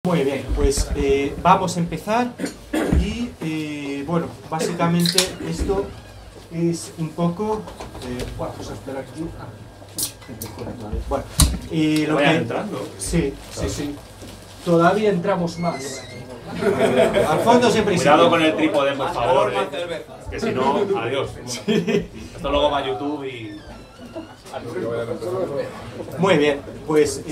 Muy bien, pues vamos a empezar y bueno, básicamente esto es un poco... vamos a esperar aquí. Bueno, lo que... entrando. Sí, sí, sí. Todavía entramos más. Al fondo siempre. Cuidado con el trípode, por favor, que si no, adiós. Sí. Esto luego va a YouTube y... Muy bien, pues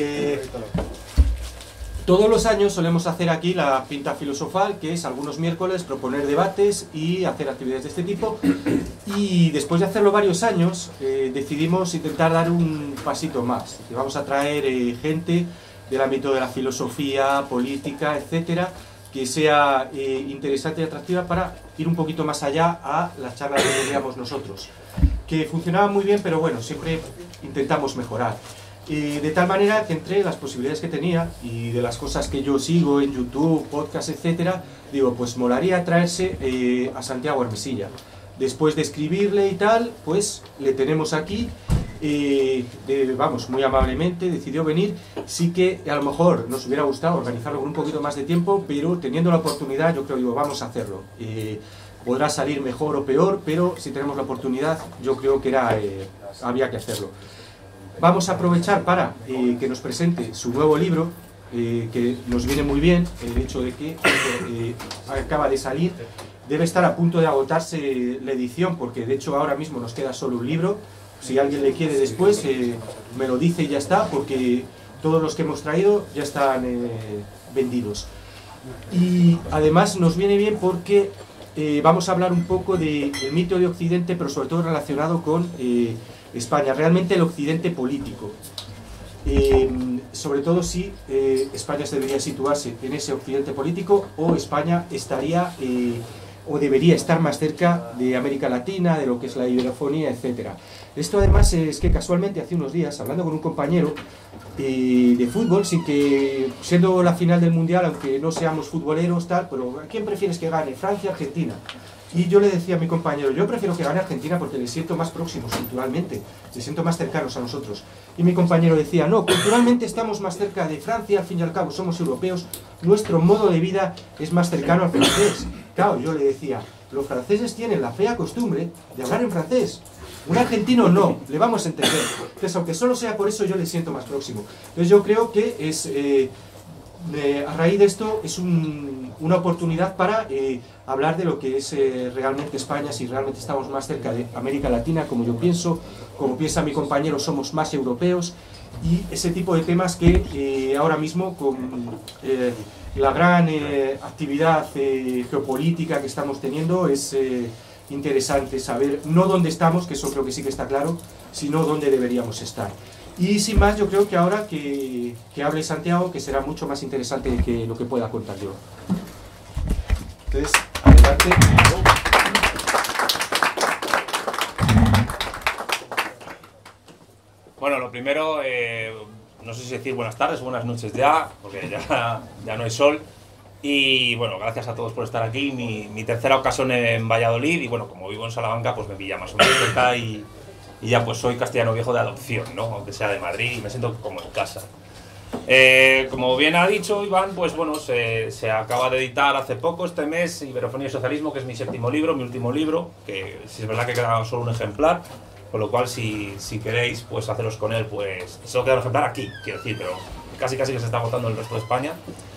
todos los años solemos hacer aquí la pinta filosofal, que es algunos miércoles proponer debates y hacer actividades de este tipo. Y después de hacerlo varios años, decidimos intentar dar un pasito más. Y vamos a traer gente del ámbito de la filosofía, política, etcétera, que sea interesante y atractiva para ir un poquito más allá a las charlas que teníamos nosotros, que funcionaban muy bien, pero bueno, siempre intentamos mejorar. De tal manera que entre las posibilidades que tenía y de las cosas que yo sigo en YouTube, podcast, etcétera, digo, pues molaría traerse a Santiago Hermesilla. Después de escribirle y tal, pues le tenemos aquí. Vamos, muy amablemente decidió venir. Sí que a lo mejor nos hubiera gustado organizarlo con un poquito más de tiempo, pero teniendo la oportunidad, yo creo, digo, vamos a hacerlo. Podrá salir mejor o peor, pero si tenemos la oportunidad, yo creo que había que hacerlo. Vamos a aprovechar para que nos presente su nuevo libro, que nos viene muy bien, el hecho de que acaba de salir. Debe estar a punto de agotarse la edición, porque de hecho ahora mismo nos queda solo un libro. Si alguien le quiere después, me lo dice y ya está, porque todos los que hemos traído ya están vendidos. Y además nos viene bien porque vamos a hablar un poco del mito de Occidente, pero sobre todo relacionado con España, realmente el Occidente político. Sobre todo si España se debería situarse en ese Occidente político o España estaría o debería estar más cerca de América Latina, de lo que es la iberofonía, etc. Esto además es que casualmente hace unos días, hablando con un compañero de fútbol, sin que, siendo la final del Mundial, aunque no seamos futboleros, tal, pero ¿a quién prefieres que gane? ¿Francia o Argentina? Y yo le decía a mi compañero, yo prefiero que gane Argentina porque les siento más próximos culturalmente, les siento más cercanos a nosotros. Y mi compañero decía, no, culturalmente estamos más cerca de Francia, al fin y al cabo somos europeos, nuestro modo de vida es más cercano al francés. Claro, yo le decía, los franceses tienen la fea costumbre de hablar en francés. Un argentino no, le vamos a entender. Entonces, aunque solo sea por eso, yo le siento más próximo. Entonces yo creo que es, a raíz de esto es una oportunidad para hablar de lo que es realmente España, si realmente estamos más cerca de América Latina, como yo pienso, como piensa mi compañero, somos más europeos, y ese tipo de temas que ahora mismo con la gran actividad geopolítica que estamos teniendo es interesante saber no dónde estamos, que eso creo que sí que está claro, sino dónde deberíamos estar. Y sin más, yo creo que ahora que hable Santiago, que será mucho más interesante que lo que pueda contar yo. Entonces, adelante. Bueno, lo primero, no sé si decir buenas tardes o buenas noches ya, porque ya no hay sol. Y bueno, gracias a todos por estar aquí. Mi tercera ocasión en Valladolid, y bueno, como vivo en Salamanca, pues me pilla más o menos cerca y ya pues soy castellano viejo de adopción, ¿no? Aunque sea de Madrid, y me siento como en casa. Como bien ha dicho Iván, pues bueno, se acaba de editar hace poco, este mes, Iberofonía y Socialismo, que es mi séptimo libro, mi último libro, que si es verdad que queda solo un ejemplar, con lo cual si queréis pues haceros con él, pues solo queda un ejemplar aquí, quiero decir, pero casi que se está agotando en el resto de España.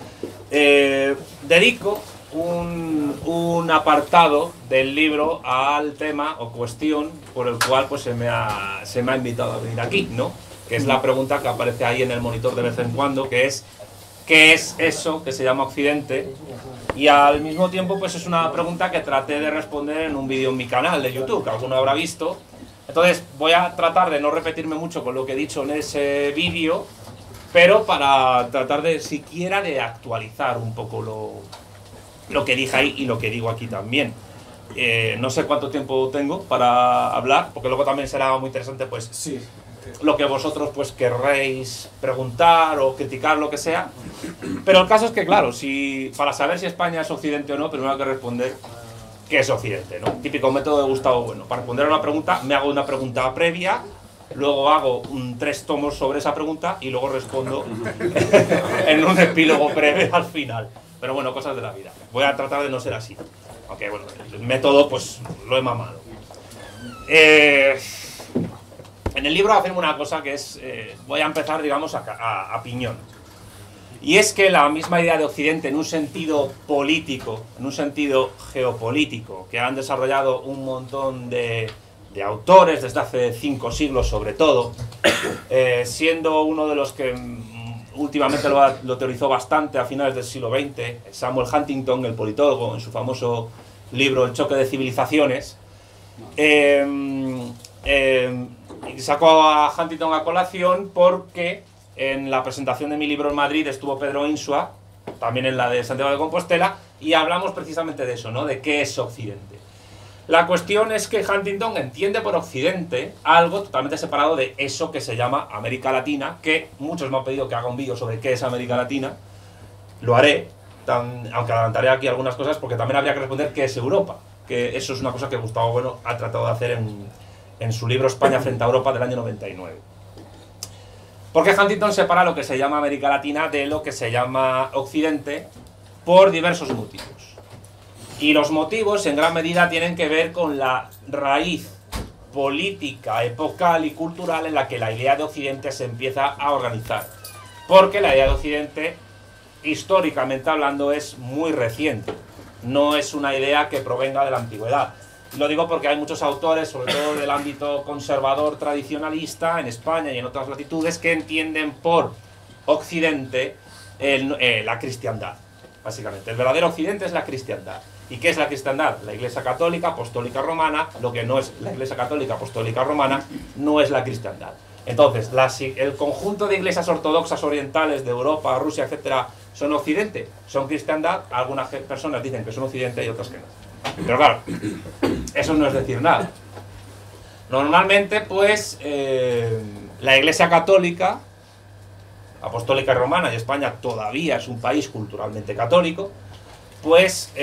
Dedico un apartado del libro al tema o cuestión por el cual pues se me ha invitado a venir aquí, ¿no? Que es la pregunta que aparece ahí en el monitor de vez en cuando, que es ¿qué es eso que se llama Occidente? Y al mismo tiempo pues es una pregunta que traté de responder en un vídeo en mi canal de YouTube, que alguno habrá visto. Entonces voy a tratar de no repetirme mucho con lo que he dicho en ese vídeo, pero para tratar de siquiera de actualizar un poco lo que dije ahí y lo que digo aquí también. No sé cuánto tiempo tengo para hablar, porque luego también será muy interesante pues sí, lo que vosotros pues querréis preguntar o criticar, lo que sea. Pero el caso es que, claro, para saber si España es Occidente o no, primero hay que responder qué es Occidente, ¿no? Típico método de Gustavo Bueno. Para responder a una pregunta, me hago una pregunta previa luego hago 3 tomos sobre esa pregunta y luego respondo en un epílogo breve al final. Pero bueno, cosas de la vida. Voy a tratar de no ser así. Aunque bueno, el método pues lo he mamado. En el libro afirmo una cosa que es, voy a empezar, digamos, a piñón. Y es que la misma idea de Occidente en un sentido político, en un sentido geopolítico, que han desarrollado un montón de autores desde hace 5 siglos sobre todo, siendo uno de los que últimamente lo teorizó bastante a finales del siglo XX, Samuel Huntington, el politólogo, en su famoso libro El choque de civilizaciones, sacó a Huntington a colación porque en la presentación de mi libro en Madrid estuvo Pedro Insua, también en la de Santiago de Compostela, y hablamos precisamente de eso, ¿no? De qué es Occidente. La cuestión es que Huntington entiende por Occidente algo totalmente separado de eso que se llama América Latina, que muchos me han pedido que haga un vídeo sobre qué es América Latina. Lo haré, aunque adelantaré aquí algunas cosas, porque también habría que responder qué es Europa, que eso es una cosa que Gustavo Bueno ha tratado de hacer en su libro España frente a Europa del año 99. Porque Huntington separa lo que se llama América Latina de lo que se llama Occidente por diversos motivos. Y los motivos en gran medida tienen que ver con la raíz política, epocal y cultural en la que la idea de Occidente se empieza a organizar. Porque la idea de Occidente, históricamente hablando, es muy reciente. No es una idea que provenga de la antigüedad. Lo digo porque hay muchos autores, sobre todo del ámbito conservador tradicionalista, en España y en otras latitudes, que entienden por Occidente la cristiandad, básicamente. El verdadero Occidente es la cristiandad. ¿Y qué es la cristiandad? La Iglesia Católica Apostólica Romana. Lo que no es la Iglesia Católica Apostólica Romana no es la cristiandad. Entonces, el conjunto de iglesias ortodoxas orientales de Europa, Rusia, etcétera, ¿son Occidente? ¿Son cristiandad? Algunas personas dicen que son Occidente y otras que no. Pero claro, eso no es decir nada. Normalmente, pues, la Iglesia Católica Apostólica y Romana, y España todavía es un país culturalmente católico, pues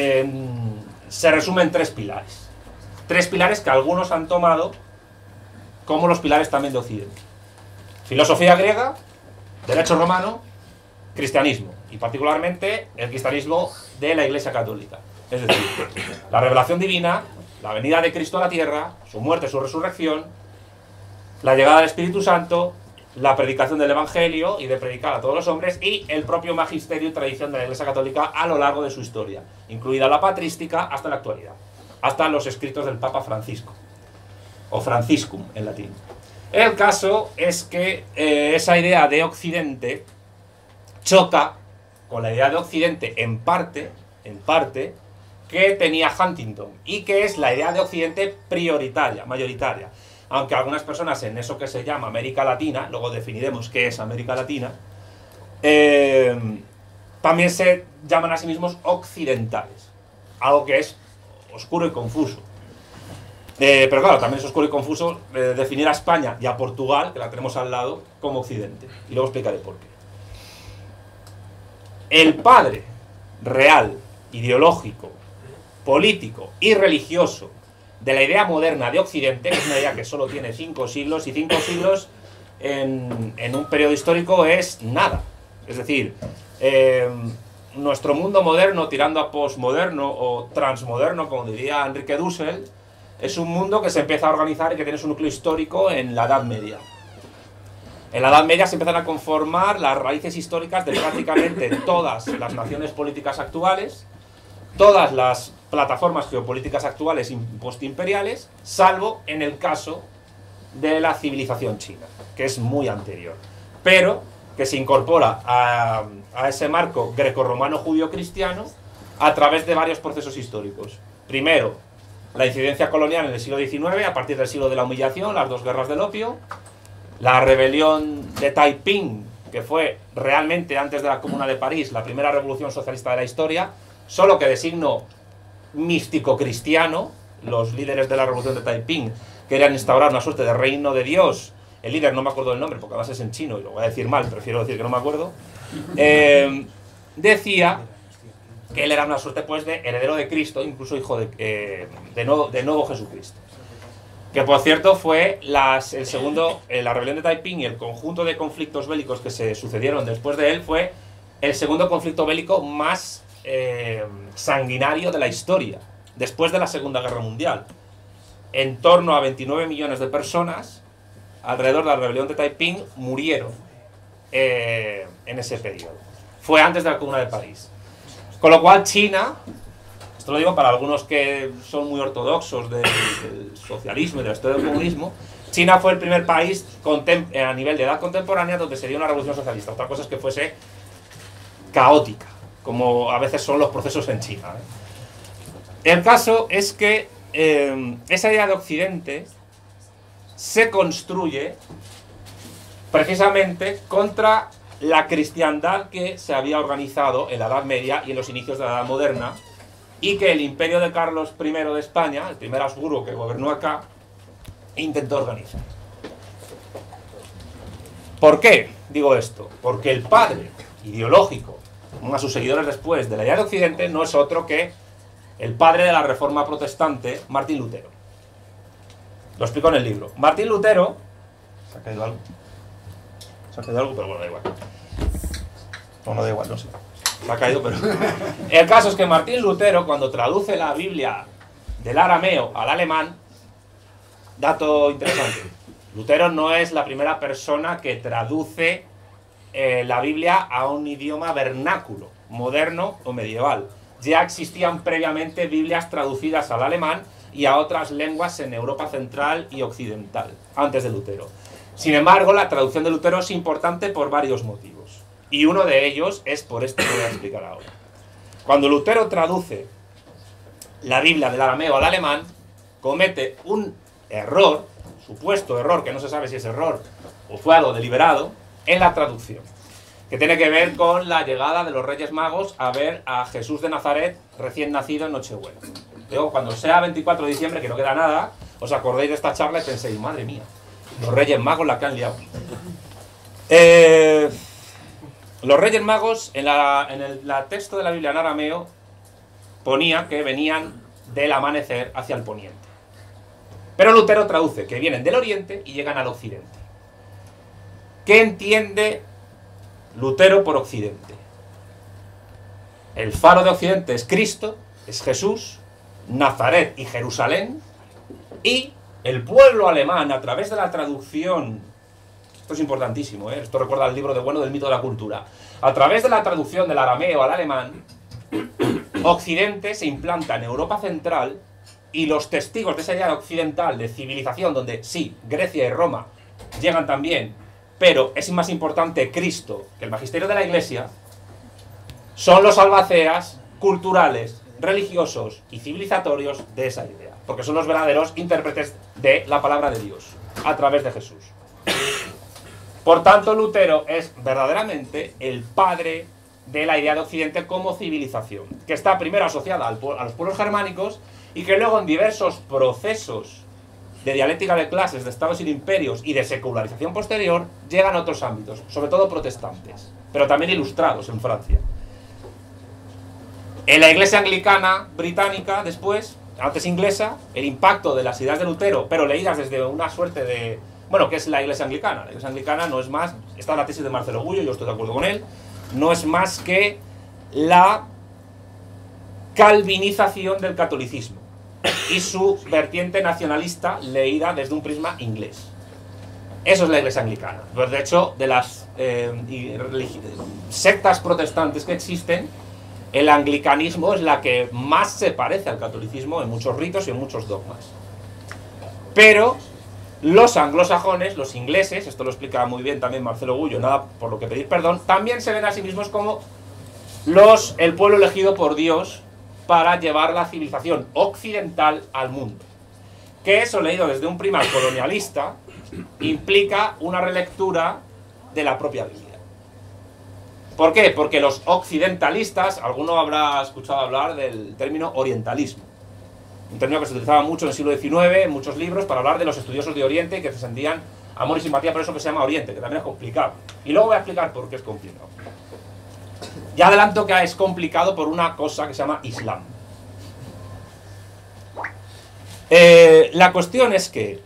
se resume en 3 pilares. 3 pilares que algunos han tomado como los pilares también de Occidente. Filosofía griega, derecho romano, cristianismo. Y particularmente el cristianismo de la Iglesia Católica. Es decir, la revelación divina, la venida de Cristo a la tierra, su muerte, su resurrección, la llegada del Espíritu Santo, la predicación del Evangelio y de predicar a todos los hombres, y el propio magisterio y tradición de la Iglesia Católica a lo largo de su historia, incluida la patrística hasta la actualidad, hasta los escritos del Papa Francisco, o Franciscum en latín. El caso es que esa idea de Occidente choca con la idea de Occidente en parte, que tenía Huntington, y que es la idea de Occidente prioritaria, mayoritaria. Aunque algunas personas en eso que se llama América Latina, luego definiremos qué es América Latina, también se llaman a sí mismos occidentales, algo que es oscuro y confuso. Pero claro, también es oscuro y confuso definir a España y a Portugal, que la tenemos al lado, como Occidente. Y luego explicaré por qué. El padre real, ideológico, político y religioso de la idea moderna de Occidente, que es una idea que solo tiene 5 siglos, y 5 siglos en un periodo histórico es nada. Es decir, nuestro mundo moderno, tirando a posmoderno o transmoderno, como diría Enrique Dussel, es un mundo que se empieza a organizar y que tiene su núcleo histórico en la Edad Media. En la Edad Media se empiezan a conformar las raíces históricas de prácticamente todas las naciones políticas actuales, todas las plataformas geopolíticas actuales postimperiales, salvo en el caso de la civilización china, que es muy anterior, pero que se incorpora a ese marco grecorromano judío-cristiano a través de varios procesos históricos. Primero, la incidencia colonial en el siglo XIX, a partir del siglo de la humillación, las 2 guerras del opio, la rebelión de Taiping, que fue realmente antes de la Comuna de París la primera revolución socialista de la historia, solo que de signo místico cristiano. Los líderes de la revolución de Taiping querían instaurar una suerte de reino de Dios. El líder, no me acuerdo del nombre porque además es en chino y lo voy a decir mal, prefiero decir que no me acuerdo, decía que él era una suerte pues de heredero de Cristo, incluso hijo de nuevo Jesucristo. Que por cierto fue la rebelión de Taiping y el conjunto de conflictos bélicos que se sucedieron después de él fue el segundo conflicto bélico más sanguinario de la historia, después de la Segunda Guerra Mundial. En torno a 29 millones de personas alrededor de la rebelión de Taiping murieron en ese periodo. Fue antes de la Comuna de París. Con lo cual China, esto lo digo para algunos que son muy ortodoxos del socialismo y de la historia del comunismo, China fue el primer país a nivel de edad contemporánea donde se dio una revolución socialista. Otra cosa es que fuese caótica, como a veces son los procesos en China. El caso es que esa idea de Occidente se construye precisamente contra la cristiandad que se había organizado en la Edad Media y en los inicios de la Edad Moderna, y que el imperio de Carlos I de España, el primer Habsburgo que gobernó acá, intentó organizar. ¿Por qué digo esto? Porque el padre ideológico, uno a sus seguidores después, de la idea de Occidente no es otro que el padre de la Reforma Protestante, Martín Lutero. Lo explico en el libro. Martín Lutero... ¿Se ha caído algo? Se ha caído algo, pero bueno, da igual. No da igual, no sé. Se ha caído, pero... El caso es que Martín Lutero, cuando traduce la Biblia del arameo al alemán, dato interesante, Lutero no es la primera persona que traduce la Biblia a un idioma vernáculo, moderno o medieval. Ya existían previamente Biblias traducidas al alemán y a otras lenguas en Europa central y occidental, antes de Lutero. Sin embargo, la traducción de Lutero es importante por varios motivos. Y uno de ellos es por esto que voy a explicar ahora. Cuando Lutero traduce la Biblia del arameo al alemán, comete un error, supuesto error, que no se sabe si es error o fue algo deliberado, en la traducción, que tiene que ver con la llegada de los Reyes Magos a ver a Jesús de Nazaret recién nacido en Nochebuena. Luego, cuando sea 24 de diciembre, que no queda nada, os acordéis de esta charla y penséis, madre mía, los Reyes Magos la que han liado. Los Reyes Magos, en el texto de la Biblia en arameo, ponía que venían del amanecer hacia el poniente. Pero Lutero traduce que vienen del oriente y llegan al occidente. ¿Qué entiende Lutero por occidente? El faro de occidente es Cristo, es Jesús, Nazaret y Jerusalén, y el pueblo alemán, a través de la traducción, esto es importantísimo, esto recuerda al libro de Bueno del mito de la cultura, a través de la traducción del arameo al alemán, Occidente se implanta en Europa central, y los testigos de esa idea occidental de civilización, donde sí, Grecia y Roma llegan también, pero es más importante Cristo que el magisterio de la Iglesia, son los albaceas culturales, religiosos y civilizatorios de esa idea, porque son los verdaderos intérpretes de la palabra de Dios, a través de Jesús. Por tanto, Lutero es verdaderamente el padre de la idea de Occidente como civilización, que está primero asociada a los pueblos germánicos y que luego en diversos procesos de dialéctica de clases, de estados y imperios y de secularización posterior, llegan a otros ámbitos, sobre todo protestantes, pero también ilustrados en Francia. En la Iglesia anglicana británica, después, antes inglesa, el impacto de las ideas de Lutero, pero leídas desde una suerte de... Bueno, ¿qué es la Iglesia anglicana? La Iglesia anglicana no es más, está en la tesis de Marcelo Gullo, yo estoy de acuerdo con él, no es más que la calvinización del catolicismo y su vertiente nacionalista leída desde un prisma inglés. Eso es la Iglesia anglicana. Pues de hecho, de las sectas protestantes que existen, el anglicanismo es la que más se parece al catolicismo en muchos ritos y en muchos dogmas. Pero los anglosajones, los ingleses, esto lo explica muy bien también Marcelo Gullo, nada por lo que pedir perdón, también se ven a sí mismos como el pueblo elegido por Dios para llevar la civilización occidental al mundo. Que eso, leído desde un prisma colonialista, implica una relectura de la propia Biblia. ¿Por qué? Porque los occidentalistas, alguno habrá escuchado hablar del término orientalismo, un término que se utilizaba mucho en el siglo XIX, en muchos libros, para hablar de los estudiosos de Oriente que se sentían amor y simpatía por eso que se llama Oriente, que también es complicado. Y luego voy a explicar por qué es complicado. Ya adelanto que es complicado por una cosa que se llama Islam. La cuestión es que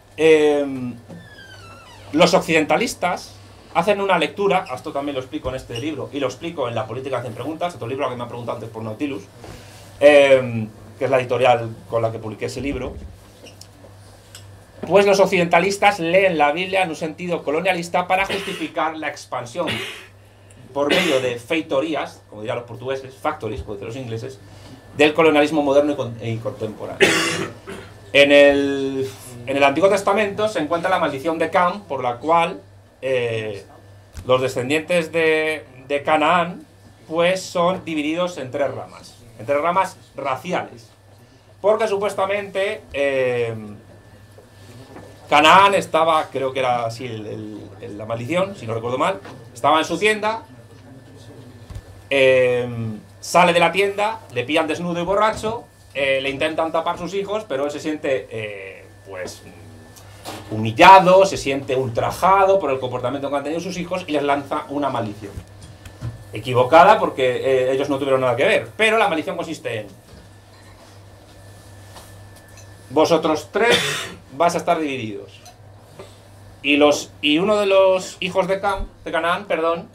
los occidentalistas hacen una lectura, esto también lo explico en este libro, y lo explico en La política hacen preguntas, otro libro que me han preguntado antes por Nautilus, que es la editorial con la que publiqué ese libro. Pues los occidentalistas leen la Biblia en un sentido colonialista para justificar la expansión por medio de feitorías, como dirían los portugueses, factories, como dicen los ingleses, del colonialismo moderno y contemporáneo. En el Antiguo Testamento se encuentra la maldición de Cam, por la cual los descendientes de Canaán pues son divididos en tres ramas raciales, porque supuestamente Canaán estaba, creo que era así la maldición, si no recuerdo mal, estaba en su tienda, sale de la tienda, le pillan desnudo y borracho, le intentan tapar sus hijos, pero él se siente pues humillado, se siente ultrajado por el comportamiento que han tenido sus hijos y les lanza una maldición. Equivocada porque ellos no tuvieron nada que ver, pero la maldición consiste en: vosotros tres vais a estar divididos. Y uno de los hijos de Canaán,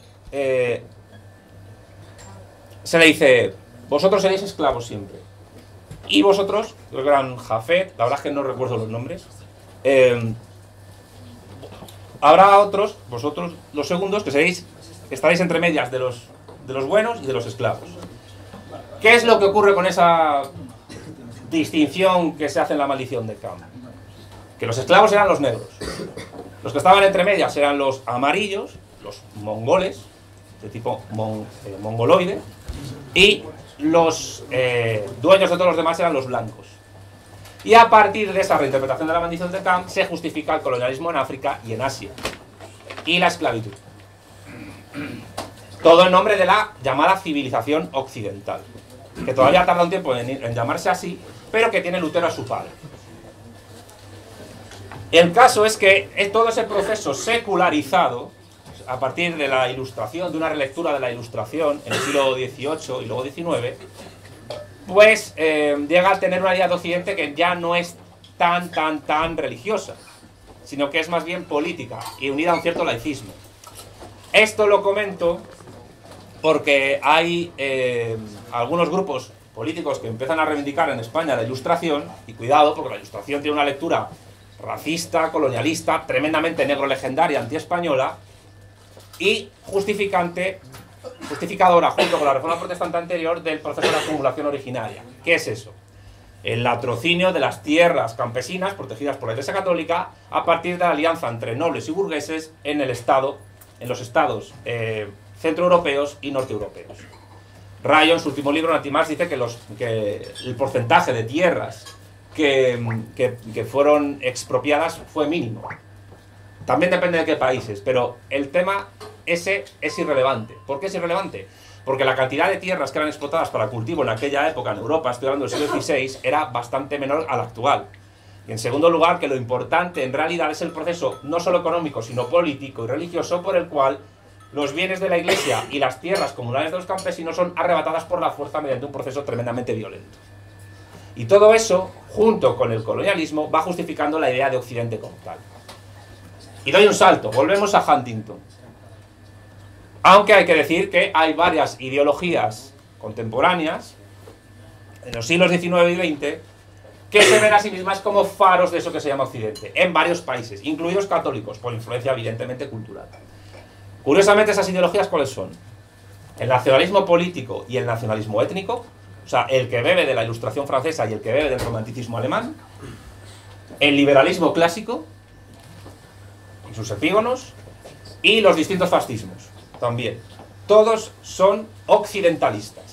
se le dice: vosotros seréis esclavos siempre. Y vosotros, el gran Jafet, la verdad es que no recuerdo los nombres, habrá otros, vosotros los segundos, que estaréis entre medias de los buenos y de los esclavos. ¿Qué es lo que ocurre con esa distinción que se hace en la maldición de Cam? Que los esclavos eran los negros, los que estaban entre medias eran los amarillos, los mongoles, de tipo mongoloide, y los dueños de todos los demás eran los blancos. Y a partir de esa reinterpretación de la maldición de Cam se justifica el colonialismo en África y en Asia, y la esclavitud. Todo en nombre de la llamada civilización occidental, que todavía tarda un tiempo en llamarse así, pero que tiene Lutero a su padre. El caso es que todo ese proceso secularizado, a partir de la Ilustración, de una relectura de la Ilustración en el siglo XVIII y luego XIX, pues llega a tener una idea de Occidente que ya no es tan religiosa, sino que es más bien política y unida a un cierto laicismo. Esto lo comento porque hay algunos grupos políticos que empiezan a reivindicar en España la Ilustración, y cuidado, porque la Ilustración tiene una lectura racista, colonialista, tremendamente negro legendaria, antiespañola, y justificadora, junto con la reforma protestante anterior, del proceso de acumulación originaria. ¿Qué es eso? El latrocinio de las tierras campesinas protegidas por la Iglesia Católica a partir de la alianza entre nobles y burgueses en los estados centroeuropeos y norteeuropeos. Rayo, en su último libro, Natimars, dice que el porcentaje de tierras que fueron expropiadas fue mínimo. También depende de qué países, pero el tema ese es irrelevante. ¿Por qué es irrelevante? Porque la cantidad de tierras que eran explotadas para cultivo en aquella época en Europa, estoy hablando del siglo XVI, era bastante menor a la actual. Y en segundo lugar, que lo importante en realidad es el proceso no solo económico, sino político y religioso, por el cual los bienes de la Iglesia y las tierras comunales de los campesinos son arrebatadas por la fuerza mediante un proceso tremendamente violento. Y todo eso, junto con el colonialismo, va justificando la idea de Occidente como tal. Y doy un salto, volvemos a Huntington. Aunque hay que decir que hay varias ideologías contemporáneas, en los siglos XIX y XX, que se ven a sí mismas como faros de eso que se llama Occidente, en varios países, incluidos católicos, por influencia evidentemente cultural. Curiosamente, esas ideologías, ¿cuáles son? El nacionalismo político y el nacionalismo étnico, o sea, el que bebe de la Ilustración francesa y el que bebe del romanticismo alemán, el liberalismo clásico y sus epígonos, y los distintos fascismos también. Todos son occidentalistas.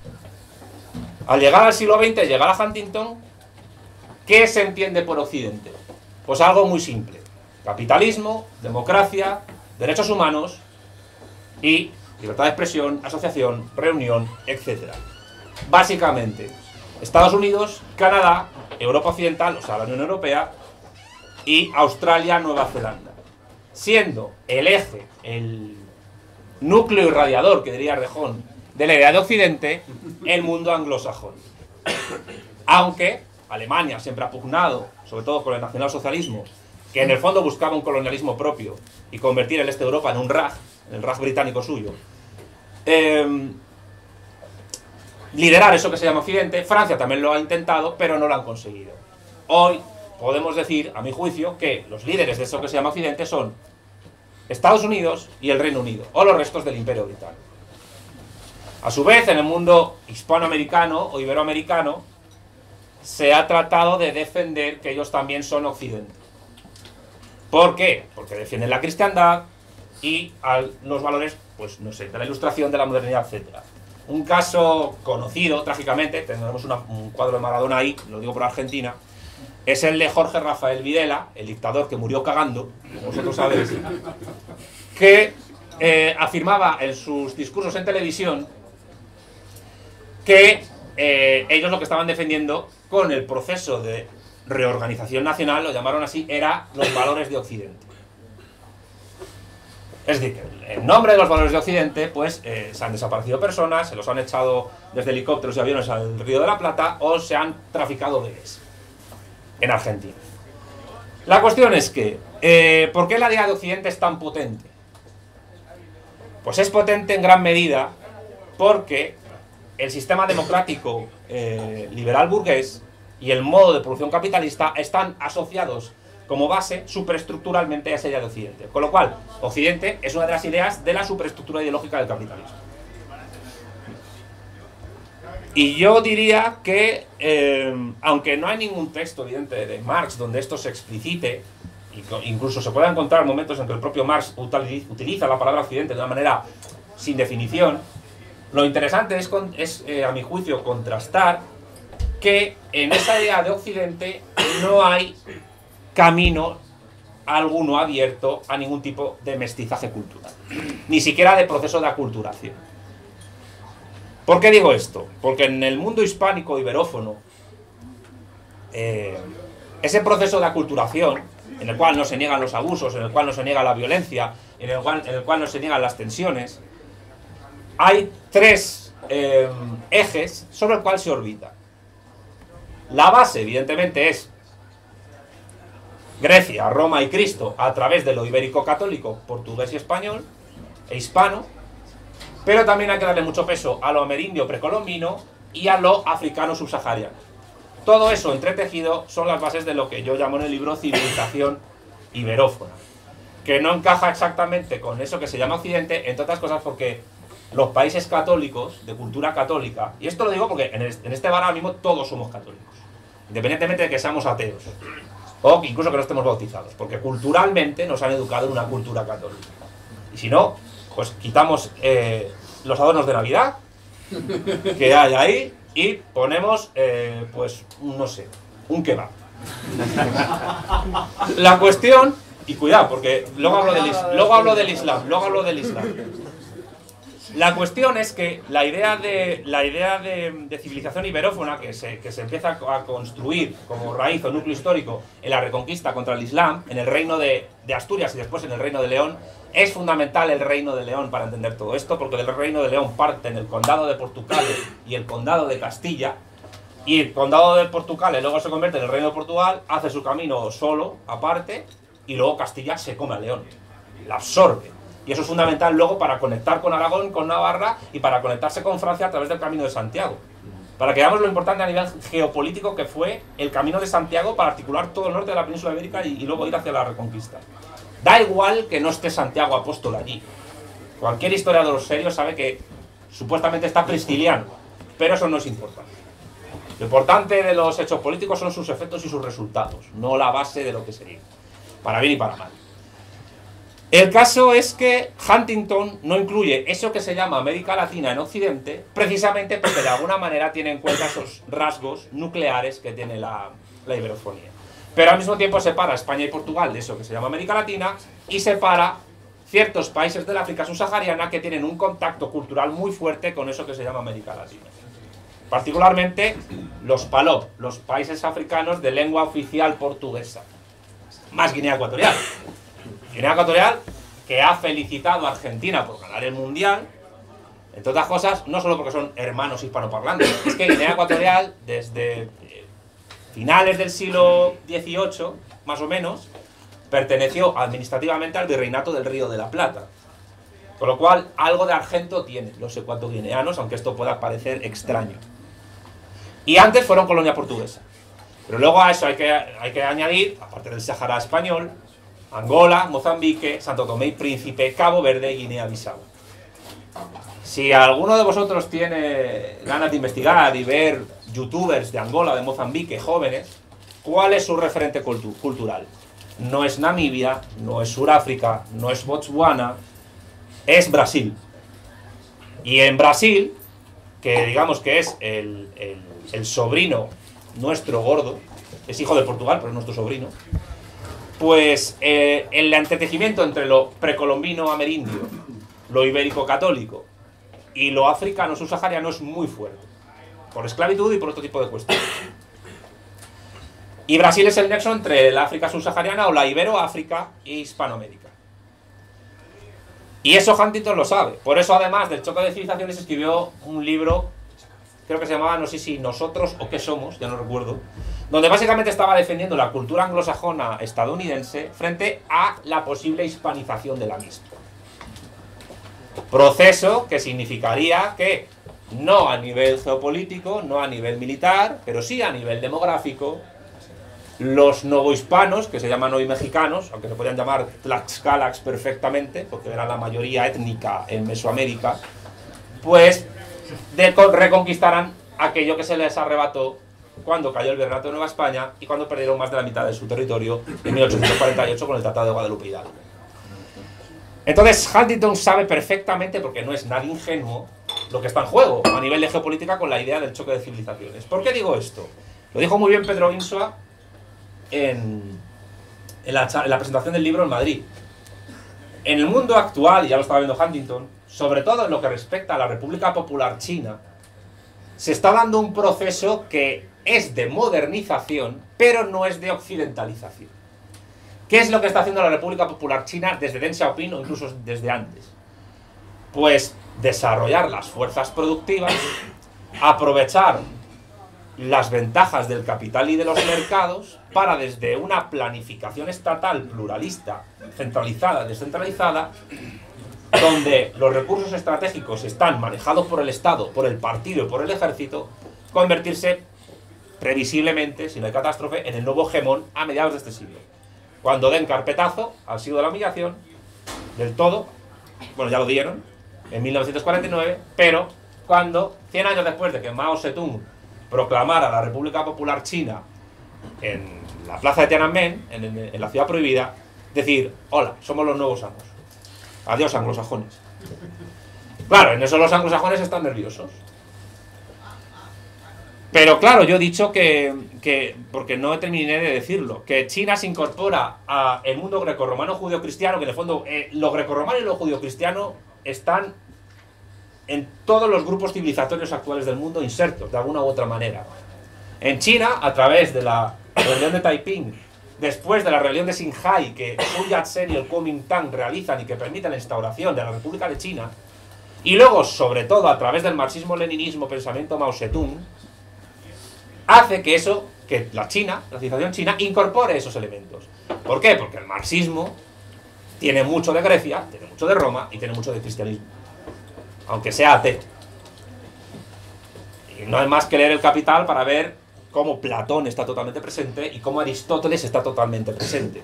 Al llegar al siglo XX, llegar a Huntington, ¿qué se entiende por Occidente? Pues algo muy simple: capitalismo, democracia, derechos humanos y libertad de expresión, asociación, reunión, etc. Básicamente, Estados Unidos, Canadá, Europa Occidental, o sea, la Unión Europea, y Australia, Nueva Zelanda, siendo el eje, el núcleo irradiador, que diría Rejón, de la idea de Occidente, el mundo anglosajón. Aunque Alemania siempre ha pugnado, sobre todo con el nacionalsocialismo, que en el fondo buscaba un colonialismo propio y convertir el este de Europa en un Reich, el Reich británico suyo. Liderar eso que se llama Occidente. Francia también lo ha intentado, pero no lo han conseguido. Hoy podemos decir, a mi juicio, que los líderes de eso que se llama Occidente son Estados Unidos y el Reino Unido, o los restos del Imperio Británico. A su vez, en el mundo hispanoamericano o iberoamericano, se ha tratado de defender que ellos también son Occidente. ¿Por qué? Porque defienden la cristiandad y los valores, pues no sé, de la ilustración, de la modernidad, etc. Un caso conocido, trágicamente, tenemos un cuadro de Maradona ahí, lo digo por Argentina, es el de Jorge Rafael Videla, el dictador que murió cagando, como vosotros sabéis, que afirmaba en sus discursos en televisión que ellos lo que estaban defendiendo con el proceso de reorganización nacional, lo llamaron así, era los valores de Occidente. Es decir, en nombre de los valores de Occidente, pues se han desaparecido personas, se los han echado desde helicópteros y aviones al Río de la Plata o se han traficado bebés en Argentina. La cuestión es que, ¿por qué la idea de Occidente es tan potente? Pues es potente en gran medida porque el sistema democrático liberal burgués y el modo de producción capitalista están asociados como base superestructuralmente a esa idea de Occidente. Con lo cual, Occidente es una de las ideas de la superestructura ideológica del capitalismo. Y yo diría que, aunque no hay ningún texto evidente de Marx donde esto se explicite, incluso se pueden encontrar momentos en que el propio Marx utiliza la palabra Occidente de una manera sin definición, lo interesante es a mi juicio, contrastar que en esa idea de Occidente no hay camino alguno abierto a ningún tipo de mestizaje cultural, ni siquiera de proceso de aculturación. ¿Por qué digo esto? Porque en el mundo hispánico iberófono, ese proceso de aculturación, en el cual no se niegan los abusos, en el cual no se niega la violencia, en el cual no se niegan las tensiones, hay tres ejes sobre el cual se orbita. La base, evidentemente, es Grecia, Roma y Cristo a través de lo ibérico-católico, portugués y español, e hispano, pero también hay que darle mucho peso a lo amerindio precolombino y a lo africano subsahariano. Todo eso entretejido son las bases de lo que yo llamo en el libro civilización iberófona, que no encaja exactamente con eso que se llama Occidente, entre otras cosas porque los países católicos, de cultura católica, y esto lo digo porque en este bar ahora mismo todos somos católicos, independientemente de que seamos ateos, o incluso que no estemos bautizados, porque culturalmente nos han educado en una cultura católica. Y si no, pues quitamos los adornos de Navidad que hay ahí y ponemos, pues, no sé, un kebab. La cuestión, y cuidado, porque luego hablo del Islam. La cuestión es que la idea de civilización iberófona que se empieza a construir como raíz o núcleo histórico en la reconquista contra el Islam, en el reino de Asturias y después en el reino de León, es fundamental el reino de León para entender todo esto, porque del reino de León parten el condado de Portugal y el condado de Castilla, y el condado de Portugal luego se convierte en el reino de Portugal, hace su camino solo, aparte, y luego Castilla se come a León, la absorbe. Y eso es fundamental luego para conectar con Aragón, con Navarra y para conectarse con Francia a través del Camino de Santiago. Para que veamos lo importante a nivel geopolítico que fue el Camino de Santiago para articular todo el norte de la península ibérica y luego ir hacia la Reconquista. Da igual que no esté Santiago Apóstol allí. Cualquier historiador serio sabe que supuestamente está Prisciliano, pero eso no es importante. Lo importante de los hechos políticos son sus efectos y sus resultados, no la base de lo que se diga, para bien y para mal. El caso es que Huntington no incluye eso que se llama América Latina en Occidente, precisamente porque de alguna manera tiene en cuenta esos rasgos nucleares que tiene la iberofonía. Pero al mismo tiempo separa España y Portugal de eso que se llama América Latina y separa ciertos países del África subsahariana que tienen un contacto cultural muy fuerte con eso que se llama América Latina. Particularmente los PALOP, los países africanos de lengua oficial portuguesa, más Guinea Ecuatorial. Guinea Ecuatorial, que ha felicitado a Argentina por ganar el Mundial, entre otras cosas, no solo porque son hermanos hispanoparlantes, es que Guinea Ecuatorial, desde finales del siglo XVIII, más o menos, perteneció administrativamente al Virreinato del Río de la Plata. Con lo cual, algo de argento tienen los ecuatoguineanos, aunque esto pueda parecer extraño. Y antes fueron colonia portuguesa. Pero luego a eso hay que añadir, aparte del Sahara español, Angola, Mozambique, Santo Tomé y Príncipe, Cabo Verde y Guinea-Bissau. Si alguno de vosotros tiene ganas de investigar y ver youtubers de Angola, de Mozambique, jóvenes, ¿cuál es su referente cultural? No es Namibia, no es Sudáfrica, no es Botswana, es Brasil. Y en Brasil, que digamos que es el sobrino nuestro gordo, es hijo de Portugal, pero es nuestro sobrino, pues el entretejimiento entre lo precolombino amerindio, lo ibérico católico y lo africano subsahariano es muy fuerte, por esclavitud y por otro tipo de cuestiones. Y Brasil es el nexo entre la África subsahariana o la Ibero-África e Hispanoamérica. Y eso Huntington lo sabe. Por eso, además del choque de civilizaciones, escribió un libro, creo que se llamaba, no sé si Nosotros o qué somos, ya no recuerdo, donde básicamente estaba defendiendo la cultura anglosajona estadounidense frente a la posible hispanización de la misma. Proceso que significaría que, no a nivel geopolítico, no a nivel militar, pero sí a nivel demográfico, los novohispanos, que se llaman hoy mexicanos, aunque se podrían llamar tlaxcalax perfectamente, porque era la mayoría étnica en Mesoamérica, pues reconquistarán aquello que se les arrebató cuando cayó el Virreinato de Nueva España y cuando perdieron más de la mitad de su territorio en 1848 con el Tratado de Guadalupe Hidalgo. Entonces Huntington sabe perfectamente, porque no es nadie ingenuo, lo que está en juego a nivel de geopolítica con la idea del choque de civilizaciones. ¿Por qué digo esto? Lo dijo muy bien Pedro Insua en la presentación del libro en Madrid. En el mundo actual, y ya lo estaba viendo Huntington, sobre todo en lo que respecta a la República Popular China, se está dando un proceso que es de modernización, pero no es de occidentalización. ¿Qué es lo que está haciendo la República Popular China desde Deng Xiaoping o incluso desde antes? Pues desarrollar las fuerzas productivas, aprovechar las ventajas del capital y de los mercados para, desde una planificación estatal pluralista, centralizada, descentralizada, donde los recursos estratégicos están manejados por el Estado, por el partido y por el ejército, convertirse previsiblemente, si no hay catástrofe, en el nuevo hegemón a mediados de este siglo. Cuando den carpetazo al siglo de la humillación, del todo, bueno, ya lo dieron, en 1949, pero cuando, 100 años después de que Mao Zedong proclamara la República Popular China en la plaza de Tiananmen, en la ciudad prohibida, decir, hola, somos los nuevos amos. Adiós, anglosajones. Claro, en eso los anglosajones están nerviosos. Pero claro, yo he dicho que porque no terminé de decirlo, que China se incorpora al mundo grecorromano judío-cristiano, que en el fondo lo grecorromano y lo judío-cristiano están en todos los grupos civilizatorios actuales del mundo insertos, de alguna u otra manera. En China, a través de la rebelión de Taiping, después de la rebelión de Xinhai, que Sun Yat-sen y el Kuomintang realizan y que permiten la instauración de la República de China, y luego, sobre todo, a través del marxismo-leninismo, pensamiento Mao Zedong, hace que eso, que la civilización china, incorpore esos elementos. ¿Por qué? Porque el marxismo tiene mucho de Grecia, tiene mucho de Roma y tiene mucho de cristianismo, aunque sea ateo. Y no hay más que leer el Capital para ver cómo Platón está totalmente presente y cómo Aristóteles está totalmente presente.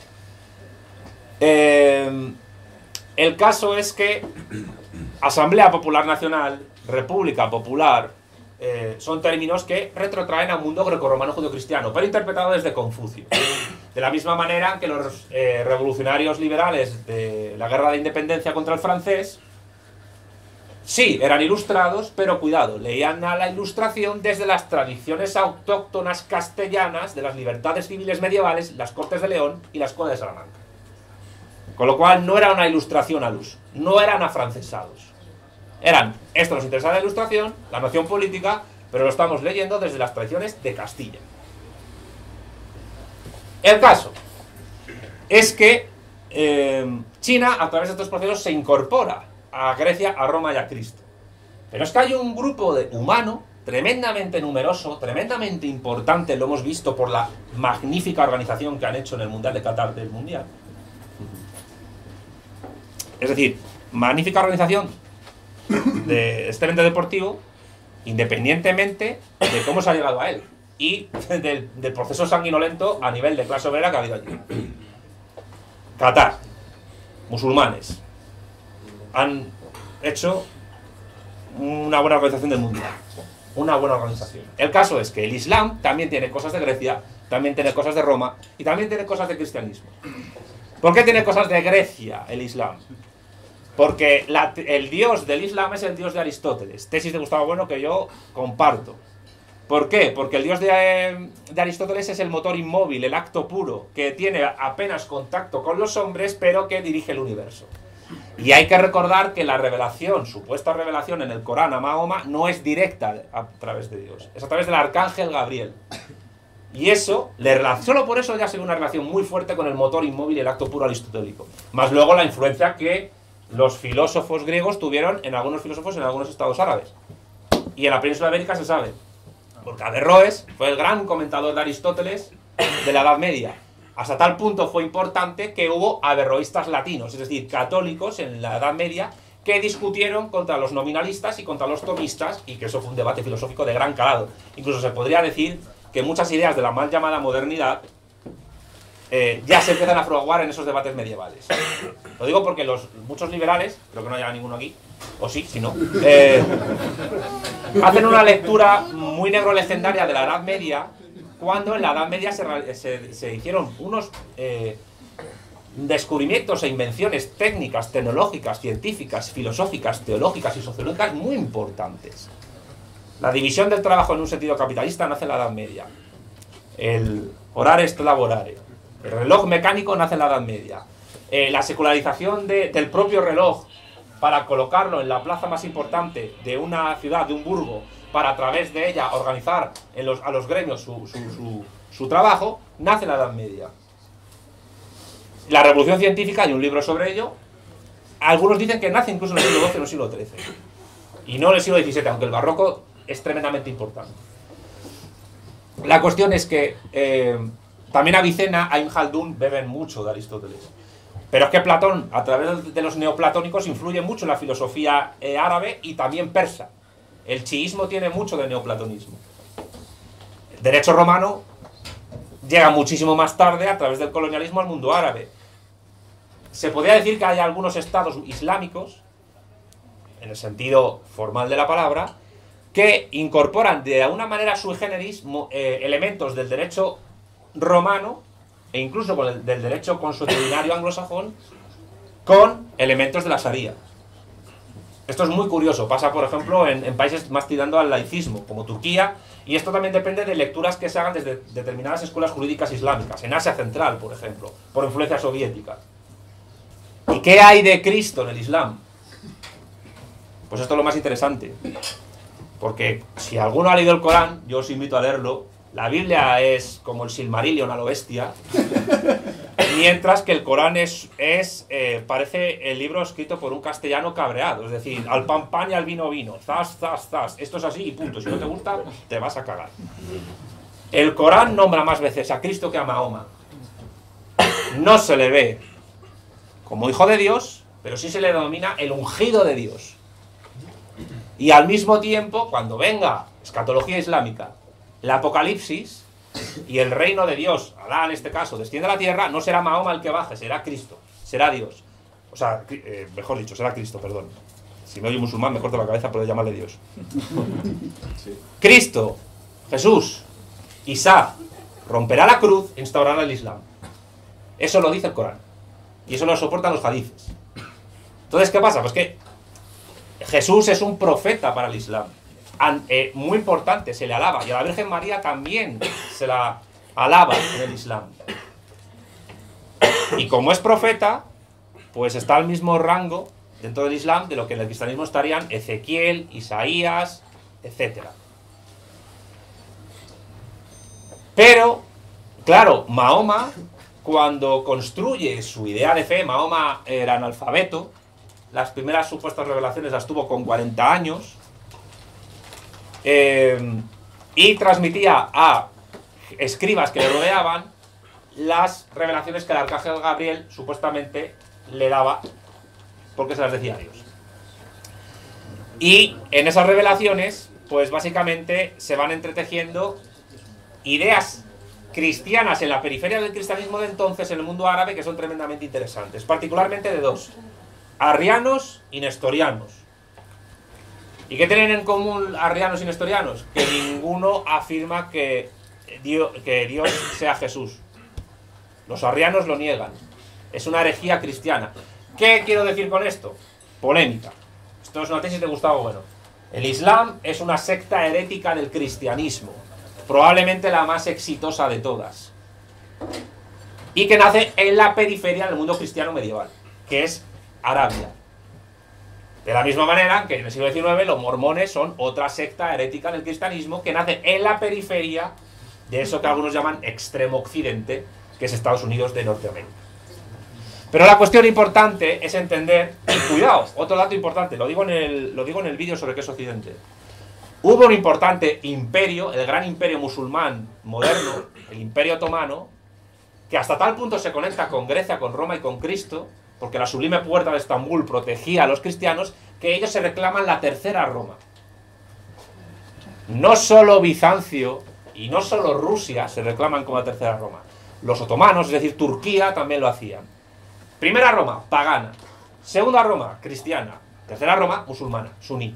El caso es que Asamblea Popular Nacional, República Popular, son términos que retrotraen al mundo grecorromano judio-cristiano, pero interpretado desde Confucio. De la misma manera que los revolucionarios liberales de la guerra de independencia contra el francés, sí, eran ilustrados, pero cuidado, leían a la Ilustración desde las tradiciones autóctonas castellanas de las libertades civiles medievales, las Cortes de León y la Escuela de Salamanca. Con lo cual no era una ilustración al uso, no eran afrancesados. Eran, esto nos interesa la Ilustración, la noción política, pero lo estamos leyendo desde las tradiciones de Castilla. El caso es que China, a través de estos procesos, se incorpora a Grecia, a Roma y a Cristo. Pero es que hay un grupo humano tremendamente numeroso, tremendamente importante, lo hemos visto por la magnífica organización que han hecho en el Mundial de Qatar del Mundial. Es decir, magnífica organización de este evento deportivo, independientemente de cómo se ha llegado a él y del proceso sanguinolento a nivel de clase obrera que ha habido allí. Qatar, musulmanes, han hecho una buena organización del Mundial. Una buena organización. El caso es que el Islam también tiene cosas de Grecia, también tiene cosas de Roma y también tiene cosas de cristianismo. ¿Por qué tiene cosas de Grecia el Islam? Porque el dios del Islam es el dios de Aristóteles. Tesis de Gustavo Bueno que yo comparto. ¿Por qué? Porque el dios de Aristóteles es el motor inmóvil, el acto puro, que tiene apenas contacto con los hombres, pero que dirige el universo. Y hay que recordar que la revelación, supuesta revelación en el Corán a Mahoma, no es directa a través de Dios, es a través del arcángel Gabriel. Y eso, solo por eso ya se ve una relación muy fuerte con el motor inmóvil y el acto puro aristotélico. Más luego la influencia que los filósofos griegos tuvieron en algunos filósofos en algunos estados árabes. Y en la península ibérica se sabe, porque Averroes fue el gran comentador de Aristóteles de la Edad Media. Hasta tal punto fue importante que hubo averroístas latinos, es decir, católicos en la Edad Media, que discutieron contra los nominalistas y contra los tomistas, y que eso fue un debate filosófico de gran calado. Incluso se podría decir que muchas ideas de la mal llamada modernidad ya se empiezan a fraguar en esos debates medievales. Lo digo porque muchos liberales, creo que no haya ninguno aquí, o sí, si no, hacen una lectura muy negro-legendaria de la Edad Media, cuando en la Edad Media se hicieron unos descubrimientos e invenciones técnicas, tecnológicas, científicas, filosóficas, teológicas y sociológicas muy importantes. La división del trabajo en un sentido capitalista nace en la Edad Media. El horare est laborare. El reloj mecánico nace en la Edad Media. La secularización del propio reloj para colocarlo en la plaza más importante de una ciudad, de un burgo, para a través de ella organizar a los gremios su trabajo, nace en la Edad Media. La revolución científica, hay un libro sobre ello, algunos dicen que nace incluso en el siglo XII o en el siglo XIII, y no en el siglo XVII, aunque el barroco es tremendamente importante. La cuestión es que también Avicena, Ibn Khaldun beben mucho de Aristóteles. Pero es que Platón, a través de los neoplatónicos, influye mucho en la filosofía árabe y también persa. El chiismo tiene mucho de neoplatonismo. El derecho romano llega muchísimo más tarde a través del colonialismo al mundo árabe. Se podría decir que hay algunos estados islámicos, en el sentido formal de la palabra, que incorporan de una manera sui generis elementos del derecho romano e incluso del derecho consuetudinario anglosajón con elementos de la Sharia. Esto es muy curioso, pasa por ejemplo en países más tirando al laicismo, como Turquía, y esto también depende de lecturas que se hagan desde determinadas escuelas jurídicas islámicas, en Asia Central, por ejemplo, por influencia soviética. ¿Y qué hay de Cristo en el Islam? Pues esto es lo más interesante, porque si alguno ha leído el Corán, yo os invito a leerlo. La Biblia es como el Silmarillion a lo bestia, mientras que el Corán parece el libro escrito por un castellano cabreado, es decir, al pan pan y al vino vino, zas, zas, zas, esto es así y punto, si no te gusta, te vas a cagar. El Corán nombra más veces a Cristo que a Mahoma. No se le ve como hijo de Dios, pero sí se le denomina el ungido de Dios. Y al mismo tiempo, cuando venga escatología islámica, el Apocalipsis y el reino de Dios, Alá en este caso, desciende a la tierra, no será Mahoma el que baje, será Cristo, será Dios. O sea, mejor dicho, será Cristo, perdón. Si me oye musulmán me corto la cabeza por llamarle Dios. Sí. Cristo, Jesús, Isa, romperá la cruz e instaurará el Islam. Eso lo dice el Corán. Y eso lo soportan los hadices. Entonces, ¿qué pasa? Pues que Jesús es un profeta para el Islam. Muy importante, se le alaba. Y a la Virgen María también se la alaba en el Islam. Y como es profeta, pues está al mismo rango dentro del Islam de lo que en el cristianismo estarían Ezequiel, Isaías, etc. Pero, claro, Mahoma, cuando construye su idea de fe, Mahoma era analfabeto, las primeras supuestas revelaciones las tuvo con 40 años, y transmitía a escribas que le rodeaban las revelaciones que el arcángel Gabriel supuestamente le daba porque se las decía a Dios. Y en esas revelaciones, pues básicamente se van entretejiendo ideas cristianas en la periferia del cristianismo de entonces en el mundo árabe que son tremendamente interesantes, particularmente de dos: arrianos y nestorianos. ¿Y qué tienen en común arrianos y nestorianos? Que ninguno afirma que Dios sea Jesús. Los arrianos lo niegan. Es una herejía cristiana. ¿Qué quiero decir con esto? Polémica. Esto es una tesis de Gustavo Bueno. El Islam es una secta herética del cristianismo, probablemente la más exitosa de todas, y que nace en la periferia del mundo cristiano medieval, que es Arabia. De la misma manera que en el siglo XIX los mormones son otra secta herética del cristianismo que nace en la periferia de eso que algunos llaman extremo occidente, que es Estados Unidos de Norteamérica. Pero la cuestión importante es entender, y cuidado, otro dato importante, lo digo en el vídeo sobre qué es Occidente. Hubo un importante imperio, el gran imperio musulmán moderno, el Imperio Otomano, que hasta tal punto se conecta con Grecia, con Roma y con Cristo, porque la sublime puerta de Estambul protegía a los cristianos, que ellos se reclaman la tercera Roma. No solo Bizancio y no solo Rusia se reclaman como la tercera Roma. Los otomanos, es decir, Turquía, también lo hacían. Primera Roma, pagana. Segunda Roma, cristiana. Tercera Roma, musulmana, suní.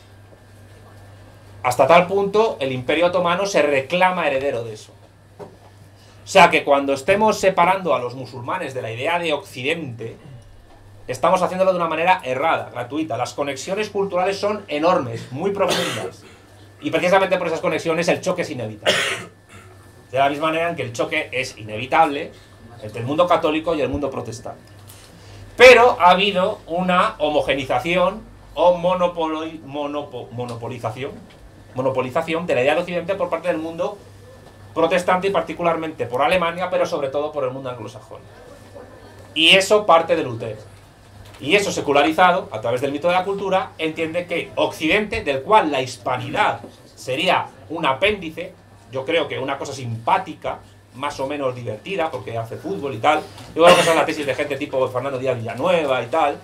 Hasta tal punto, el Imperio Otomano se reclama heredero de eso. O sea que cuando estemos separando a los musulmanes de la idea de Occidente, estamos haciéndolo de una manera errada, gratuita. Las conexiones culturales son enormes, muy profundas. Y precisamente por esas conexiones el choque es inevitable. De la misma manera en que el choque es inevitable entre el mundo católico y el mundo protestante. Pero ha habido una homogenización o monopolización de la idea de Occidente por parte del mundo protestante y particularmente por Alemania, pero sobre todo por el mundo anglosajón. Y eso parte de Lutero. Y eso secularizado, a través del mito de la cultura, entiende que Occidente, del cual la hispanidad sería un apéndice, yo creo que una cosa simpática, más o menos divertida, porque hace fútbol y tal. Igual que esa es la tesis de gente tipo Fernando Díaz Villanueva y tal.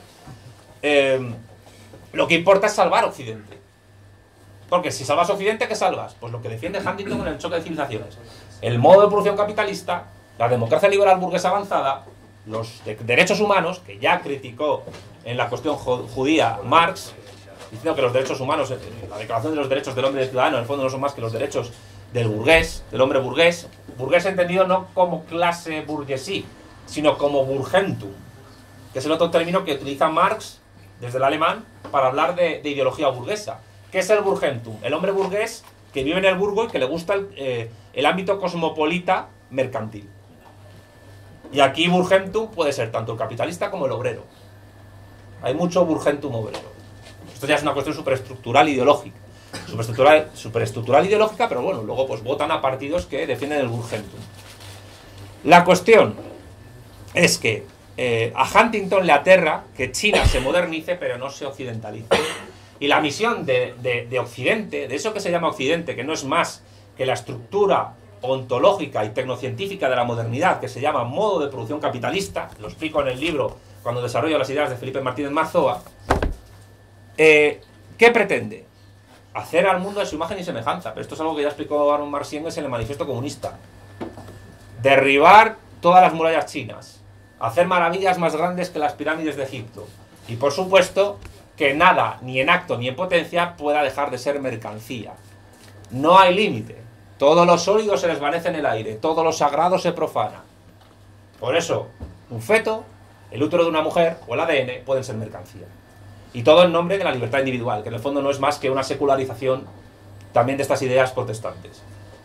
Lo que importa es salvar Occidente. Porque si salvas Occidente, ¿qué salvas? Pues lo que defiende Huntington en el choque de civilizaciones. El modo de producción capitalista, la democracia liberal burguesa avanzada, los derechos humanos, que ya criticó en la cuestión judía Marx, diciendo que los derechos humanos, la declaración de los derechos del hombre y del ciudadano, en el fondo no son más que los derechos del burgués, del hombre burgués entendido no como clase burguesí, sino como burgentum, que es el otro término que utiliza Marx desde el alemán para hablar de ideología burguesa. ¿Qué es el burgentum? El hombre burgués que vive en el burgo y que le gusta el ámbito cosmopolita mercantil. Y aquí burgentum puede ser tanto el capitalista como el obrero. Hay mucho burgentum obrero. Esto ya es una cuestión superestructural ideológica. Superestructural ideológica, pero bueno, luego pues votan a partidos que defienden el burgentum. La cuestión es que a Huntington le aterra que China se modernice pero no se occidentalice. Y la misión de Occidente, de eso que se llama Occidente, que no es más que la estructura ontológica y tecnocientífica de la modernidad, que se llama modo de producción capitalista, lo explico en el libro cuando desarrollo las ideas de Felipe Martínez Marzoa, ¿qué pretende? Hacer al mundo de su imagen y semejanza. Pero esto es algo que ya explicó Aaron Marciennes en el Manifiesto Comunista. Derribar todas las murallas chinas, hacer maravillas más grandes que las pirámides de Egipto, y por supuesto que nada, ni en acto ni en potencia, pueda dejar de ser mercancía. No hay límite. Todo lo sólido se desvanece en el aire, todo lo sagrado se profana. Por eso, un feto, el útero de una mujer o el ADN pueden ser mercancía. Y todo en nombre de la libertad individual, que en el fondo no es más que una secularización también de estas ideas protestantes.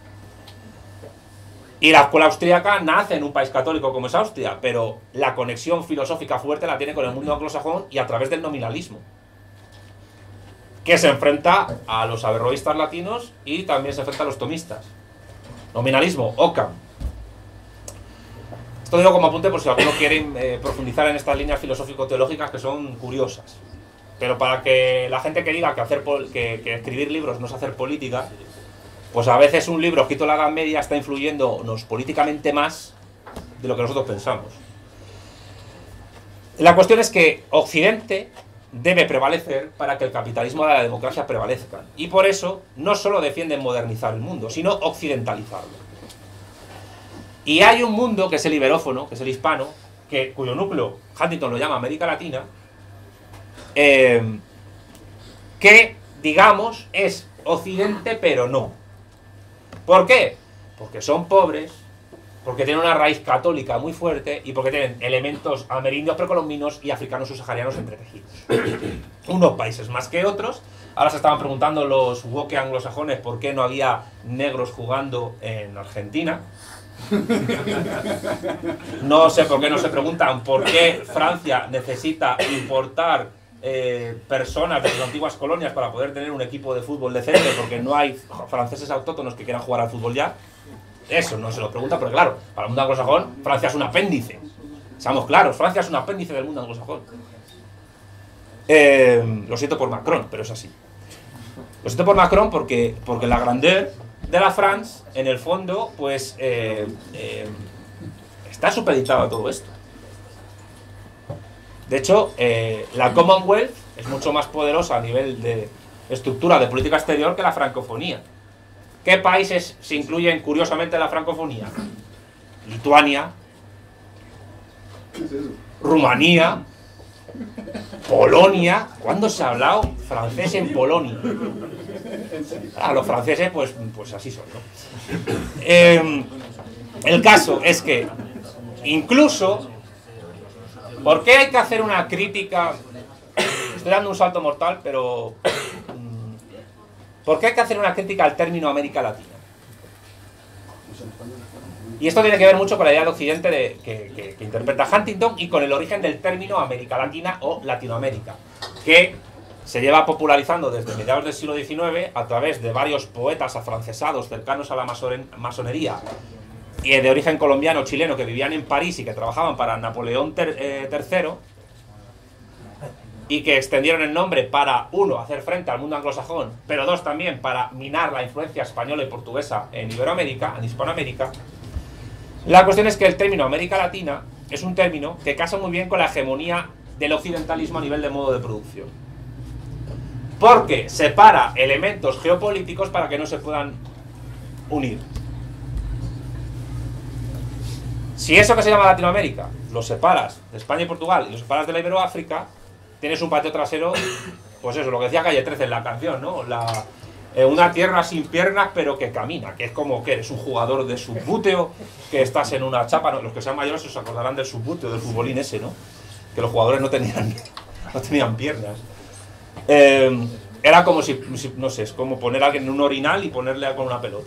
Y la escuela austríaca nace en un país católico como es Austria, pero la conexión filosófica fuerte la tiene con el mundo anglosajón y a través del nominalismo, que se enfrenta a los averroístas latinos y también se enfrenta a los tomistas. Nominalismo, Occam. Esto digo como apunte por si alguno quiere profundizar en estas líneas filosófico-teológicas que son curiosas. pero para que la gente que diga que escribir libros no es hacer política, pues a veces un libro escrito en la Edad Media está influyéndonos políticamente más de lo que nosotros pensamos. La cuestión es que Occidente debe prevalecer para que el capitalismo y la democracia prevalezcan. Y por eso no solo defienden modernizar el mundo, sino occidentalizarlo. Y hay un mundo que es el iberófono, que es el hispano, cuyo núcleo Huntington lo llama América Latina, que, digamos, es Occidente, pero no. ¿Por qué? Porque son pobres, porque tienen una raíz católica muy fuerte y porque tienen elementos amerindios, precolombinos y africanos subsaharianos entretejidos. Unos países más que otros. Ahora se estaban preguntando los woke anglosajones por qué no había negros jugando en Argentina. No sé por qué no se preguntan por qué Francia necesita importar personas de las antiguas colonias para poder tener un equipo de fútbol decente, porque no hay franceses autóctonos que quieran jugar al fútbol ya. Eso no se lo pregunta, pero claro, para el mundo anglosajón, Francia es un apéndice. Seamos claros, Francia es un apéndice del mundo anglosajón. Lo siento por Macron, pero es así. Lo siento por Macron porque la grandeur de la France, en el fondo, pues está supeditada a todo esto. De hecho, la Commonwealth es mucho más poderosa a nivel de estructura de política exterior que la francofonía. ¿Qué países se incluyen curiosamente en la francofonía? Lituania, Rumanía, Polonia. ¿Cuándo se ha hablado francés en Polonia? Ah, los franceses pues así son, ¿no? El caso es que incluso, ¿por qué hay que hacer una crítica? Estoy dando un salto mortal, pero ¿por qué hay que hacer una crítica al término América Latina? Y esto tiene que ver mucho con la idea de Occidente que interpreta Huntington y con el origen del término América Latina o Latinoamérica, que se lleva popularizando desde mediados del siglo XIX a través de varios poetas afrancesados cercanos a la masonería y de origen colombiano, chileno, que vivían en París y que trabajaban para Napoleón III, y que extendieron el nombre para, uno, hacer frente al mundo anglosajón, pero dos, también para minar la influencia española y portuguesa en Iberoamérica, en Hispanoamérica. La cuestión es que el término América Latina es un término que casa muy bien con la hegemonía del occidentalismo a nivel de modo de producción, porque separa elementos geopolíticos para que no se puedan unir. Si eso que se llama Latinoamérica lo separas de España y Portugal y lo separas de la Iberoáfrica, tienes un patio trasero, pues eso, lo que decía Calle 13 en la canción, ¿no? Una tierra sin piernas pero que camina, que es como que eres un jugador de subbuteo, que estás en una chapa, ¿no? Los que sean mayores os acordarán del subbuteo, del futbolín ese, ¿no? Que los jugadores no tenían piernas. Era como si, no sé, es como poner a alguien en un orinal y ponerle con una pelota.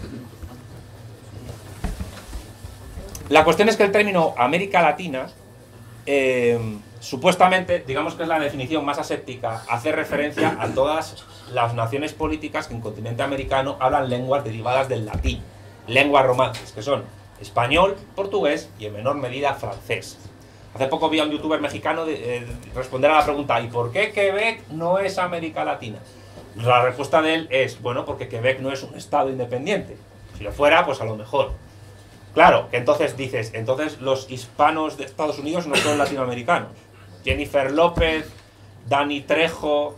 La cuestión es que el término América Latina, supuestamente, digamos que es la definición más aséptica, hace referencia a todas las naciones políticas que en el continente americano hablan lenguas derivadas del latín, lenguas romances, que son español, portugués y en menor medida francés. Hace poco vi a un youtuber mexicano responder a la pregunta ¿y por qué Quebec no es América Latina? La respuesta de él es, bueno, porque Quebec no es un estado independiente. Si lo fuera, pues a lo mejor. Claro, que entonces dices, entonces los hispanos de Estados Unidos no son latinoamericanos. Jennifer López, Dani Trejo,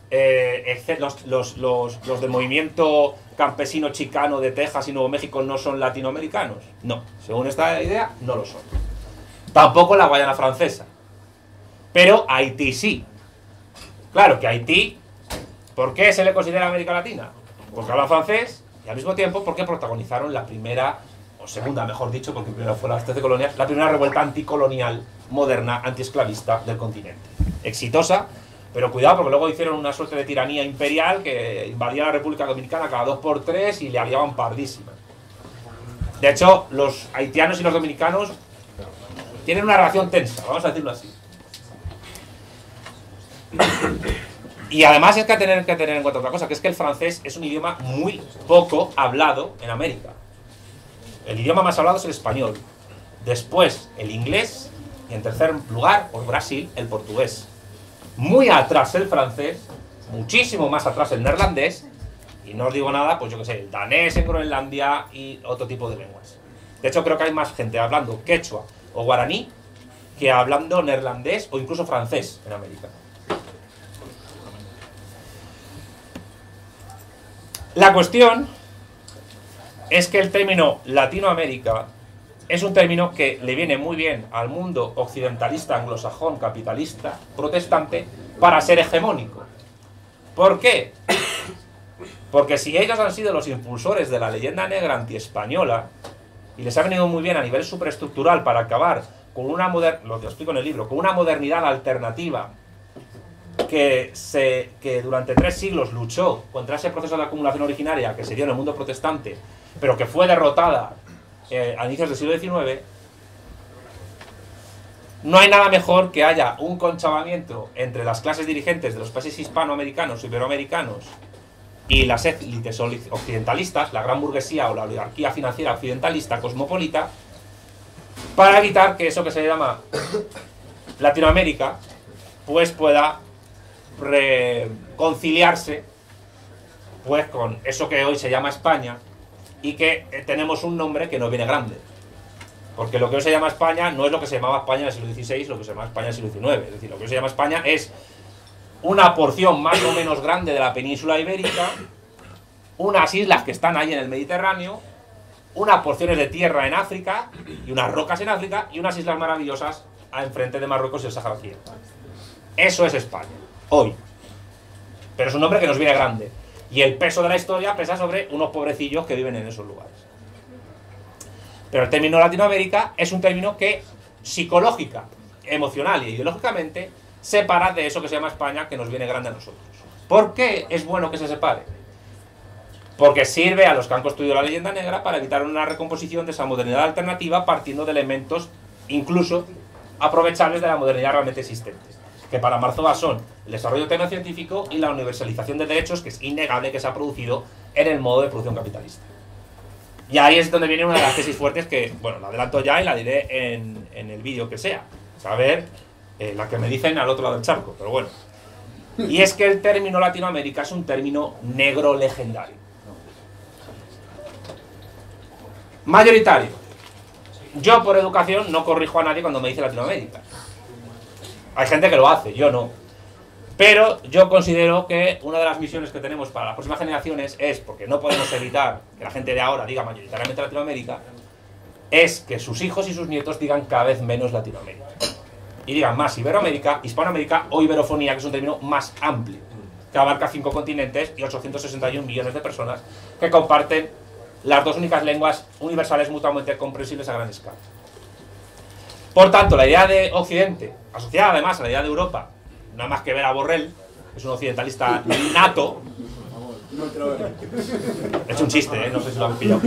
los del movimiento campesino chicano de Texas y Nuevo México no son latinoamericanos. No, según esta idea, no lo son. Tampoco la Guayana Francesa. Pero Haití sí. Claro que Haití, ¿por qué se le considera América Latina? Porque hablan francés y al mismo tiempo porque protagonizaron la primera, o segunda mejor dicho, porque primero fue las 13 colonias, la primera revuelta anticolonial, moderna, antiesclavista del continente. Exitosa, pero cuidado porque luego hicieron una suerte de tiranía imperial que invadía la República Dominicana cada 2 por 3 y le aliaban pardísimas. De hecho, los haitianos y los dominicanos tienen una relación tensa, vamos a decirlo así. Y además es que tener en cuenta otra cosa, que es que el francés es un idioma muy poco hablado en América. El idioma más hablado es el español, después el inglés y en tercer lugar, por Brasil, el portugués. muy atrás el francés, muchísimo más atrás el neerlandés, y no os digo nada, pues yo que sé, el danés en Groenlandia y otro tipo de lenguas. De hecho, creo que hay más gente hablando quechua o guaraní que hablando neerlandés o incluso francés en América. La cuestión es que el término Latinoamérica es un término que le viene muy bien al mundo occidentalista, anglosajón, capitalista, protestante, para ser hegemónico. ¿Por qué? Porque si ellos han sido los impulsores de la leyenda negra antiespañola, y les ha venido muy bien a nivel superestructural para acabar con una lo que os explico en el libro, con una modernidad alternativa que durante 3 siglos luchó contra ese proceso de acumulación originaria que se dio en el mundo protestante, pero que fue derrotada a inicios del siglo XIX, no hay nada mejor que haya un conchavamiento entre las clases dirigentes de los países hispanoamericanos, iberoamericanos y las élites occidentalistas, la gran burguesía o la oligarquía financiera occidentalista cosmopolita, para evitar que eso que se llama Latinoamérica pues pueda reconciliarse pues con eso que hoy se llama España, y que tenemos un nombre que no viene grande, porque lo que hoy se llama España no es lo que se llamaba España en el siglo XVI, lo que se llama España en el siglo XIX. Es decir, lo que hoy se llama España es una porción más o menos grande de la península ibérica, unas islas que están ahí en el Mediterráneo, unas porciones de tierra en África y unas rocas en África y unas islas maravillosas enfrente de Marruecos y el Sáhara Occidental. Eso es España, hoy. Pero es un nombre que nos viene grande. Y el peso de la historia pesa sobre unos pobrecillos que viven en esos lugares. Pero el término Latinoamérica es un término que psicológica, emocional y ideológicamente separa de eso que se llama España, que nos viene grande a nosotros. ¿Por qué es bueno que se separe? Porque sirve a los que han construido la leyenda negra para evitar una recomposición de esa modernidad alternativa partiendo de elementos incluso aprovechables de la modernidad realmente existente, que para Marzoa son el desarrollo tecnocientífico y la universalización de derechos, que es innegable que se ha producido en el modo de producción capitalista. Y ahí es donde viene una de las tesis fuertes que, bueno, la adelanto ya y la diré en el vídeo que sea. Saber la que me dicen al otro lado del charco, pero bueno. Y es que el término Latinoamérica es un término negro legendario. Mayoritario. Yo por educación no corrijo a nadie cuando me dice Latinoamérica. Hay gente que lo hace, yo no. Pero yo considero que una de las misiones que tenemos para las próximas generaciones es, porque no podemos evitar que la gente de ahora diga mayoritariamente Latinoamérica, es que sus hijos y sus nietos digan cada vez menos Latinoamérica. Y digan más Iberoamérica, Hispanoamérica o Iberofonía, que es un término más amplio, que abarca 5 continentes y 861 millones de personas que comparten las 2 únicas lenguas universales mutuamente comprensibles a gran escala. Por tanto, la idea de Occidente, asociada además a la idea de Europa, nada más que ver a Borrell, que es un occidentalista nato. He hecho un chiste, no sé si lo habéis pillado.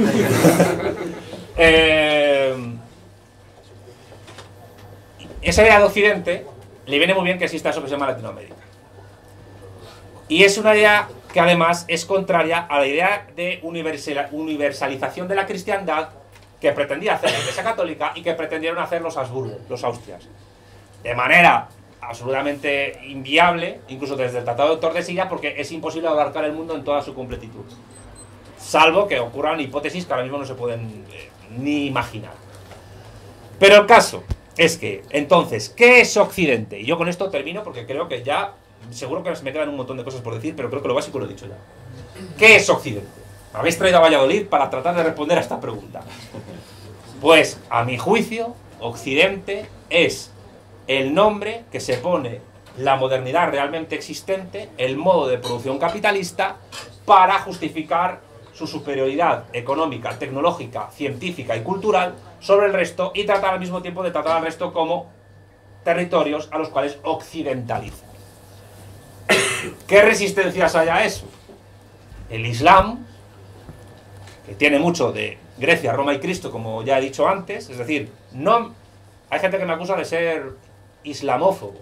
Esa idea de Occidente le viene muy bien que exista eso que se llama Latinoamérica. Y es una idea que además es contraria a la idea de universalización de la cristiandad que pretendía hacer la Iglesia Católica y que pretendieron hacer los Habsburgo, los Austrias. De manera absolutamente inviable, incluso desde el Tratado de Tordesillas, porque es imposible abarcar el mundo en toda su completitud. Salvo que ocurran hipótesis que ahora mismo no se pueden ni imaginar. Pero el caso es que, entonces, ¿qué es Occidente? Y yo con esto termino porque creo que ya, seguro que me quedan un montón de cosas por decir, pero creo que lo básico lo he dicho ya. ¿Qué es Occidente? Me habéis traído a Valladolid para tratar de responder a esta pregunta. Pues, a mi juicio, Occidente es el nombre que se pone la modernidad realmente existente, el modo de producción capitalista, para justificar su superioridad económica, tecnológica, científica y cultural sobre el resto, y tratar al mismo tiempo de tratar al resto como territorios a los cuales occidentaliza. ¿Qué resistencias hay a eso? El Islam, que tiene mucho de Grecia, Roma y Cristo, como ya he dicho antes, es decir, no hay gente que me acusa de ser islamófobo.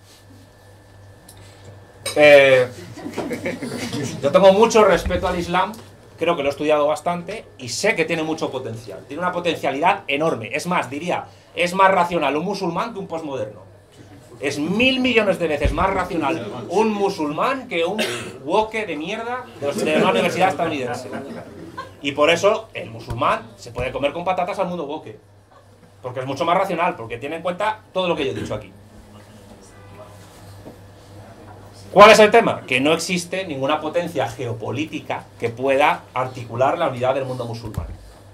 Yo tengo mucho respeto al Islam, creo que lo he estudiado bastante y sé que tiene mucho potencial, tiene una potencialidad enorme. Es más, diría, es más racional un musulmán que un posmoderno. Es 1000 millones de veces más racional un musulmán que un woke de mierda de una universidad estadounidense. Y por eso el musulmán se puede comer con patatas al mundo woke. Porque es mucho más racional, porque tiene en cuenta todo lo que yo he dicho aquí. ¿Cuál es el tema? Que no existe ninguna potencia geopolítica que pueda articular la unidad del mundo musulmán.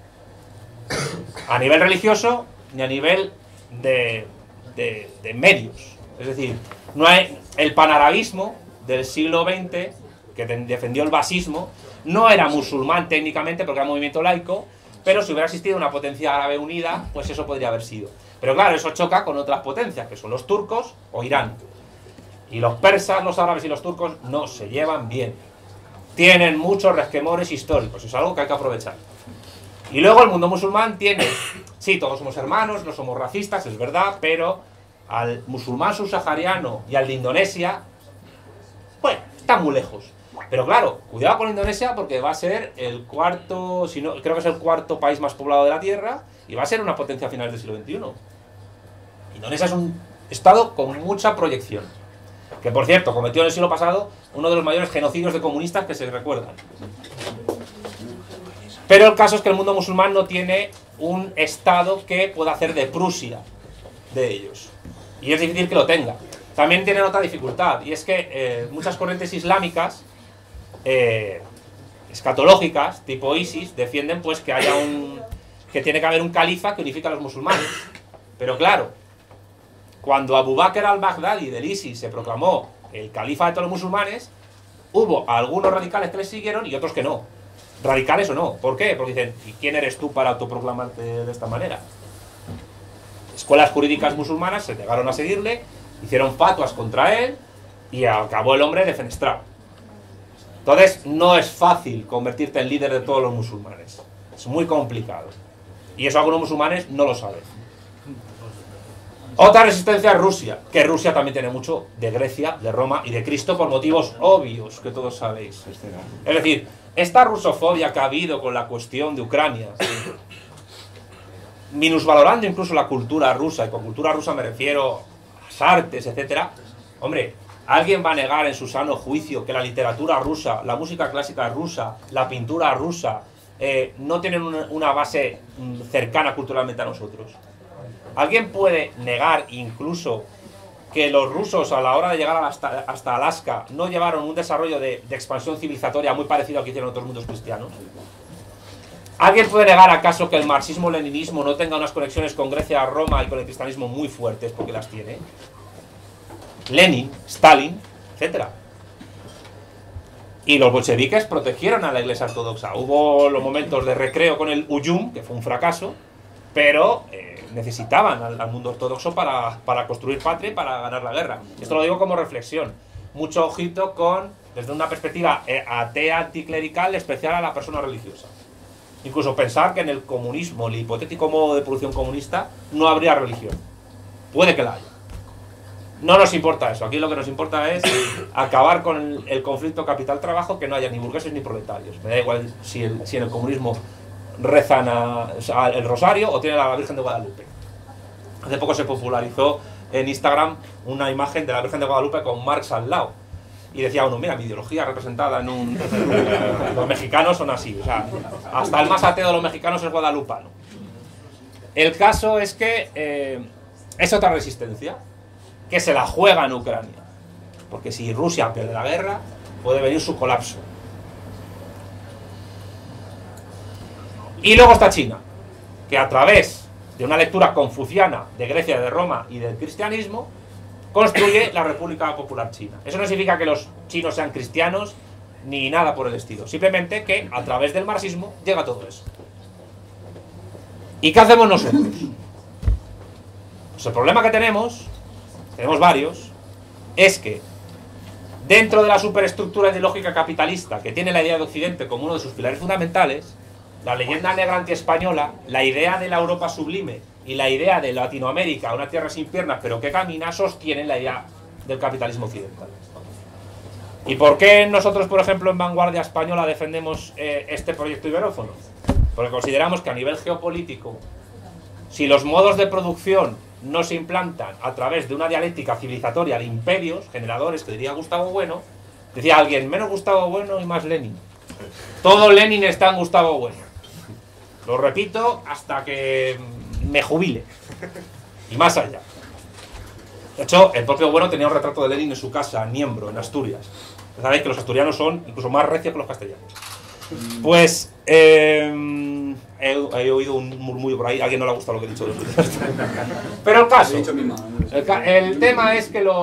A nivel religioso, ni a nivel de medios. Es decir, no hay el panarabismo del siglo XX, que defendió el basismo, no era musulmán técnicamente porque era un movimiento laico, pero si hubiera existido una potencia árabe unida, pues eso podría haber sido. Pero claro, eso choca con otras potencias, que son los turcos o Irán. Y los persas, los árabes y los turcos no se llevan bien. Tienen muchos resquemores históricos, es algo que hay que aprovechar. Y luego el mundo musulmán tiene, sí, todos somos hermanos, no somos racistas, es verdad, pero al musulmán subsahariano y al de Indonesia, bueno, están muy lejos. Pero claro, cuidado con Indonesia porque va a ser el cuarto, si no, creo que es el cuarto país más poblado de la Tierra y va a ser una potencia a finales del siglo XXI. Indonesia es un estado con mucha proyección. Que por cierto, cometió en el siglo pasado uno de los mayores genocidios de comunistas que se recuerdan. Pero el caso es que el mundo musulmán no tiene un estado que pueda hacer de Prusia de ellos. Y es difícil que lo tenga. También tienen otra dificultad, y es que muchas corrientes islámicas escatológicas, tipo ISIS, defienden pues que haya que tiene que haber un califa que unifique a los musulmanes. Pero claro, cuando Abu Bakr al-Baghdadi del ISIS se proclamó el califa de todos los musulmanes, hubo algunos radicales que le siguieron y otros que no. Radicales o no. ¿Por qué? Porque dicen, ¿y quién eres tú para autoproclamarte de esta manera? Escuelas jurídicas musulmanas se negaron a seguirle, hicieron fatuas contra él y acabó el hombre defenestrado. Entonces, no es fácil convertirte en líder de todos los musulmanes. Es muy complicado. Y eso algunos musulmanes no lo saben. Otra resistencia es Rusia, que Rusia también tiene mucho de Grecia, de Roma y de Cristo por motivos obvios que todos sabéis. Es decir, esta rusofobia que ha habido con la cuestión de Ucrania, minusvalorando incluso la cultura rusa, y con cultura rusa me refiero a las artes, etc. Hombre, ¿alguien va a negar en su sano juicio que la literatura rusa, la música clásica rusa, la pintura rusa, no tienen una base cercana culturalmente a nosotros? ¿Alguien puede negar incluso que los rusos a la hora de llegar hasta Alaska no llevaron un desarrollo de expansión civilizatoria muy parecido al que hicieron otros mundos cristianos? ¿Alguien puede negar acaso que el marxismo-leninismo no tenga unas conexiones con Grecia, Roma y con el cristianismo muy fuertes? Porque las tiene. Lenin, Stalin, etc. Y los bolcheviques protegieron a la Iglesia ortodoxa. Hubo los momentos de recreo con el Uyum, que fue un fracaso, pero necesitaban al mundo ortodoxo para construir patria y para ganar la guerra. Esto lo digo como reflexión. Mucho ojito desde una perspectiva atea anticlerical, especial a la persona religiosa. Incluso pensar que en el comunismo, el hipotético modo de producción comunista, no habría religión. Puede que la haya. No nos importa eso. Aquí lo que nos importa es acabar con el conflicto capital-trabajo, que no haya ni burgueses ni proletarios. Me da igual si en el comunismo rezan el rosario o tienen a la Virgen de Guadalupe. Hace poco se popularizó en Instagram una imagen de la Virgen de Guadalupe con Marx al lado. Y decía uno, mira, mi ideología representada en un... Los mexicanos son así, o sea, hasta el más ateo de los mexicanos es guadalupano. El caso es que es otra resistencia, que se la juega en Ucrania. Porque si Rusia pierde la guerra, puede venir su colapso. Y luego está China, que a través de una lectura confuciana de Grecia, de Roma y del cristianismo, construye la República Popular China. Eso no significa que los chinos sean cristianos, ni nada por el estilo. Simplemente que a través del marxismo llega todo eso. ¿Y qué hacemos nosotros? Pues el problema que tenemos varios, es que dentro de la superestructura ideológica capitalista que tiene la idea de Occidente como uno de sus pilares fundamentales, la leyenda negra antiespañola, la idea de la Europa sublime y la idea de Latinoamérica, una tierra sin piernas pero que camina, sostienen la idea del capitalismo occidental. ¿Y por qué nosotros, por ejemplo, en Vanguardia Española defendemos este proyecto iberófono? Porque consideramos que a nivel geopolítico, si los modos de producción nos implantan a través de una dialéctica civilizatoria de imperios, generadores, que diría Gustavo Bueno. Decía alguien, menos Gustavo Bueno y más Lenin. Todo Lenin está en Gustavo Bueno. Lo repito hasta que me jubile. Y más allá. De hecho, el propio Bueno tenía un retrato de Lenin en su casa, en Niembro, en Asturias. Sabéis que los asturianos son incluso más recios que los castellanos. Pues he oído un murmullo por ahí, a alguien no le ha gustado lo que he dicho. Pero el caso, el tema es que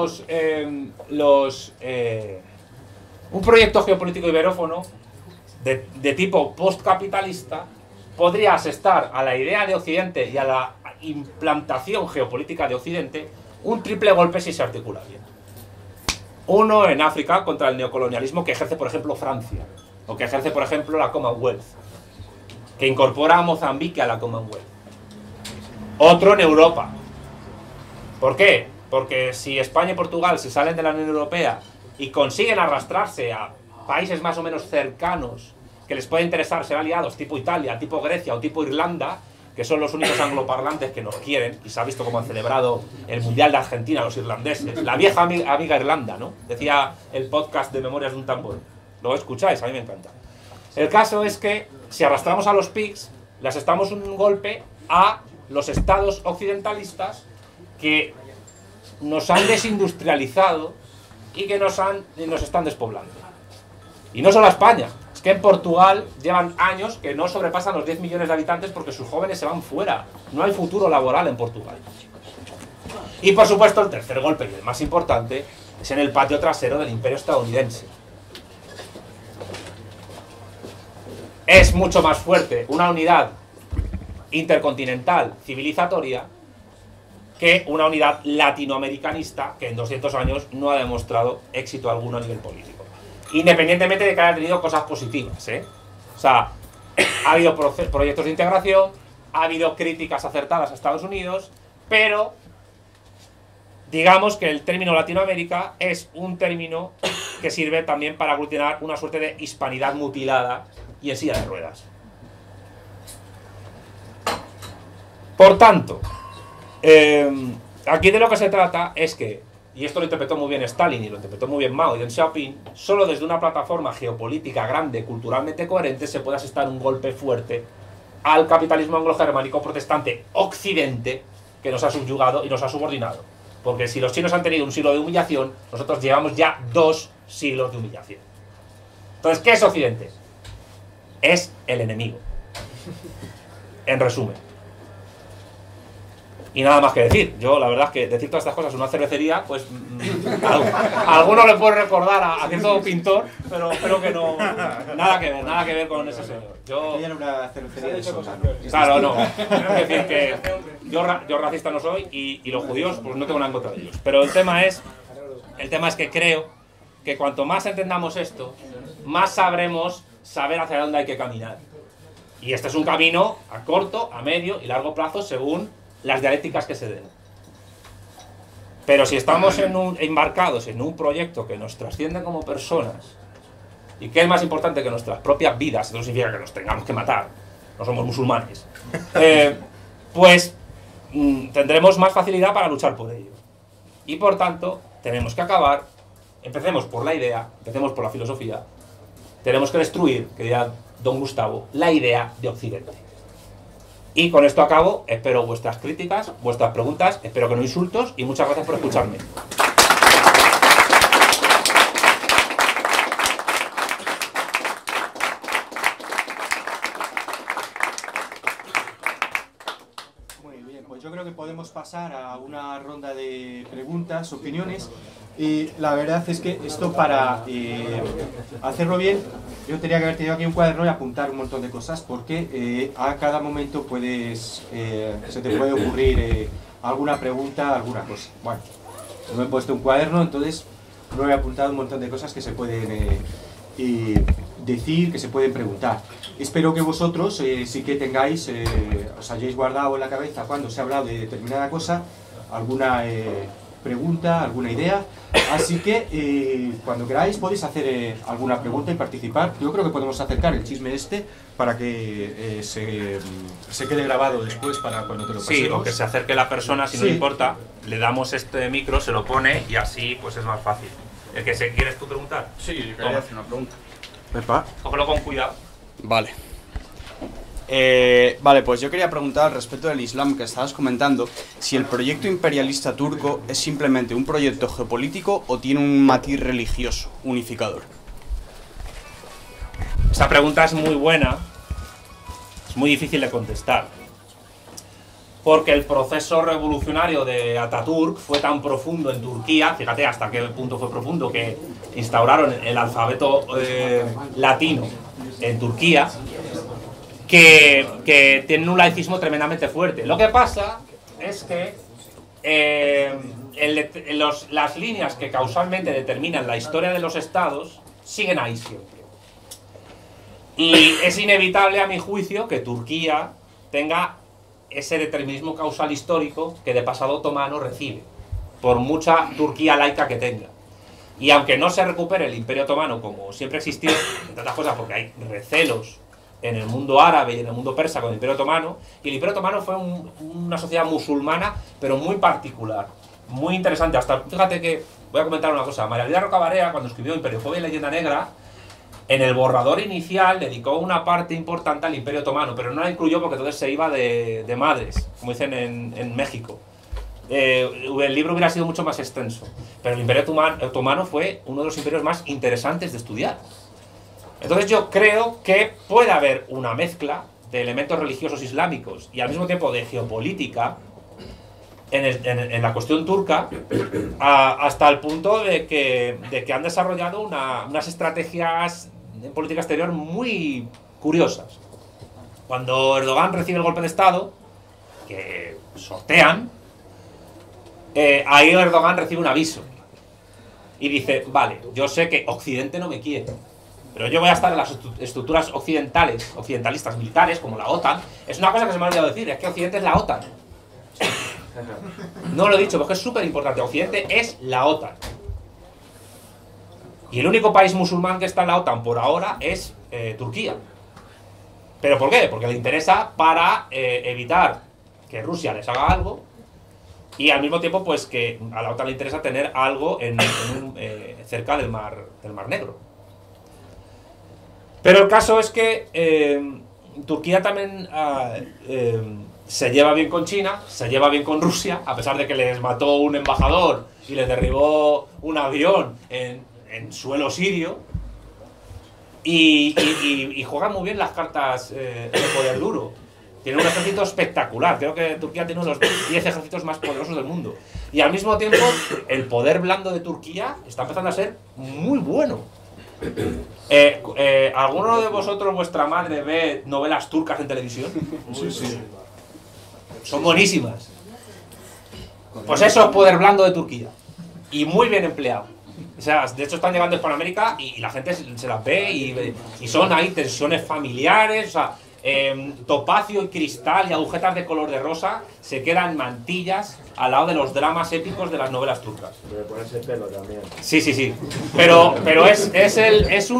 un proyecto geopolítico iberófono de tipo postcapitalista podría asestar a la idea de Occidente y a la implantación geopolítica de Occidente un triple golpe si se articula bien. Uno en África contra el neocolonialismo que ejerce, por ejemplo, Francia, o que ejerce, por ejemplo, la Commonwealth, que incorpora a Mozambique a la Commonwealth. Otro en Europa. ¿Por qué? Porque si España y Portugal se salen de la Unión Europea y consiguen arrastrarse a países más o menos cercanos que les puede interesar ser aliados, tipo Italia, tipo Grecia o tipo Irlanda, que son los únicos angloparlantes que nos quieren, y se ha visto cómo han celebrado el Mundial de Argentina los irlandeses, la vieja amiga Irlanda, ¿no? Decía el podcast de Memorias de un Tambor. ¿Lo escucháis? A mí me encanta. El caso es que si arrastramos a los PIGs, le asestamos un golpe a los estados occidentalistas que nos han desindustrializado y que nos están despoblando. Y no solo a España. Es que en Portugal llevan años que no sobrepasan los 10 millones de habitantes porque sus jóvenes se van fuera. No hay futuro laboral en Portugal. Y por supuesto el tercer golpe, y el más importante, es en el patio trasero del imperio estadounidense. Es mucho más fuerte una unidad intercontinental civilizatoria que una unidad latinoamericanista que en 200 años no ha demostrado éxito alguno a nivel político. Independientemente de que haya tenido cosas positivas, ¿eh? O sea, ha habido proyectos de integración, ha habido críticas acertadas a Estados Unidos, pero digamos que el término Latinoamérica es un término que sirve también para aglutinar una suerte de hispanidad mutilada y en silla de ruedas. Por tanto, aquí de lo que se trata es que, y esto lo interpretó muy bien Stalin y lo interpretó muy bien Mao y Deng Xiaoping, solo desde una plataforma geopolítica grande, culturalmente coherente, se puede asestar un golpe fuerte al capitalismo anglo-germánico protestante occidente que nos ha subyugado y nos ha subordinado. Porque si los chinos han tenido un siglo de humillación, nosotros llevamos ya 2 siglos de humillación. Entonces, ¿qué es Occidente? Es el enemigo. En resumen. Y nada más que decir. Yo, la verdad es que decir todas estas cosas en una cervecería, pues a alguno le puede recordar a cierto pintor, pero espero que no. Nada que ver con ese señor. Yo era una cervecería de sosa, ¿no? Claro, no. Es decir, que yo racista no soy y los judíos, pues no tengo nada en contra de ellos. Pero el tema es que creo que cuanto más entendamos esto, más sabremos saber hacia dónde hay que caminar. Y este es un camino a corto, a medio y largo plazo según las dialécticas que se den. Pero si estamos embarcados en un proyecto que nos trasciende como personas y que es más importante que nuestras propias vidas, eso no significa que nos tengamos que matar, no somos musulmanes, pues tendremos más facilidad para luchar por ello. Y por tanto, tenemos que acabar, empecemos por la idea, empecemos por la filosofía, tenemos que destruir, que diría don Gustavo, la idea de Occidente. Y con esto acabo, espero vuestras críticas, vuestras preguntas, espero que no insultos y muchas gracias por escucharme. Muy bien, pues yo creo que podemos pasar a una ronda de preguntas, opiniones. Y la verdad es que esto para hacerlo bien, yo tenía que haber tenido aquí un cuaderno y apuntar un montón de cosas porque a cada momento se te puede ocurrir alguna pregunta, alguna cosa. Bueno, no he puesto un cuaderno, entonces no he apuntado un montón de cosas que se pueden decir, que se pueden preguntar. Espero que vosotros sí que tengáis, os hayáis guardado en la cabeza cuando se ha hablado de determinada cosa, alguna pregunta, alguna idea. Así que cuando queráis podéis hacer alguna pregunta y participar. Yo creo que podemos acercar el chisme este para que se quede grabado después para cuando te lo pasemos. Sí, o que se acerque la persona, si no le importa, le damos este micro, se lo pone y así pues es más fácil. El que se ¿quieres tú preguntar? Sí, quería hacer una pregunta. Cógelo con cuidado. Vale. Vale, pues yo quería preguntar al respecto del Islam que estabas comentando, si el proyecto imperialista turco es simplemente un proyecto geopolítico o tiene un matiz religioso unificador. Esa pregunta es muy buena, es muy difícil de contestar, porque el proceso revolucionario de Atatürk fue tan profundo en Turquía, fíjate hasta qué punto fue profundo, que instauraron el alfabeto latino en Turquía, que tienen un laicismo tremendamente fuerte. Lo que pasa es que las líneas que causalmente determinan la historia de los estados siguen ahí siempre. Y es inevitable, a mi juicio, que Turquía tenga ese determinismo causal histórico que de pasado otomano recibe, por mucha Turquía laica que tenga. Y aunque no se recupere el Imperio Otomano como siempre existió, entre otras cosas porque hay recelos en el mundo árabe y en el mundo persa con el Imperio Otomano, y el Imperio Otomano fue una sociedad musulmana, pero muy particular, muy interesante. Hasta, fíjate que, voy a comentar una cosa, María Elvira Rocabarrea, cuando escribió Imperiofobia y Leyenda Negra, en el borrador inicial dedicó una parte importante al Imperio Otomano, pero no la incluyó porque entonces se iba de madres, como dicen en México. El libro hubiera sido mucho más extenso, pero el Imperio Otomano fue uno de los imperios más interesantes de estudiar. Entonces yo creo que puede haber una mezcla de elementos religiosos islámicos y al mismo tiempo de geopolítica en la cuestión turca, hasta el punto de que han desarrollado unas estrategias en política exterior muy curiosas. Cuando Erdogan recibe el golpe de Estado, que sortean, ahí Erdogan recibe un aviso y dice, vale, yo sé que Occidente no me quiere, pero yo voy a estar en las estructuras occidentalistas militares, como la OTAN. Es una cosa que se me ha olvidado decir, es que Occidente es la OTAN. No lo he dicho, porque es súper importante. Occidente es la OTAN. Y el único país musulmán que está en la OTAN por ahora es Turquía. ¿Pero por qué? Porque le interesa para evitar que Rusia les haga algo, y al mismo tiempo pues que a la OTAN le interesa tener algo cerca del mar Negro. Pero el caso es que Turquía también se lleva bien con China, se lleva bien con Rusia, a pesar de que les mató un embajador y les derribó un avión en suelo sirio, y juegan muy bien las cartas de poder duro. Tiene un ejército espectacular, creo que Turquía tiene uno de los 10 ejércitos más poderosos del mundo. Y al mismo tiempo, el poder blando de Turquía está empezando a ser muy bueno. ¿Alguno de vosotros, vuestra madre, ve novelas turcas en televisión? Sí, sí. Son buenísimas. Pues eso es poder blando de Turquía. Y muy bien empleado. O sea, de hecho están llegando a Hispanoamérica y la gente se las ve y son ahí tensiones familiares, o sea, topacio y cristal y agujetas de color de rosa se quedan mantillas al lado de los dramas épicos de las novelas turcas. Debe ponerse pelo también. Sí, sí, sí. Pero es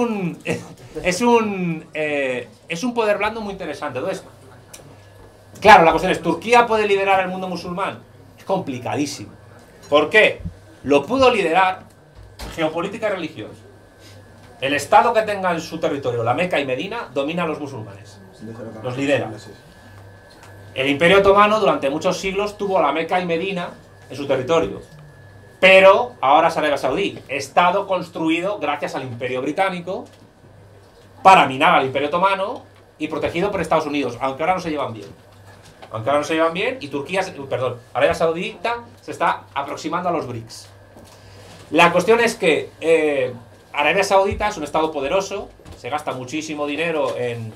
un poder blando muy interesante. Entonces, claro, la cuestión es, ¿Turquía puede liderar el mundo musulmán? Es complicadísimo. ¿Por qué? Lo pudo liderar geopolítica y religión. El estado que tenga en su territorio la Meca y Medina domina a los musulmanes. Los lidera. El Imperio Otomano durante muchos siglos tuvo a la Meca y Medina en su territorio. Pero ahora es Arabia Saudí, estado construido gracias al Imperio Británico para minar al Imperio Otomano y protegido por Estados Unidos, aunque ahora no se llevan bien. Y Arabia Saudita se está aproximando a los BRICS. La cuestión es que Arabia Saudita es un estado poderoso, se gasta muchísimo dinero en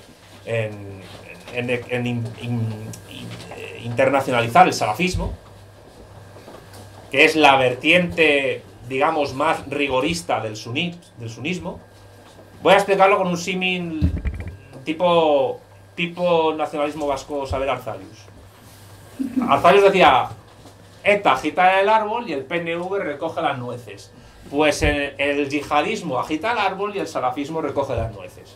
internacionalizar el salafismo, que es la vertiente, digamos, más rigorista del sunismo. Voy a explicarlo con un símil tipo nacionalismo vasco Saber Arzallus. Arzallus decía, ETA agita el árbol y el PNV recoge las nueces. Pues el yihadismo agita el árbol y el salafismo recoge las nueces.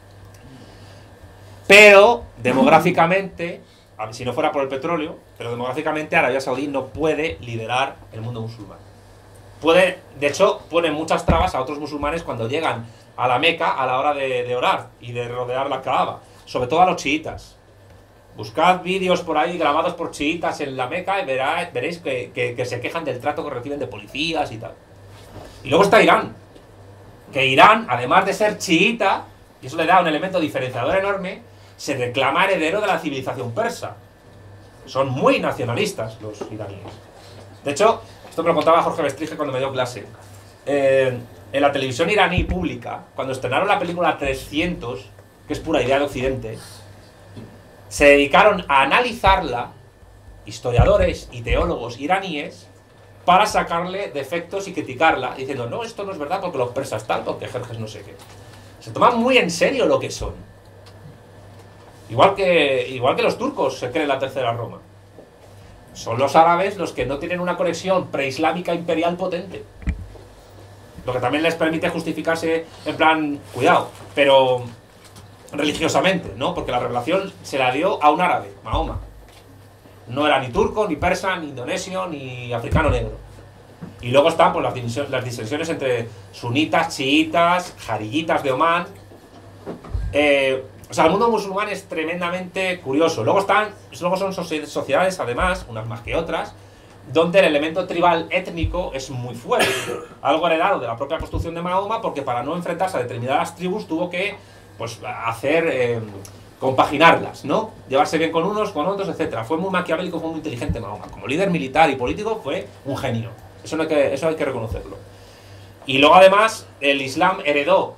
Pero, demográficamente, si no fuera por el petróleo, pero demográficamente Arabia Saudí no puede liderar el mundo musulmán. De hecho, pone muchas trabas a otros musulmanes cuando llegan a la Meca a la hora de orar y de rodear la Kaaba, sobre todo a los chiitas. Buscad vídeos por ahí grabados por chiitas en la Meca y veréis que se quejan del trato que reciben de policías y tal. Y luego está Irán, que Irán, además de ser chiita, y eso le da un elemento diferenciador enorme, se reclama heredero de la civilización persa. Son muy nacionalistas los iraníes. De hecho, esto me lo contaba Jorge Bestringe cuando me dio clase. En la televisión iraní pública, cuando estrenaron la película 300, que es pura idea de Occidente, se dedicaron a analizarla historiadores y teólogos iraníes para sacarle defectos y criticarla, diciendo, no, esto no es verdad porque los persas tal, porque Jerjes no sé qué. Se toman muy en serio lo que son. Igual que los turcos se creen la tercera Roma. Son los árabes los que no tienen una conexión preislámica imperial potente. Lo que también les permite justificarse en plan, cuidado, pero religiosamente, ¿no? Porque la revelación se la dio a un árabe, Mahoma. No era ni turco, ni persa, ni indonesio, ni africano negro. Y luego están pues, las disensiones entre sunitas, chiitas, jariyitas de Omán. O sea, el mundo musulmán es tremendamente curioso. Luego son sociedades, además, unas más que otras, donde el elemento tribal étnico es muy fuerte. Algo heredado de la propia construcción de Mahoma, porque para no enfrentarse a determinadas tribus tuvo que pues, compaginarlas, ¿no? Llevarse bien con unos, con otros, etc. Fue muy maquiavélico, fue muy inteligente Mahoma. Como líder militar y político fue un genio. Eso hay que reconocerlo. Y luego, además, el Islam heredó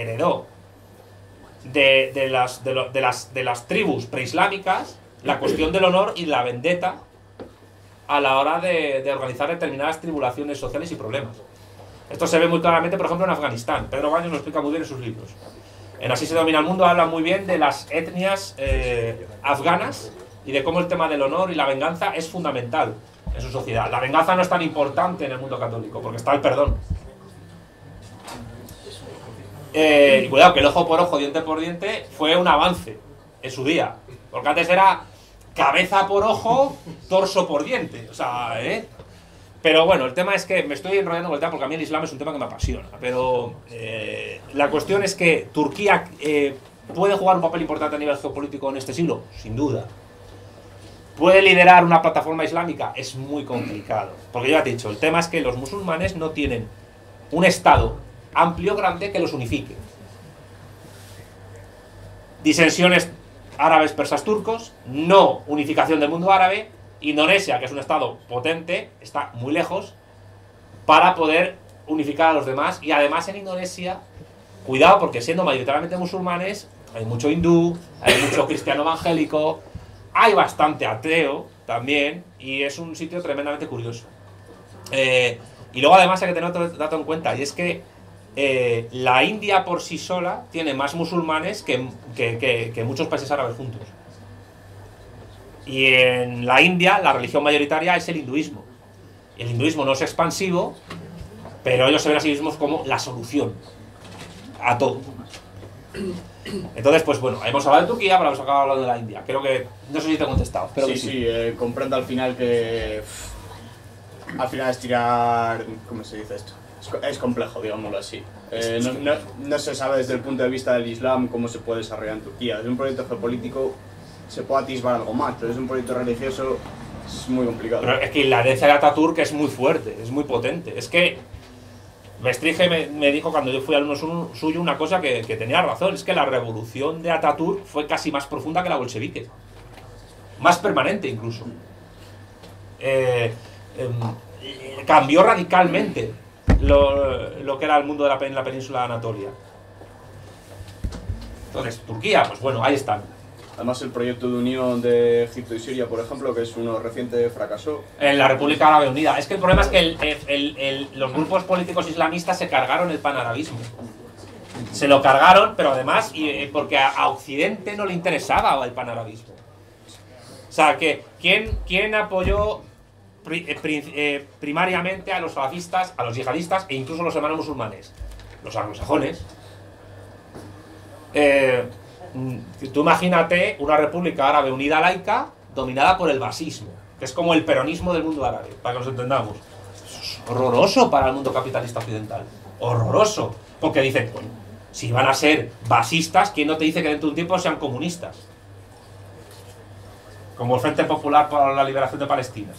de las tribus preislámicas la cuestión del honor y la vendetta a la hora de organizar determinadas tribulaciones sociales y problemas. Esto se ve muy claramente, por ejemplo, en Afganistán. Pedro Baños lo explica muy bien en sus libros. En Así se domina el mundo habla muy bien de las etnias afganas y de cómo el tema del honor y la venganza es fundamental en su sociedad. La venganza no es tan importante en el mundo católico porque está el perdón. Y cuidado, que el ojo por ojo, diente por diente fue un avance en su día. Porque antes era cabeza por ojo, torso por diente. O sea, Pero bueno, el tema es que me estoy enrollando con el tema porque a mí el Islam es un tema que me apasiona. Pero la cuestión es que Turquía puede jugar un papel importante a nivel geopolítico en este siglo, sin duda. ¿Puede liderar una plataforma islámica? Es muy complicado. Porque ya te he dicho, el tema es que los musulmanes no tienen un estado amplio, grande, que los unifique. Disensiones árabes, persas, turcos, no unificación del mundo árabe. Indonesia, que es un estado potente, está muy lejos para poder unificar a los demás. Y además en Indonesia, cuidado, porque siendo mayoritariamente musulmanes, hay mucho hindú, hay mucho cristiano evangélico, hay bastante ateo también, y es un sitio tremendamente curioso. Y luego además hay que tener otro dato en cuenta, y es que la India por sí sola tiene más musulmanes que muchos países árabes juntos. Y en la India la religión mayoritaria es el hinduismo. Y el hinduismo no es expansivo, pero ellos se ven a sí mismos como la solución a todo. Entonces, pues bueno, hemos hablado de Turquía, pero hemos acabado hablando de la India. Creo que, no sé si te he contestado. Pero sí, comprendo al final que al final es tirar, ¿cómo se dice esto? Es complejo, digámoslo así. No se sabe desde el punto de vista del Islam cómo se puede desarrollar en Turquía. Desde un proyecto geopolítico se puede atisbar algo más, pero desde un proyecto religioso es muy complicado. Pero es que la herencia de Atatürk es muy fuerte, es muy potente. Es que Bestringe me dijo cuando yo fui alumno suyo una cosa que tenía razón, es que la revolución de Atatürk fue casi más profunda que la bolchevique. Más permanente incluso. Cambió radicalmente lo que era el mundo de la península de Anatolia. Entonces, Turquía, pues bueno, ahí están. Además, el proyecto de unión de Egipto y Siria, por ejemplo, que es uno reciente, fracasó. En la República Árabe Unida. Es que el problema es que los grupos políticos islamistas se cargaron el panarabismo. Se lo cargaron, pero además porque a Occidente no le interesaba el panarabismo. O sea, que ¿quién apoyó primariamente a los salafistas, a los yihadistas e incluso a los hermanos musulmanes, los anglosajones. Tú imagínate una república árabe unida laica dominada por el basismo, que es como el peronismo del mundo árabe, para que nos entendamos. Eso es horroroso para el mundo capitalista occidental. Horroroso. Porque dicen, bueno, si van a ser basistas, ¿quién no te dice que dentro de un tiempo sean comunistas? Como el Frente Popular para la Liberación de Palestina.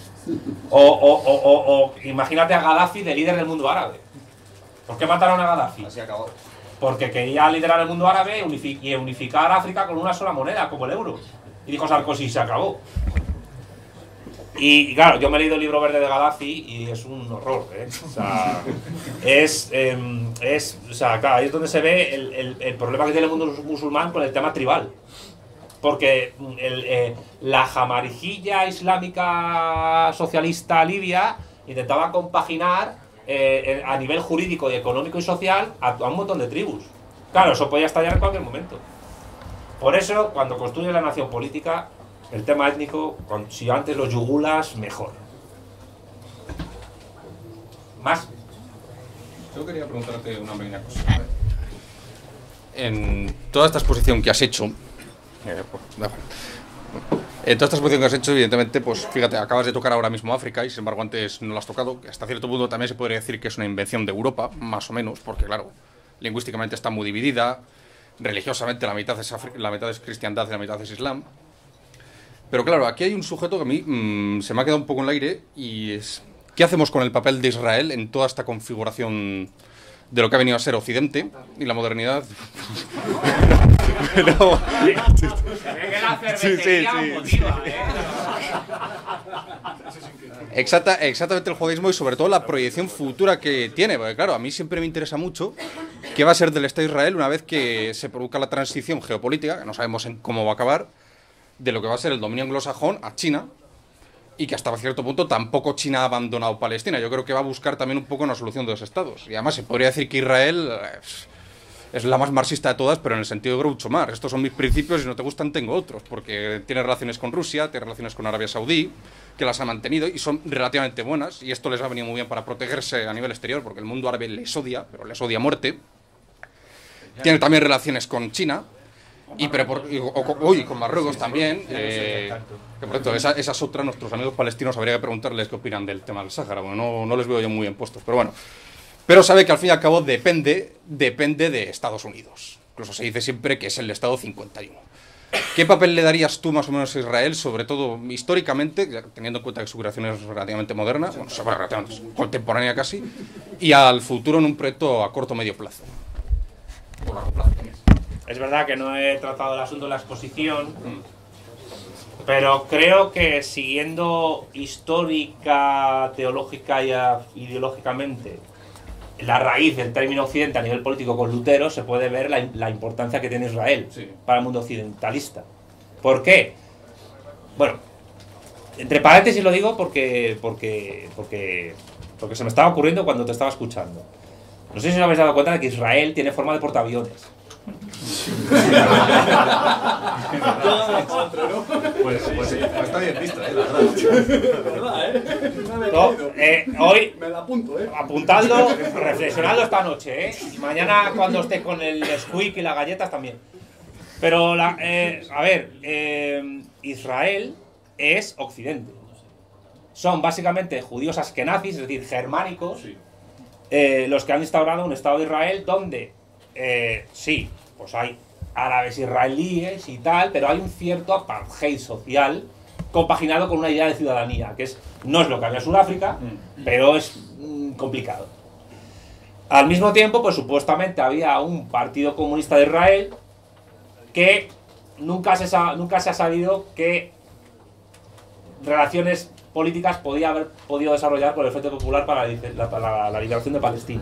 O imagínate a Gaddafi de líder del mundo árabe. ¿Por qué mataron a Gaddafi? Así acabó. Porque quería liderar el mundo árabe y unificar África con una sola moneda, como el euro. Y dijo Sarkozy, se acabó. Y claro, yo me he leído el libro verde de Gaddafi y es un horror, ¿eh? O sea, o sea, claro, ahí es donde se ve el problema que tiene el mundo musulmán con el tema tribal. Porque la jamarijilla islámica socialista libia intentaba compaginar a nivel jurídico y económico y social a un montón de tribus. Claro, eso podía estallar en cualquier momento. Por eso, cuando construye la nación política, el tema étnico, si antes los yugulas, mejor. ¿Más? Yo quería preguntarte una pequeña cosa. En toda esta exposición que has hecho, evidentemente, pues fíjate, acabas de tocar ahora mismo África y sin embargo antes no lo has tocado. Hasta cierto punto también se podría decir que es una invención de Europa, más o menos, porque claro, lingüísticamente está muy dividida, religiosamente la mitad es cristiandad y la mitad es islam. Pero claro, aquí hay un sujeto que a mí se me ha quedado un poco en el aire y es... ¿Qué hacemos con el papel de Israel en toda esta configuración de lo que ha venido a ser Occidente y la modernidad? No. Se ve que la cervecería motiva, ¿eh? Exactamente el judaísmo y sobre todo la proyección futura que tiene, porque claro, a mí siempre me interesa mucho qué va a ser del Estado de Israel una vez que se produzca la transición geopolítica, que no sabemos en cómo va a acabar, de lo que va a ser el dominio anglosajón a China, y que hasta cierto punto tampoco China ha abandonado Palestina. Yo creo que va a buscar también un poco una solución de los estados. Y además se podría decir que Israel es la más marxista de todas, pero en el sentido de Groucho Marx. Estos son mis principios y si no te gustan tengo otros, porque tiene relaciones con Rusia, tiene relaciones con Arabia Saudí, que las ha mantenido y son relativamente buenas, y esto les ha venido muy bien para protegerse a nivel exterior, porque el mundo árabe les odia, pero les odia a muerte. Tiene también relaciones con China, y con Marruecos también. Que por cierto, esa es otra, nuestros amigos palestinos habría que preguntarles qué opinan del tema del Sáhara. Bueno, no les veo yo muy bien puestos, pero bueno. Pero sabe que al fin y al cabo depende de Estados Unidos. Incluso se dice siempre que es el Estado 51. ¿Qué papel le darías tú más o menos a Israel, sobre todo históricamente, teniendo en cuenta que su creación es relativamente moderna, relativamente contemporánea casi, y al futuro en un proyecto a corto o medio plazo? O largo plazo también. Es verdad que no he tratado el asunto de la exposición, pero creo que siguiendo histórica, teológica y ideológicamente la raíz del término occidente a nivel político con Lutero, se puede ver la importancia que tiene Israel para el mundo occidentalista. ¿Por qué? Bueno, entre paréntesis lo digo porque se me estaba ocurriendo cuando te estaba escuchando. No sé si os habéis dado cuenta de que Israel tiene forma de portaaviones. Pues está bien visto, la verdad. Hoy, me la apunto, apuntadlo, reflexionadlo esta noche, y mañana cuando esté con el squeak y las galletas también. Pero, a ver, Israel es Occidente. Son básicamente judíos askenazis, es decir, germánicos, los que han instaurado un Estado de Israel donde, sí, pues hay árabes israelíes y tal, pero hay un cierto apartheid social compaginado con una idea de ciudadanía, que no es lo que había en Sudáfrica, pero es complicado. Al mismo tiempo, pues supuestamente había un partido comunista de Israel que nunca se ha sabido qué relaciones políticas podía haber podido desarrollar con el Frente Popular para la liberación de Palestina.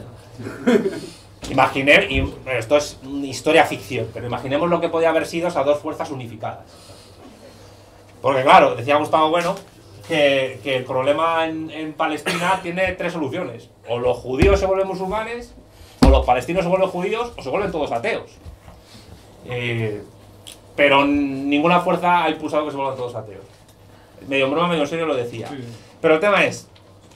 Esto es historia ficción, pero imaginemos lo que podía haber sido esas dos fuerzas unificadas. Porque claro, decía Gustavo Bueno que el problema en Palestina tiene tres soluciones. O los judíos se vuelven musulmanes, o los palestinos se vuelven judíos, o se vuelven todos ateos. Pero ninguna fuerza ha impulsado que se vuelvan todos ateos. Medio en broma, medio en serio lo decía. Pero el tema es,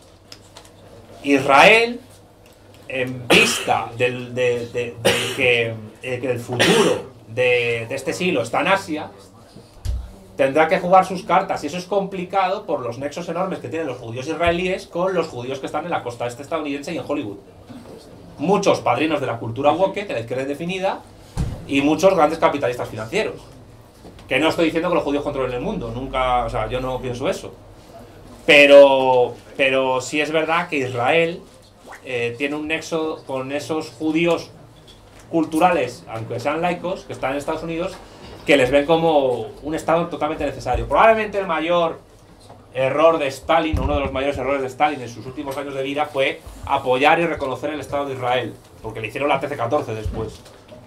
Israel, en vista de que el futuro de este siglo está en Asia, tendrá que jugar sus cartas, y eso es complicado por los nexos enormes que tienen los judíos israelíes con los judíos que están en la costa este estadounidense y en Hollywood. Muchos padrinos de la cultura woke, de la izquierda definida, y muchos grandes capitalistas financieros. Que no estoy diciendo que los judíos controlen el mundo, nunca, o sea, yo no pienso eso. Pero sí es verdad que Israel tiene un nexo con esos judíos culturales, aunque sean laicos, que están en Estados Unidos, que les ven como un Estado totalmente necesario. Probablemente el mayor error de Stalin, uno de los mayores errores de Stalin en sus últimos años de vida, fue apoyar y reconocer el Estado de Israel, porque le hicieron la 13-14 después.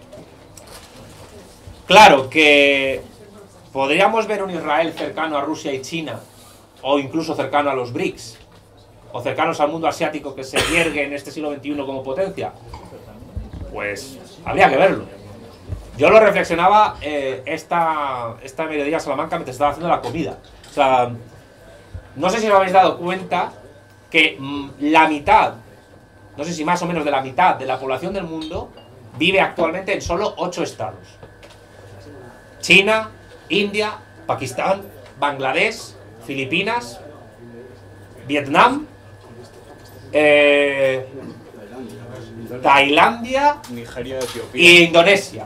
Claro que podríamos ver un Israel cercano a Rusia y China, o incluso cercano a los BRICS, o cercanos al mundo asiático que se yergue en este siglo XXI como potencia. Pues habría que verlo. Yo lo reflexionaba esta mediodía Salamanca mientras estaba haciendo la comida. O sea, no sé si os habéis dado cuenta que la mitad, no sé si más o menos de la mitad de la población del mundo vive actualmente en solo 8 estados. China, India, Pakistán, Bangladesh, Filipinas, Vietnam, Tailandia, Nigeria, Etiopía e Indonesia.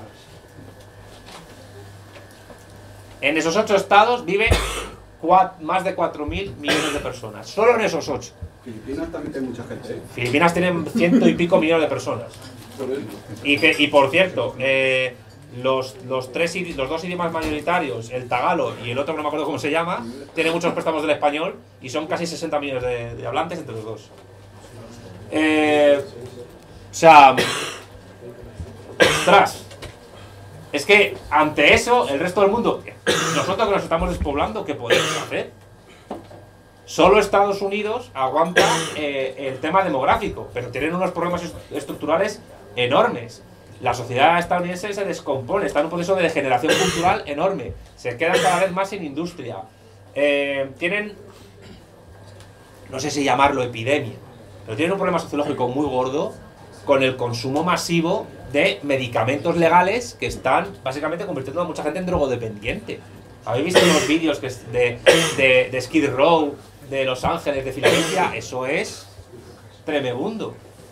En esos 8 estados viven más de 4.000 millones de personas. Solo en esos 8. Filipinas también tiene mucha gente, ¿eh? Filipinas tienen 100 y pico millones de personas. Y por cierto, los dos idiomas mayoritarios, el tagalo y el otro que no me acuerdo cómo se llama, tienen muchos préstamos del español y son casi 60 millones de hablantes entre los dos. O sea, ostras, es que ante eso, el resto del mundo, nosotros que nos estamos despoblando, ¿qué podemos hacer? Solo Estados Unidos aguanta el tema demográfico, pero tienen unos problemas estructurales enormes. La sociedad estadounidense se descompone, está en un proceso de degeneración cultural enorme, se quedan cada vez más sin industria. Tienen, no sé si llamarlo epidemia, pero tienen un problema sociológico muy gordo con el consumo masivo de medicamentos legales que están básicamente convirtiendo a mucha gente en drogodependiente. ¿Habéis visto los vídeos de Skid Row, de Los Ángeles, de Filadelfia? Eso es tremebundo.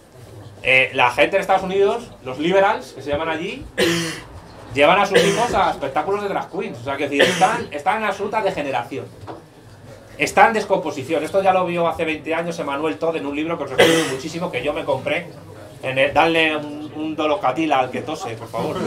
La gente en Estados Unidos, los liberals, que se llaman allí, llevan a sus hijos a espectáculos de drag queens. O sea, que están en absoluta degeneración. Está en descomposición. Esto ya lo vio hace 20 años Emmanuel Todd en un libro que os recomiendo muchísimo, que yo me compré. Dale un dolocatila al que tose, por favor.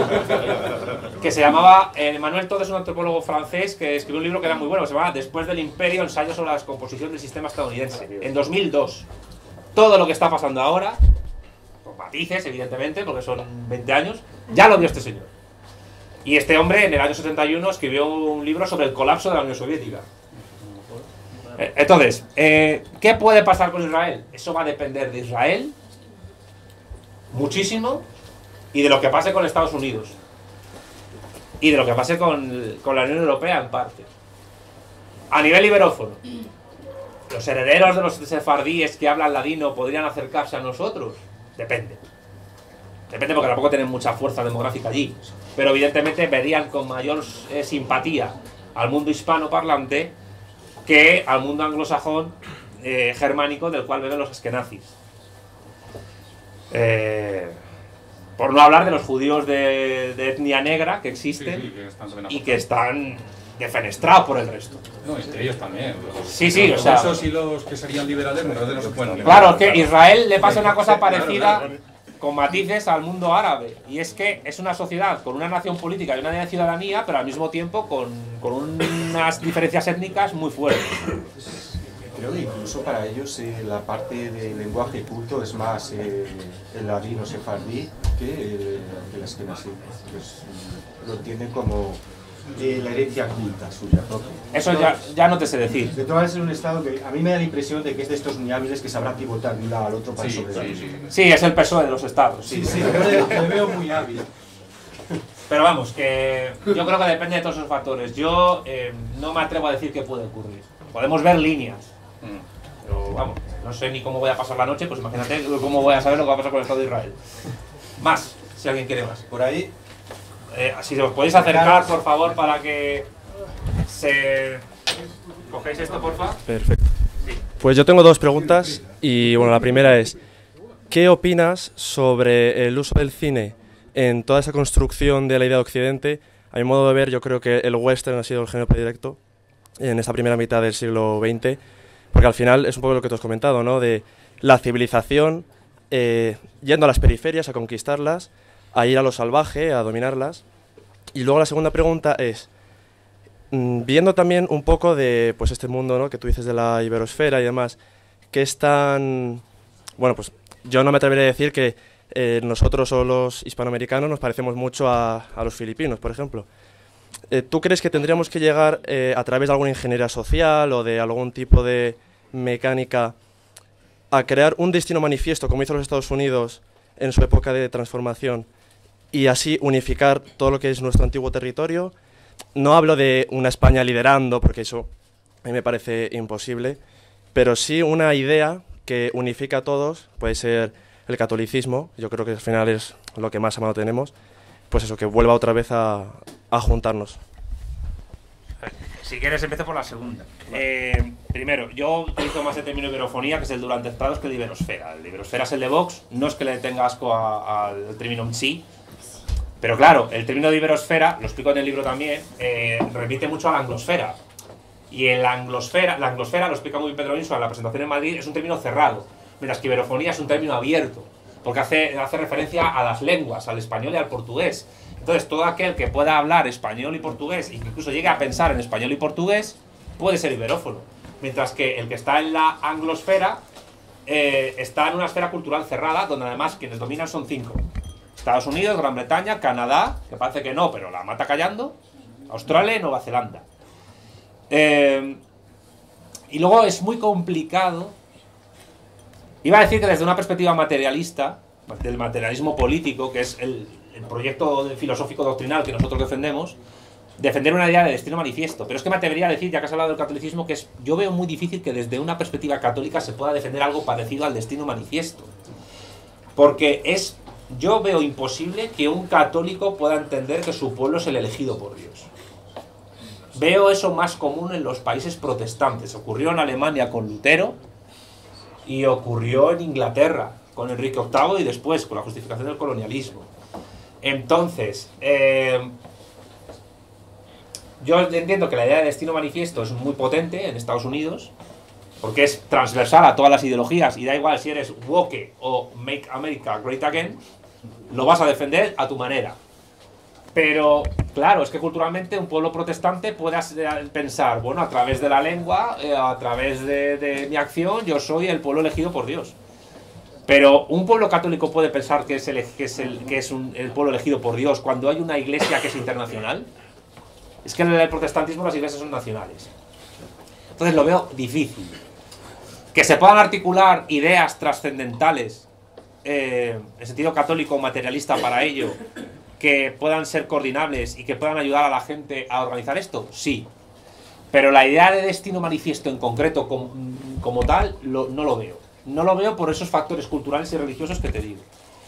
Que se llamaba... Emmanuel Todd es un antropólogo francés que escribió un libro que era muy bueno, que se llamaba Después del Imperio, ensayo sobre la descomposición del sistema estadounidense, en 2002. Todo lo que está pasando ahora, con matices, evidentemente, porque son 20 años, ya lo vio este señor. Y este hombre, en el año 71, escribió un libro sobre el colapso de la Unión Soviética. Entonces, ¿qué puede pasar con Israel? Eso va a depender de Israel muchísimo, y de lo que pase con Estados Unidos, y de lo que pase con la Unión Europea en parte. A nivel iberófono, ¿los herederos de los sefardíes que hablan ladino podrían acercarse a nosotros? Depende. Depende, porque tampoco tienen mucha fuerza demográfica allí. Pero evidentemente verían con mayor simpatía al mundo hispano parlante que al mundo anglosajón germánico, del cual beben los askenazis. Por no hablar de los judíos de etnia negra que existen, Sí, que están también y que están defenestrados por el resto. No, entre ellos también. Sí, o los sea... rusos y los que serían liberales, no se pueden... Claro, es que Israel le pasa una cosa parecida, con matices, al mundo árabe. Y es que es una sociedad con una nación política y una de ciudadanía, pero al mismo tiempo con unas diferencias étnicas muy fuertes. Creo que incluso para ellos la parte del lenguaje y culto es más el ladino sefardí que el askenazí. Pues, lo entienden como la herencia culta suya propia. Eso ya no te sé decir. De todas maneras, es un estado que a mí me da la impresión de que es de estos muy hábiles que sabrá pivotar de un lado al otro para sobrevivir. Sí, es el PSOE de los estados. Sí, yo le veo muy hábil. Pero vamos, que yo creo que depende de todos esos factores. Yo no me atrevo a decir qué puede ocurrir. Podemos ver líneas. Pero vamos, no sé ni cómo voy a pasar la noche, pues imagínate cómo voy a saber lo que va a pasar con el Estado de Israel. Más, si alguien quiere más. Por ahí. Si os podéis acercar, por favor, para que se... ¿Cogéis esto, porfa? Perfecto. Pues yo tengo dos preguntas y bueno, la primera es, ¿qué opinas sobre el uso del cine en toda esa construcción de la idea de Occidente? A mi modo de ver, yo creo que el western ha sido el género predilecto en esta primera mitad del siglo XX, porque al final es un poco lo que tú has comentado, ¿no? De la civilización yendo a las periferias a conquistarlas, a ir a lo salvaje, a dominarlas. Y luego la segunda pregunta es, viendo también un poco de pues este mundo, ¿no?, que tú dices de la iberosfera y demás, que es tan... Bueno, pues yo no me atrevería a decir que nosotros o los hispanoamericanos nos parecemos mucho a los filipinos, por ejemplo. ¿Tú crees que tendríamos que llegar a través de alguna ingeniería social o de algún tipo de mecánica a crear un destino manifiesto, como hizo los Estados Unidos en su época de transformación, y así unificar todo lo que es nuestro antiguo territorio? No hablo de una España liderando, porque eso a mí me parece imposible, pero sí una idea que unifica a todos, puede ser el catolicismo, yo creo que al final es lo que más a mano tenemos, pues eso, que vuelva otra vez a juntarnos. Si quieres, empiezo por la segunda. Primero, yo utilizo más el término iberofonía, que es el durante estados, que el de iberosfera. El de iberosfera es el de Vox, no es que le tenga asco al término en sí, pero claro, el término de iberosfera, lo explico en el libro también, remite mucho a la anglosfera. Y la anglosfera, lo explica muy bien Pedro Insua en la presentación en Madrid, es un término cerrado, mientras que iberofonía es un término abierto, porque hace referencia a las lenguas, al español y al portugués. Entonces, todo aquel que pueda hablar español y portugués, y que incluso llegue a pensar en español y portugués, puede ser iberófono. Mientras que el que está en la anglosfera está en una esfera cultural cerrada, donde además quienes dominan son 5. Estados Unidos, Gran Bretaña, Canadá, que parece que no, pero la mata callando, Australia y Nueva Zelanda. Y luego es muy complicado. Iba a decir que desde una perspectiva materialista, del materialismo político, que es el proyecto filosófico doctrinal que nosotros defendemos, defender una idea de destino manifiesto. Pero es que me atrevería a decir, ya que has hablado del catolicismo, que yo veo muy difícil que desde una perspectiva católica se pueda defender algo parecido al destino manifiesto. Porque yo veo imposible que un católico pueda entender que su pueblo es el elegido por Dios. Veo eso más común en los países protestantes. Ocurrió en Alemania con Lutero y ocurrió en Inglaterra con Enrique VIII y después con la justificación del colonialismo. Entonces, yo entiendo que la idea de destino manifiesto es muy potente en Estados Unidos, porque es transversal a todas las ideologías y da igual si eres woke o Make America Great Again, lo vas a defender a tu manera. Pero, claro, es que culturalmente un pueblo protestante puede pensar, bueno, a través de la lengua, a través de mi acción, yo soy el pueblo elegido por Dios. Pero un pueblo católico puede pensar que es el pueblo elegido por Dios cuando hay una iglesia que es internacional. Es que en el protestantismo las iglesias son nacionales. Entonces lo veo difícil. Que se puedan articular ideas trascendentales en sentido católico o materialista para ello, que puedan ser coordinables y que puedan ayudar a la gente a organizar esto, sí. Pero la idea de destino manifiesto en concreto como tal, no lo veo. No lo veo por esos factores culturales y religiosos que te digo.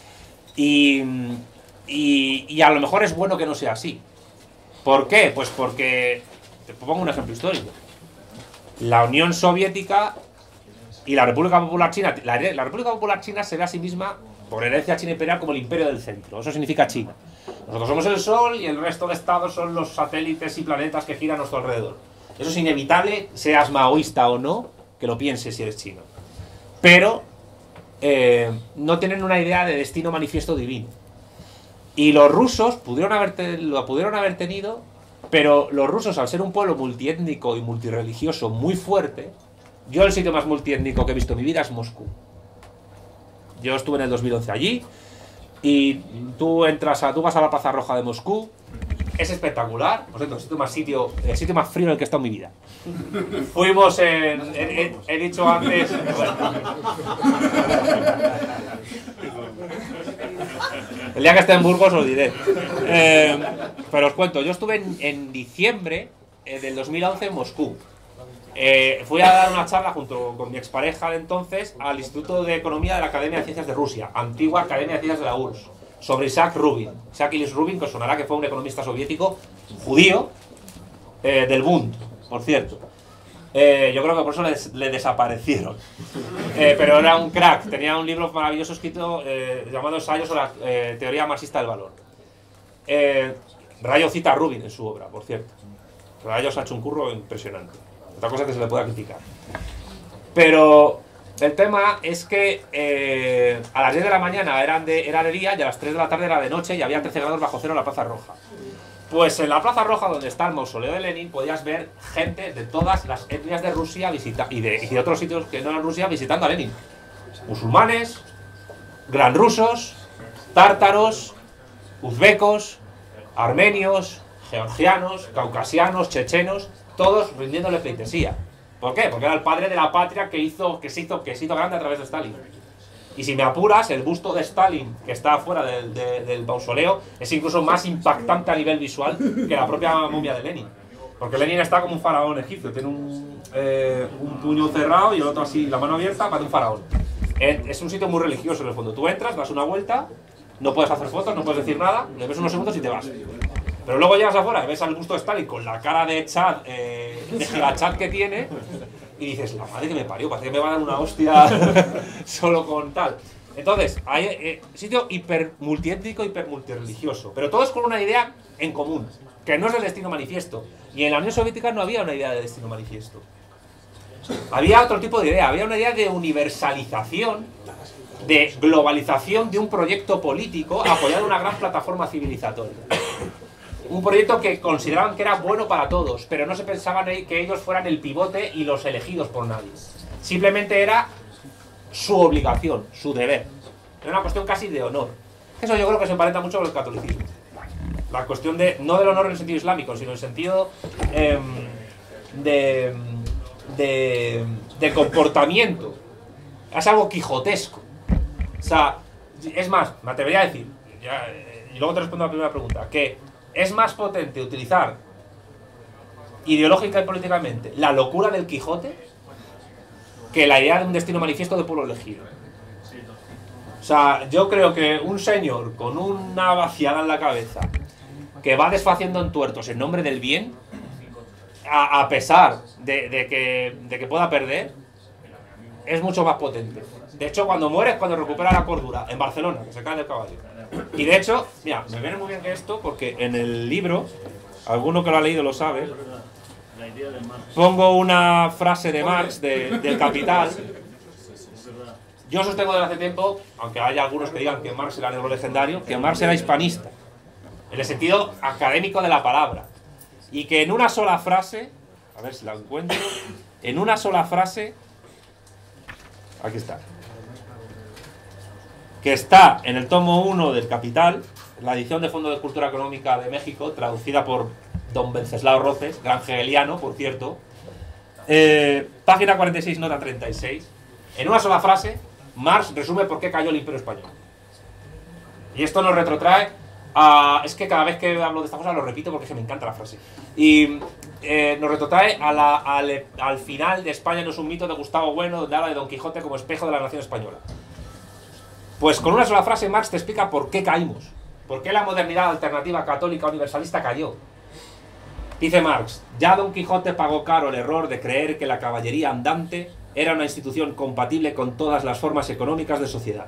Y a lo mejor es bueno que no sea así. ¿Por qué? Pues porque, te pongo un ejemplo histórico. La Unión Soviética y la República Popular China, la República Popular China se ve a sí misma, por herencia china imperial, como el imperio del centro. Eso significa China. Nosotros somos el Sol y el resto de estados son los satélites y planetas que giran a nuestro alrededor. Eso es inevitable, seas maoísta o no, que lo pienses si eres chino. Pero no tienen una idea de destino manifiesto divino. Y los rusos lo pudieron haber tenido, pero los rusos, al ser un pueblo multiétnico y multirreligioso muy fuerte, yo el sitio más multiétnico que he visto en mi vida es Moscú. Yo estuve en el 2011 allí, y tú vas a la Plaza Roja de Moscú, es espectacular, por cierto, el sitio más frío en el que he estado en mi vida. Fuimos he dicho antes... El día que esté en Burgos os diré. Pero os cuento, yo estuve en diciembre del 2011 en Moscú. Fui a dar una charla junto con mi expareja de entonces al Instituto de Economía de la Academia de Ciencias de Rusia, antigua Academia de Ciencias de la URSS, sobre Isaac Rubin. Isaac Ilyich Rubin, que os sonará que fue un economista soviético judío del Bund, por cierto. Yo creo que por eso le desaparecieron. Pero era un crack, tenía un libro maravilloso escrito llamado Ensayo sobre la teoría marxista del valor. Rayo cita a Rubin en su obra, por cierto. Rayo se ha hecho un curro impresionante. Otra cosa que se le pueda criticar. Pero el tema es que a las 10 de la mañana era de día y a las 3 de la tarde era de noche y había 13 grados bajo cero en la Plaza Roja. Pues en la Plaza Roja, donde está el mausoleo de Lenin, podías ver gente de todas las etnias de Rusia y de otros sitios que no eran Rusia visitando a Lenin. Musulmanes, gran rusos, tártaros, uzbecos, armenios, georgianos, caucasianos, chechenos, todos rindiéndole pleitesía. ¿Por qué? Porque era el padre de la patria que se hizo grande a través de Stalin. Y si me apuras, el busto de Stalin, que está afuera del mausoleo, es incluso más impactante a nivel visual que la propia momia de Lenin. Porque Lenin está como un faraón egipcio, tiene un puño cerrado y el otro así, la mano abierta, para un faraón. Es un sitio muy religioso en el fondo. Tú entras, das una vuelta, no puedes hacer fotos, no puedes decir nada, le ves unos segundos y te vas. Pero luego llegas afuera y ves al busto de Stalin con la cara de Chad, de gigachad que tiene, y dices, la madre que me parió, parece que me va a dar una hostia solo con tal. Entonces, hay sitio hiper multiétnico, hiper multirreligioso, pero todos con una idea en común, que no es el destino manifiesto. Y en la Unión Soviética no había una idea de destino manifiesto. Había otro tipo de idea, había una idea de universalización, de globalización de un proyecto político apoyado en una gran plataforma civilizatoria. Un proyecto que consideraban que era bueno para todos, pero no se pensaban que ellos fueran el pivote y los elegidos por nadie. Simplemente era su obligación, su deber. Era una cuestión casi de honor. Eso yo creo que se emparenta mucho con el catolicismo. La cuestión de, no del honor en el sentido islámico, sino en el sentido de comportamiento. Es algo quijotesco. O sea, es más, me atrevería a decir, y luego te respondo a la primera pregunta, que es más potente utilizar ideológica y políticamente la locura del Quijote que la idea de un destino manifiesto de pueblo elegido. O sea, yo creo que un señor con una vaciada en la cabeza que va desfaciendo entuertos en nombre del bien, a pesar de que pueda perder, es mucho más potente. De hecho, cuando muere es cuando recupera la cordura, en Barcelona, que se cae del caballo. Y de hecho, mira, me viene muy bien que esto, porque en el libro, alguno que lo ha leído lo sabe, pongo una frase de Marx, del Capital. Yo sostengo desde hace tiempo, aunque haya algunos que digan que Marx era negro legendario, que Marx era hispanista, en el sentido académico de la palabra. Y que en una sola frase, a ver si la encuentro, en una sola frase, aquí está, que está en el tomo 1 del Capital, la edición de Fondo de Cultura Económica de México, traducida por don Wenceslao Roces, gran hegeliano, por cierto, página 46, nota 36, en una sola frase, Marx resume por qué cayó el Imperio Español. Y esto nos retrotrae a... Es que cada vez que hablo de esta cosa lo repito porque es que me encanta la frase. Y nos retrotrae al final de España no es un mito de Gustavo Bueno, donde habla de Don Quijote como espejo de la nación española. Pues con una sola frase Marx te explica por qué caímos, por qué la modernidad alternativa católica universalista cayó. Dice Marx, ya Don Quijote pagó caro el error de creer que la caballería andante era una institución compatible con todas las formas económicas de sociedad.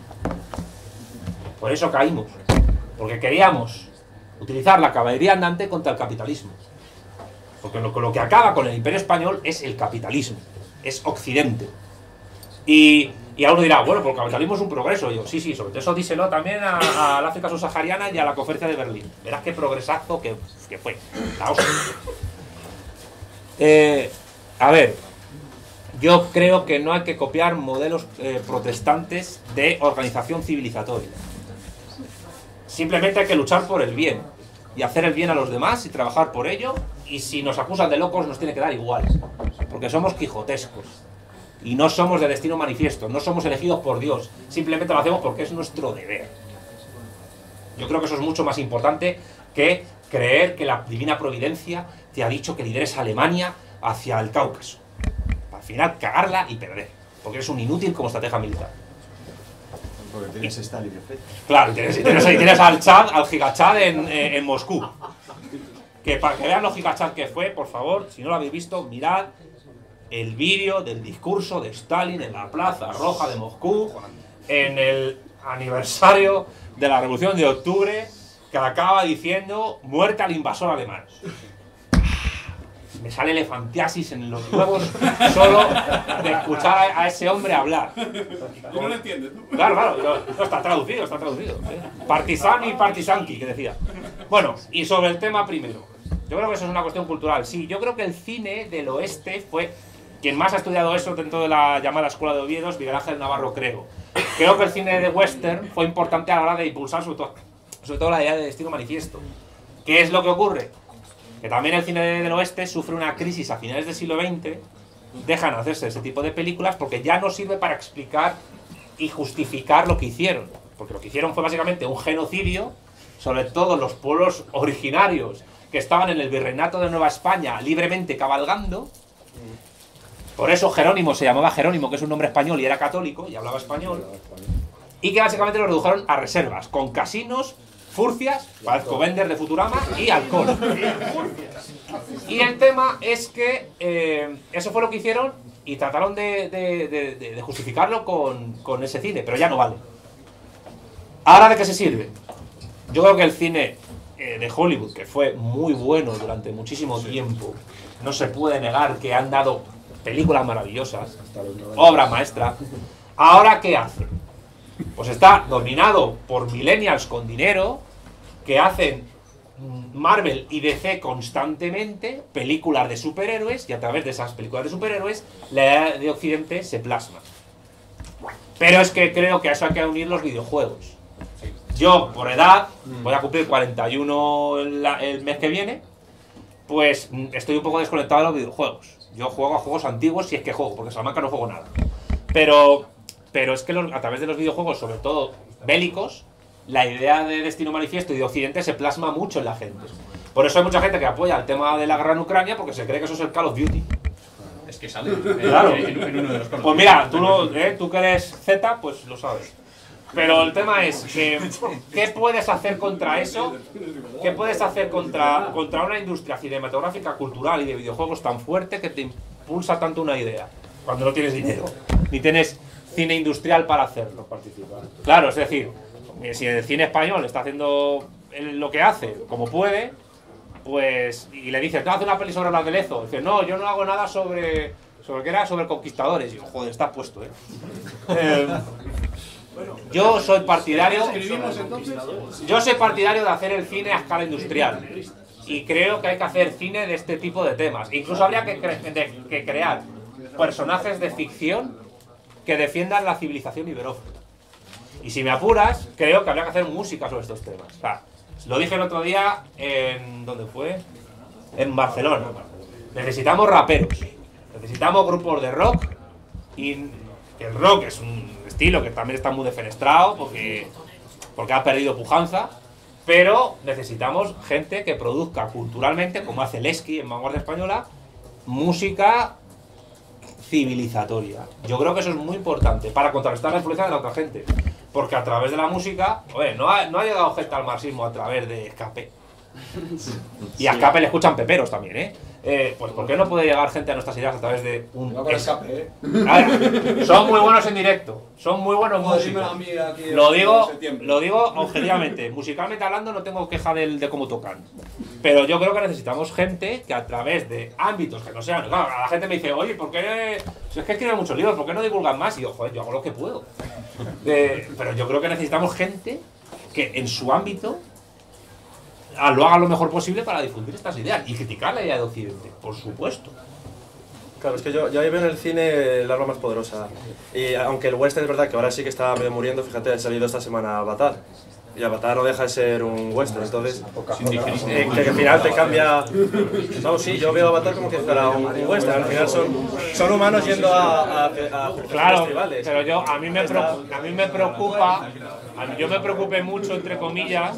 Por eso caímos, porque queríamos utilizar la caballería andante contra el capitalismo. Porque lo que acaba con el Imperio Español es el capitalismo, es Occidente. Y alguno dirá, bueno, pues el capitalismo es un progreso. Y yo, sí, sobre todo eso díselo también a la África subsahariana y a la conferencia de Berlín. Verás qué progresazo que fue. La hostia. A ver, yo creo que no hay que copiar modelos protestantes de organización civilizatoria. Simplemente hay que luchar por el bien y hacer el bien a los demás y trabajar por ello. Y si nos acusan de locos nos tiene que dar igual, porque somos quijotescos. Y no somos de destino manifiesto, no somos elegidos por Dios, simplemente lo hacemos porque es nuestro deber. Yo creo que eso es mucho más importante que creer que la divina providencia te ha dicho que lideres a Alemania hacia el Cáucaso. Al final, cagarla y perder. Porque eres un inútil como estratega militar. Porque tienes Stalin, perfecto. Claro, tienes al Chad, al gigachad en Moscú. Que para que vean lo gigachad que fue, por favor, si no lo habéis visto, mirad el vídeo del discurso de Stalin en la Plaza Roja de Moscú, en el aniversario de la Revolución de Octubre, que acaba diciendo muerte al invasor alemán. Me sale elefantiasis en los huevos solo de escuchar a ese hombre hablar. Y no lo entiendes, ¿no? Claro, no, está traducido, ¿eh? Partisan y partisanqui, que decía. Bueno, y sobre el tema primero. Yo creo que eso es una cuestión cultural. Sí, yo creo que el cine del oeste fue... Quien más ha estudiado eso dentro de la llamada Escuela de Oviedo es Miguel Ángel Navarro, creo. Creo que el cine de western fue importante a la hora de impulsar sobre todo la idea de destino manifiesto. ¿Qué es lo que ocurre? Que también el cine del oeste sufre una crisis a finales del siglo XX, dejan hacerse ese tipo de películas porque ya no sirve para explicar y justificar lo que hicieron. Porque lo que hicieron fue básicamente un genocidio sobre todos los pueblos originarios que estaban en el virreinato de Nueva España libremente cabalgando. Por eso Jerónimo se llamaba Jerónimo, que es un nombre español y era católico y hablaba español. Y que básicamente lo redujeron a reservas, con casinos, furcias, parezco vender de Futurama, y alcohol. Y el tema es que eso fue lo que hicieron y trataron de justificarlo con ese cine, pero ya no vale. ¿Ahora de qué se sirve? Yo creo que el cine de Hollywood, que fue muy bueno durante muchísimo tiempo, no se puede negar que han dado películas maravillosas, obra maestra. ¿Ahora qué hace? Pues está dominado por millennials con dinero que hacen Marvel y DC constantemente películas de superhéroes y a través de esas películas de superhéroes la idea de Occidente se plasma. Pero es que creo que a eso hay que unir los videojuegos. Yo, por edad, voy a cumplir 41 el mes que viene, pues estoy un poco desconectado de los videojuegos. Yo juego a juegos antiguos si es que juego, porque en Salamanca no juego nada. Pero es que a través de los videojuegos, sobre todo bélicos, la idea de destino manifiesto y de Occidente se plasma mucho en la gente. Por eso hay mucha gente que apoya el tema de la guerra en Ucrania, porque se cree que eso es el Call of Duty. Es que sale Claro. en uno de los Pues mira, tú que eres Z, pues lo sabes. Pero el tema es que, ¿qué puedes hacer contra eso? ¿Qué puedes hacer contra una industria cinematográfica, cultural y de videojuegos tan fuerte que te impulsa tanto una idea? Cuando no tienes dinero, ni tienes cine industrial para hacerlo. Claro, es decir, si el cine español está haciendo lo que hace, como puede, pues, y le dices, ¿tú haces una peli sobre la de Lezo? Dice, no, yo no hago nada sobre qué era, sobre conquistadores. Y yo, joder, está puesto, yo soy partidario de hacer el cine a escala industrial y creo que hay que hacer cine de este tipo de temas. Incluso habría que crear personajes de ficción que defiendan la civilización iberoáfrica. Y si me apuras, creo que habría que hacer música sobre estos temas. O sea, lo dije el otro día ¿dónde fue? En Barcelona. Necesitamos raperos, necesitamos grupos de rock y el rock es un estilo que también está muy defenestrado porque ha perdido pujanza, pero necesitamos gente que produzca culturalmente, como hace Lesky en Vanguardia Española, música civilizatoria. Yo creo que eso es muy importante para contrarrestar la influencia de la otra gente, porque a través de la música, no ha llegado gente al marxismo a través de Escape. Y a Escape le escuchan peperos también, pues ¿por qué no puede llegar gente a nuestras ideas a través de un Escape, Son muy buenos en directo, son muy buenos músicos. Lo digo objetivamente, musicalmente hablando no tengo queja de cómo tocan. Pero yo creo que necesitamos gente que a través de ámbitos que no sean... Claro, la gente me dice, oye, ¿por qué...? Si es que escriben muchos libros, ¿por qué no divulgan más? Y yo, joder, yo hago lo que puedo. Pero yo creo que necesitamos gente que en su ámbito lo haga lo mejor posible para difundir estas ideas y criticar la idea de Occidente, por supuesto. Claro, es que yo ahí veo en el cine el arma más poderosa. Y aunque el western es verdad que ahora sí que está medio muriendo, fíjate, ha salido esta semana Avatar. y Avatar no deja de ser un western, entonces que al final te cambia. No, sí, yo veo Avatar como que fuera un western, al final son humanos yendo a Claro, festivales. pero a mí me preocupa, yo me preocupé mucho, entre comillas,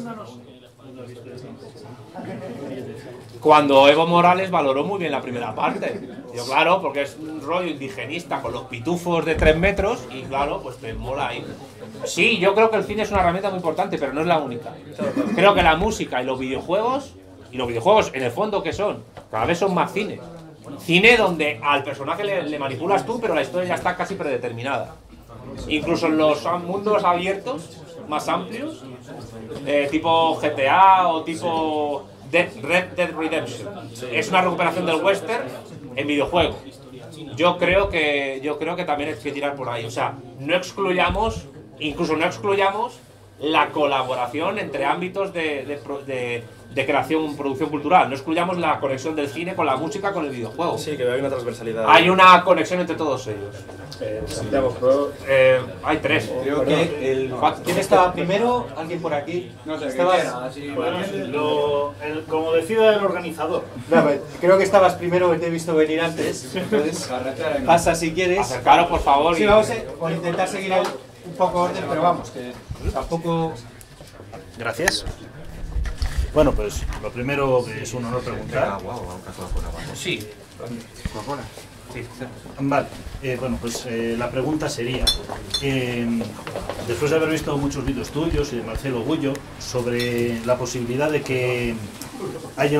cuando Evo Morales valoró muy bien la primera parte. Yo, claro, porque es un rollo indigenista con los pitufos de 3 metros y claro, pues te mola ahí. Sí, yo creo que el cine es una herramienta muy importante, pero no es la única. Creo que la música y los videojuegos en el fondo, ¿qué son? Cada vez son más cine. Cine donde al personaje le manipulas tú, pero la historia ya está casi predeterminada. Incluso en los mundos abiertos, más amplios, tipo GTA o tipo Red Dead Redemption. Es una recuperación del western en videojuego. Yo creo que también hay que tirar por ahí. O sea, incluso no excluyamos la colaboración entre ámbitos de creación, producción cultural. No excluyamos la conexión del cine con la música, con el videojuego. Sí, que hay una transversalidad. Hay una conexión entre todos ellos. Santiago, ¿puedo? Hay 3. Creo que ¿quién estaba primero? ¿Alguien por aquí? No sé, ¿Estabas? Como decida el organizador. No, creo que estabas primero, que te he visto venir antes. Entonces, pasa si quieres. Acercaros, por favor. Sí, vamos a intentar seguir un poco orden, pero vamos, que tampoco... Gracias. Bueno, pues lo primero que es un honor preguntar. Sí. Vale, bueno, pues la pregunta sería, después de haber visto muchos vídeos tuyos y de Marcelo Gullo sobre la posibilidad de que haya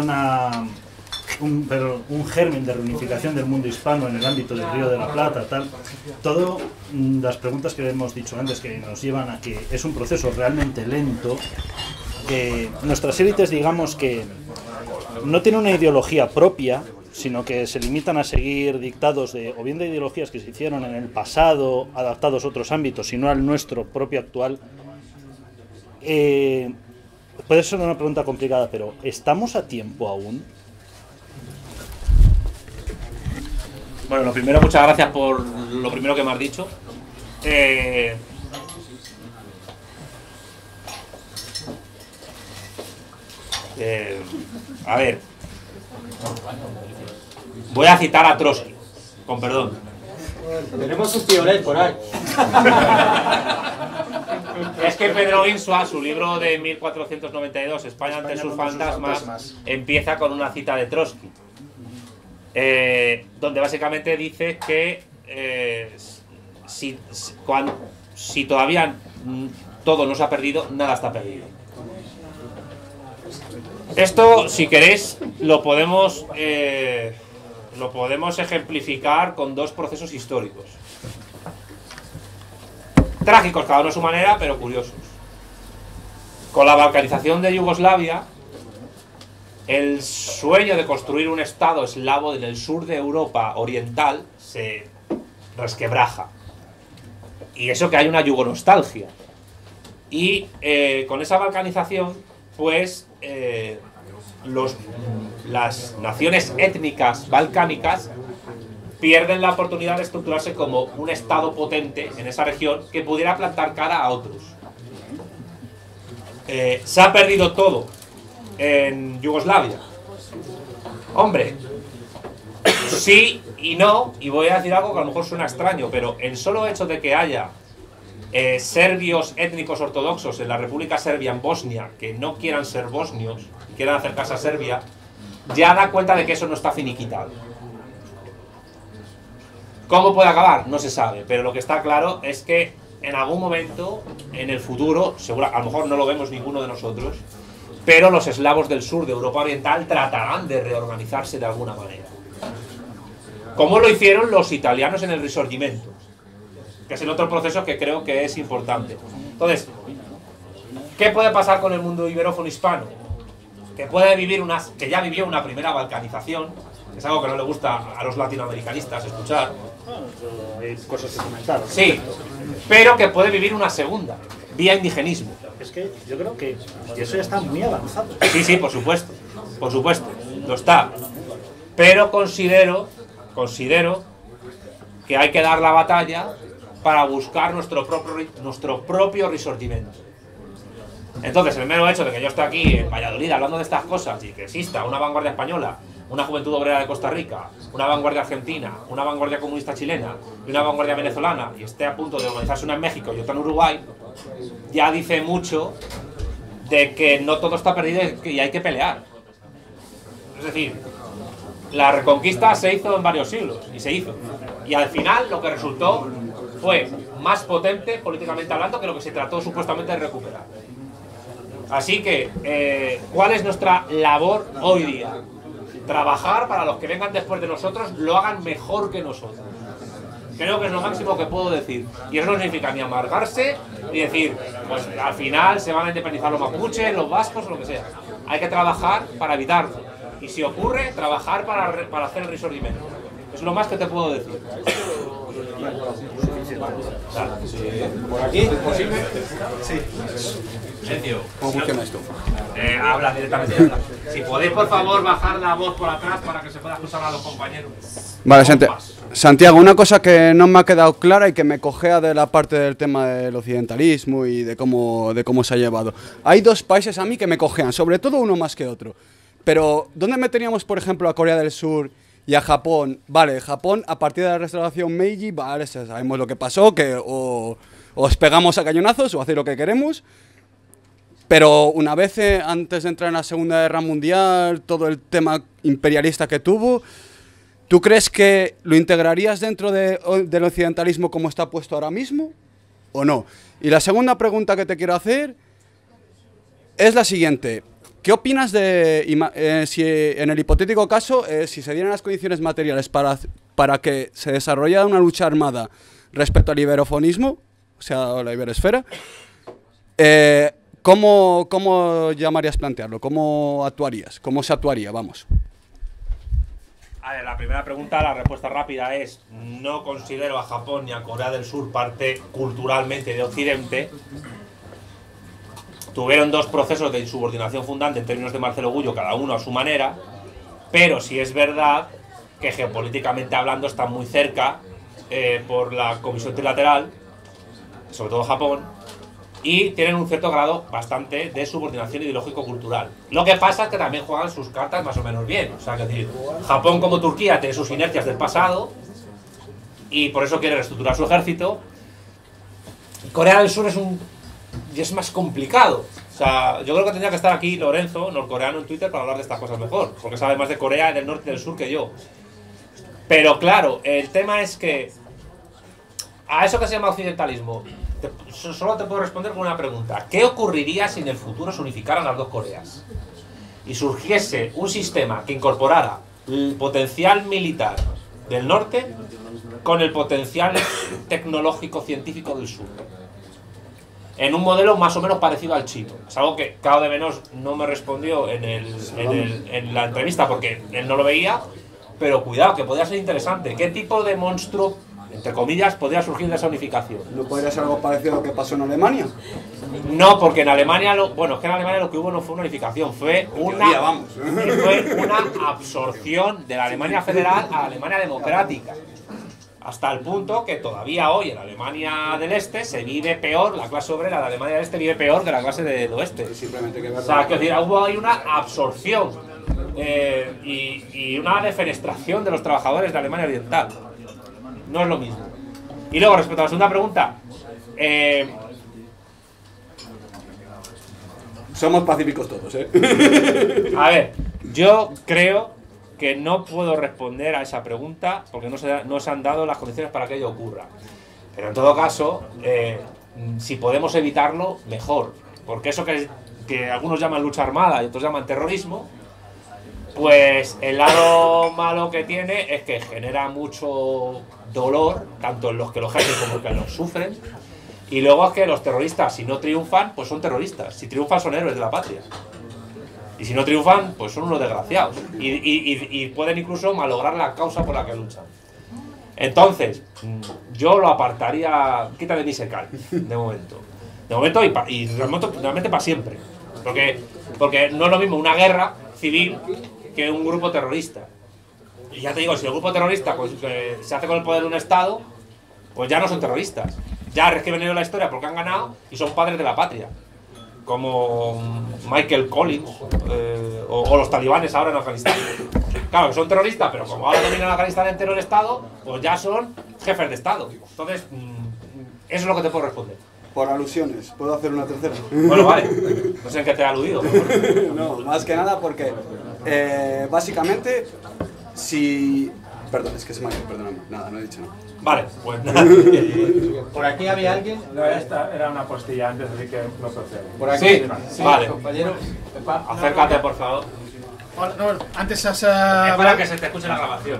un germen de reunificación del mundo hispano en el ámbito del Río de la Plata, todas las preguntas que hemos dicho antes que nos llevan a que es un proceso realmente lento, que nuestras élites, digamos que no tienen una ideología propia, sino que se limitan a seguir dictados o bien de ideologías que se hicieron en el pasado, adaptados a otros ámbitos, sino al nuestro propio actual. Puede ser una pregunta complicada, pero ¿estamos a tiempo aún? Bueno, lo primero, muchas gracias por lo primero que me has dicho. A ver, voy a citar a Trotsky, con perdón. Tenemos un piolet por ahí. Es que Pedro Insua, su libro de 1492, España ante sus fantasmas, empieza con una cita de Trotsky, donde básicamente dice que si todavía todo no se ha perdido, nada está perdido. Esto, si queréis, lo podemos ejemplificar con 2 procesos históricos. Trágicos, cada uno a su manera, pero curiosos. Con la balcanización de Yugoslavia, el sueño de construir un estado eslavo en el sur de Europa oriental se resquebraja. Y eso que hay una yugonostalgia. Y con esa balcanización, pues las naciones étnicas balcánicas pierden la oportunidad de estructurarse como un estado potente en esa región que pudiera plantar cara a otros. Se ha perdido todo en Yugoslavia. Hombre, sí y no, y voy a decir algo que a lo mejor suena extraño, pero el solo hecho de que haya serbios étnicos ortodoxos en la República Serbia en Bosnia que no quieran ser bosnios y quieran acercarse a Serbia, ya da cuenta de que eso no está finiquitado. ¿Cómo puede acabar? No se sabe, pero lo que está claro es que en algún momento, en el futuro, a lo mejor no lo vemos ninguno de nosotros, pero los eslavos del sur de Europa Oriental tratarán de reorganizarse de alguna manera. Como lo hicieron los italianos en el Risorgimento, que es el otro proceso que creo que es importante. Entonces, ¿qué puede pasar con el mundo iberófono hispano? Que ya vivió una primera balcanización, que es algo que no le gusta a los latinoamericanistas escuchar. Hay cosas que comentar. Sí, pero que puede vivir una segunda, vía indigenismo. Es que yo creo que eso ya está muy avanzado. Sí, por supuesto, lo está. Pero considero que hay que dar la batalla para buscar nuestro propio Risorgimento. Entonces, el mero hecho de que yo esté aquí en Valladolid hablando de estas cosas y que exista una vanguardia española, una juventud obrera de Costa Rica, una vanguardia argentina, una vanguardia comunista chilena y una vanguardia venezolana y esté a punto de organizarse una en México y otra en Uruguay, ya dice mucho de que no todo está perdido y hay que pelear. Es decir, la reconquista se hizo en varios siglos y se hizo. Y al final lo que resultó fue más potente políticamente hablando que lo que se trató supuestamente de recuperar. Así que, ¿cuál es nuestra labor hoy día? Trabajar para los que vengan después de nosotros lo hagan mejor que nosotros. Creo que es lo máximo que puedo decir. Y eso no significa ni amargarse, ni decir, pues al final se van a independizar los mapuches, los vascos o lo que sea. Hay que trabajar para evitarlo. Y si ocurre, trabajar para hacer el resurgimiento. Es lo más que te puedo decir. ¿Por aquí? ¿Es posible? Sí. Silencio. ¿Cómo funciona esto? Habla directamente. Si podéis, por favor, bajar la voz por atrás para que se pueda escuchar a los compañeros. Vale, Santiago, una cosa que no me ha quedado clara y que me cojea de la parte del tema del occidentalismo y de cómo se ha llevado. Hay dos países a mí que me cojean, sobre todo uno más que otro. Pero, ¿dónde meteríamos, por ejemplo, a Corea del Sur y a Japón? Vale, Japón, a partir de la restauración Meiji, vale, sabemos lo que pasó, que o os pegamos a cañonazos o hacéis lo que queremos. Pero una vez antes de entrar en la Segunda Guerra Mundial, todo el tema imperialista que tuvo, ¿tú crees que lo integrarías dentro del occidentalismo como está puesto ahora mismo o no? Y la segunda pregunta que te quiero hacer es la siguiente. ¿Qué opinas de, si en el hipotético caso, si se dieran las condiciones materiales para que se desarrollara una lucha armada respecto al iberofonismo, o sea, la iberesfera, ¿cómo llamarías plantearlo? ¿Cómo actuarías? ¿Cómo se actuaría? Vamos. A ver, la primera pregunta, la respuesta rápida es: no considero a Japón ni a Corea del Sur parte culturalmente de Occidente. Tuvieron dos procesos de insubordinación fundante en términos de Marcelo Gullo, cada uno a su manera, pero sí es verdad que geopolíticamente hablando están muy cerca por la Comisión Trilateral, sobre todo Japón, y tienen un cierto grado bastante de subordinación ideológico-cultural. Lo que pasa es que también juegan sus cartas más o menos bien. O sea, que decir, Japón como Turquía tiene sus inercias del pasado y por eso quiere reestructurar su ejército. Corea del Sur es más complicado. O sea, yo creo que tendría que estar aquí Lorenzo, norcoreano, en Twitter para hablar de estas cosas mejor, porque sabe más de Corea del Norte y del Sur que yo. Pero claro, el tema es que a eso que se llama occidentalismo, solo te puedo responder con una pregunta. ¿Qué ocurriría si en el futuro se unificaran las dos Coreas y surgiese un sistema que incorporara el potencial militar del norte con el potencial tecnológico científico del sur, en un modelo más o menos parecido al chino? Es algo que Cao de Menos no me respondió en la entrevista porque él no lo veía, pero cuidado, que podría ser interesante. ¿Qué tipo de monstruo, entre comillas, podría surgir de esa unificación? ¿No podría ser algo parecido a lo que pasó en Alemania? No, porque en Alemania, es que en Alemania lo que hubo no fue una unificación, fue una absorción de la Alemania federal a la Alemania democrática. Hasta el punto que todavía hoy en la Alemania del Este se vive peor, la clase obrera de Alemania del Este vive peor que la clase del Oeste. Simplemente que o sea, que hubo ahí una absorción y una defenestración de los trabajadores de Alemania Oriental. No es lo mismo. Y luego, respecto a la segunda pregunta, somos pacíficos todos, A ver, yo creo que no puedo responder a esa pregunta porque no se han dado las condiciones para que ello ocurra. Pero en todo caso, si podemos evitarlo, mejor. Porque eso que algunos llaman lucha armada y otros llaman terrorismo, pues el lado malo que tiene es que genera mucho dolor, tanto en los que lo ejercen como en los que lo sufren. Y luego es que los terroristas, si no triunfan, pues son terroristas. Si triunfan, son héroes de la patria. Y si no triunfan, pues son unos desgraciados. Y pueden incluso malograr la causa por la que luchan. Entonces, yo lo apartaría, quita de mí ese cal, de momento. De momento y realmente para siempre. Porque no es lo mismo una guerra civil que un grupo terrorista. Y ya te digo, si el grupo terrorista pues, se hace con el poder de un Estado, pues ya no son terroristas. Ya reescriben ellos la historia porque han ganado y son padres de la patria. como Michael Collins o los talibanes ahora en Afganistán. Claro, que son terroristas, pero como ahora dominan Afganistán entero el Estado, pues ya son jefes de Estado. Entonces, eso es lo que te puedo responder. Por alusiones, ¿puedo hacer una tercera? Bueno, vale. No sé en qué te he aludido. No, más que nada porque básicamente si... Perdón, es que se me ha ido, perdóname. Nada, no he dicho nada. Vale, pues nada. Por aquí había alguien. No, esta era una postilla antes, así que no procede. Por aquí. Sí, vale. Compañero. Acércate, por favor. Hola, no, antes has Es para que se te escuche la grabación.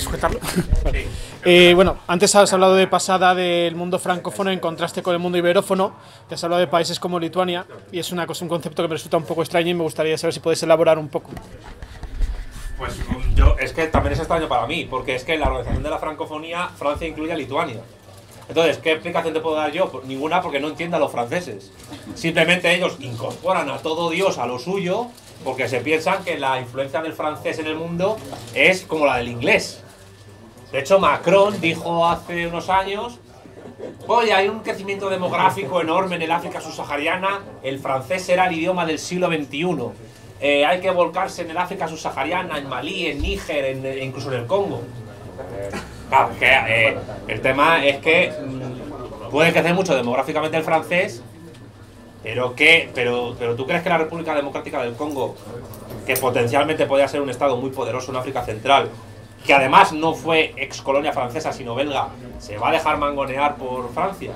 Bueno, antes has hablado de pasada del mundo francófono en contraste con el mundo iberófono. Te has hablado de países como Lituania y es un concepto que me resulta un poco extraño y me gustaría saber si puedes elaborar un poco. Pues es que también es extraño para mí, porque es que en la organización de la francofonía Francia incluye a Lituania. Entonces, ¿qué explicación te puedo dar yo? Pues ninguna, porque no entiendo a los franceses. Simplemente ellos incorporan a todo Dios a lo suyo, porque se piensan que la influencia del francés en el mundo es como la del inglés. De hecho, Macron dijo hace unos años: oye, hay un crecimiento demográfico enorme en el África subsahariana, el francés será el idioma del siglo XXI. Hay que volcarse en el África subsahariana, en Malí, en Níger, incluso en el Congo. Claro, el tema es que puede crecer mucho demográficamente el francés, pero ¿tú crees que la República Democrática del Congo, que potencialmente podría ser un estado muy poderoso en África Central, que además no fue ex colonia francesa sino belga, se va a dejar mangonear por Francia?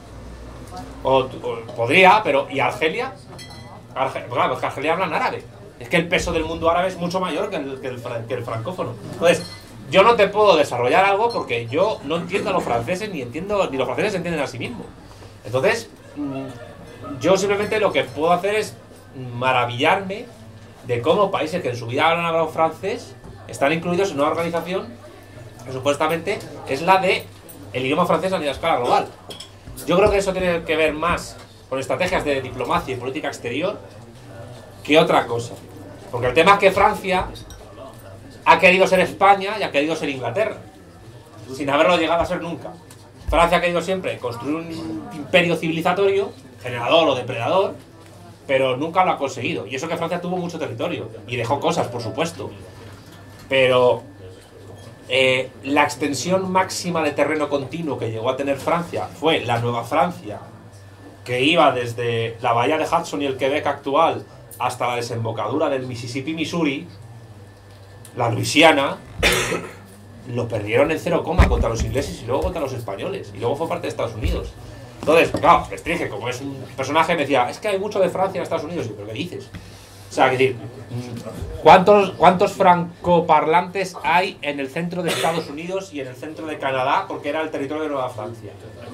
O podría, pero ¿y Argelia? Claro, es que Argelia hablan árabe. Es que el peso del mundo árabe es mucho mayor que el francófono. Entonces, yo no te puedo desarrollar algo porque yo no entiendo a los franceses ni los franceses entienden a sí mismos. Entonces, yo simplemente lo que puedo hacer es maravillarme de cómo países que en su vida han hablado francés están incluidos en una organización que supuestamente es la de el idioma francés a nivel escala global. Yo creo que eso tiene que ver más con estrategias de diplomacia y política exterior que otra cosa. Porque el tema es que Francia ha querido ser España y ha querido ser Inglaterra, sin haberlo llegado a ser nunca. Francia ha querido siempre construir un imperio civilizatorio, generador o depredador, pero nunca lo ha conseguido. Y eso que Francia tuvo mucho territorio y dejó cosas, por supuesto. Pero la extensión máxima de terreno continuo que llegó a tener Francia fue la Nueva Francia, que iba desde la bahía de Hudson y el Quebec actual hasta la desembocadura del Mississippi, Missouri, la Luisiana. Lo perdieron en 0, contra los ingleses y luego contra los españoles, y luego fue parte de Estados Unidos. Entonces, claro, Restringe, como es un personaje, me decía: es que hay mucho de Francia en Estados Unidos. Y, ¿pero qué dices? O sea, es decir, ¿cuántos francoparlantes hay en el centro de Estados Unidos y en el centro de Canadá? Porque era el territorio de Nueva Francia.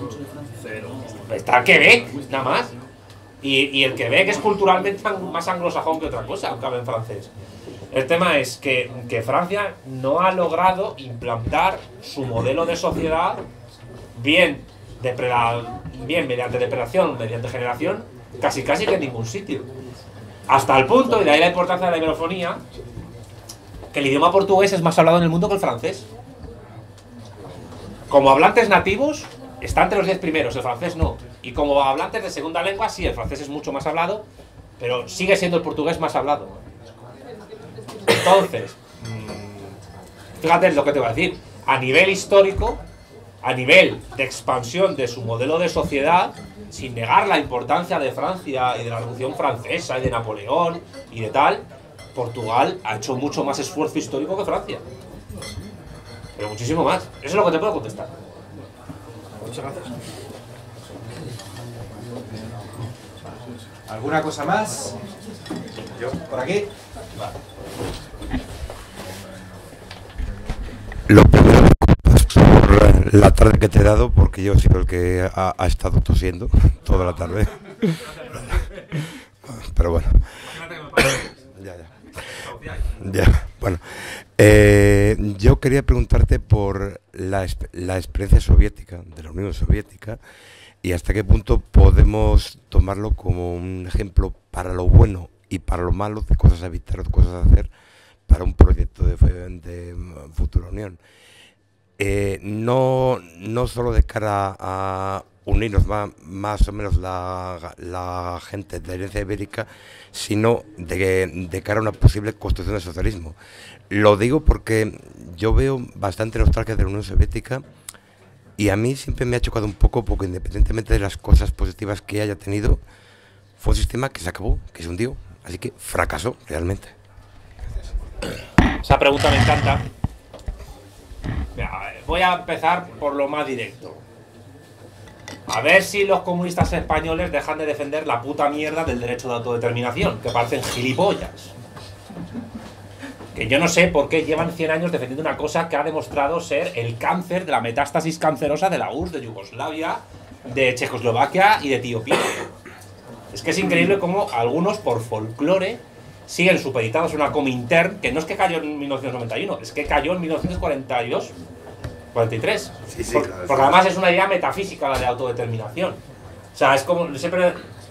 Está Quebec, nada más. Y el Quebec es culturalmente más anglosajón que otra cosa, aunque hable en francés. El tema es que Francia no ha logrado implantar su modelo de sociedad bien mediante depredación, mediante generación, casi que en ningún sitio. Hasta el punto, y de ahí la importancia de la iberofonía, que el idioma portugués es más hablado en el mundo que el francés. Como hablantes nativos, está entre los 10 primeros, el francés no. Y como hablantes de segunda lengua, sí, el francés es mucho más hablado, pero sigue siendo el portugués más hablado. Entonces, fíjate lo que te voy a decir. A nivel histórico, a nivel de expansión de su modelo de sociedad, sin negar la importancia de Francia y de la Revolución Francesa y de Napoleón y de tal, Portugal ha hecho mucho más esfuerzo histórico que Francia. Pero muchísimo más. Eso es lo que te puedo contestar. Muchas gracias. ¿Alguna cosa más? Yo, por aquí. Vale. Lo primero, por la tarde que te he dado, porque yo he sido el que ha estado tosiendo toda la tarde. Pero bueno. Ya, bueno. Yo quería preguntarte por la experiencia soviética, de la Unión Soviética, y hasta qué punto podemos tomarlo como un ejemplo para lo bueno y para lo malo, de cosas a evitar o de cosas a hacer para un proyecto de futura unión. no solo de cara a unirnos más o menos la gente de herencia ibérica, sino de cara a una posible construcción del socialismo. Lo digo porque yo veo bastante nostalgia de la Unión Soviética y a mí siempre me ha chocado un poco porque independientemente de las cosas positivas que haya tenido, fue un sistema que se acabó, que se hundió, así que fracasó realmente. Esa pregunta me encanta. Voy a empezar por lo más directo. A ver si los comunistas españoles dejan de defender la puta mierda del derecho de autodeterminación, que parecen gilipollas. Que yo no sé por qué llevan 100 años defendiendo una cosa que ha demostrado ser el cáncer de la metástasis cancerosa de la URSS, de Yugoslavia, de Checoslovaquia y de Etiopía. Es que es increíble cómo algunos, por folclore, siguen supeditados a una Comintern que no es que cayó en 1991, es que cayó en 1942, 43. Sí, Porque además es una idea metafísica la de autodeterminación. O sea, es como siempre...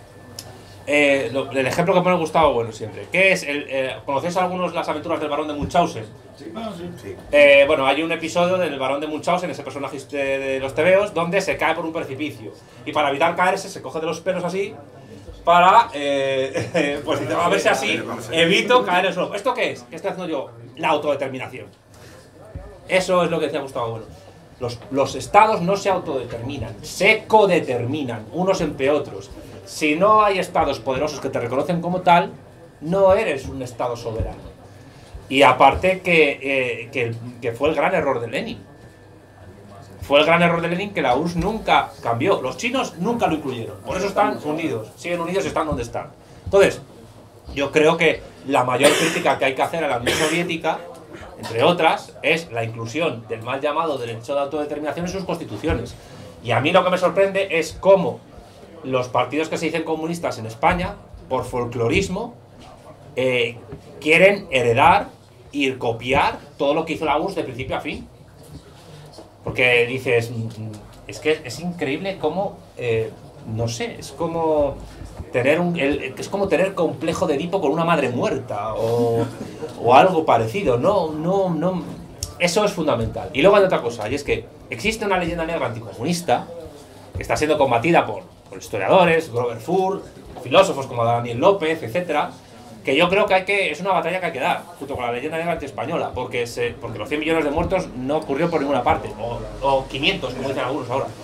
el ejemplo que me ha gustado, bueno, siempre, que es ¿conocéis algunos las aventuras del Barón de Munchausen? Sí. Bueno, hay un episodio del Barón de Munchausen, ese personaje de los tebeos, donde se cae por un precipicio y para evitar caerse se coge de los pelos así para pues dice, a ver si así evito caer en el suelo. ¿Esto qué es? ¿Qué estoy haciendo yo? La autodeterminación. Eso es lo que decía Gustavo Bueno. Los estados no se autodeterminan, se codeterminan unos entre otros. Si no hay estados poderosos que te reconocen como tal, no eres un estado soberano. Y aparte que fue el gran error de Lenin. Fue el gran error de Lenin que la URSS nunca cambió. Los chinos nunca lo incluyeron. Por eso están unidos. Siguen unidos y están donde están. Entonces, yo creo que la mayor crítica que hay que hacer a la Unión Soviética, entre otras, es la inclusión del mal llamado derecho de autodeterminación en sus constituciones. Y a mí lo que me sorprende es cómo los partidos que se dicen comunistas en España, por folclorismo, quieren heredar y copiar todo lo que hizo la URSS de principio a fin. Porque dices, es que es increíble cómo, no sé, es como tener complejo de Edipo con una madre muerta o algo parecido. No, eso es fundamental. Y luego hay otra cosa, y es que existe una leyenda negra anticomunista que está siendo combatida por historiadores, Grover Furth, filósofos como Daniel López, etcétera, que yo creo que es una batalla que hay que dar, junto con la leyenda negra antiespañola, porque los 100 millones de muertos no ocurrió por ninguna parte, o 500, como dicen algunos ahora.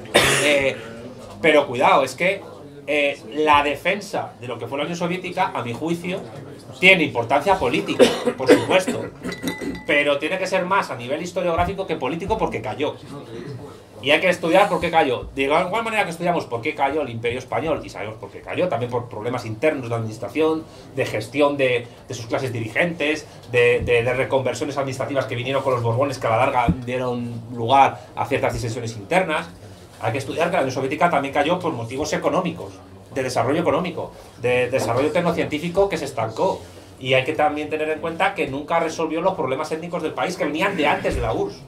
Pero cuidado, es que la defensa de lo que fue la Unión Soviética, a mi juicio, tiene importancia política, por supuesto, pero tiene que ser más a nivel historiográfico que político porque cayó. Y hay que estudiar por qué cayó. De igual manera que estudiamos por qué cayó el Imperio Español, y sabemos por qué cayó, también por problemas internos de administración, de gestión de sus clases dirigentes, de reconversiones administrativas que vinieron con los Borbones, que a la larga dieron lugar a ciertas disensiones internas. Hay que estudiar que la Unión Soviética también cayó por motivos económicos, de desarrollo económico, de desarrollo tecnocientífico que se estancó. Y hay que también tener en cuenta que nunca resolvió los problemas étnicos del país que venían de antes de la URSS.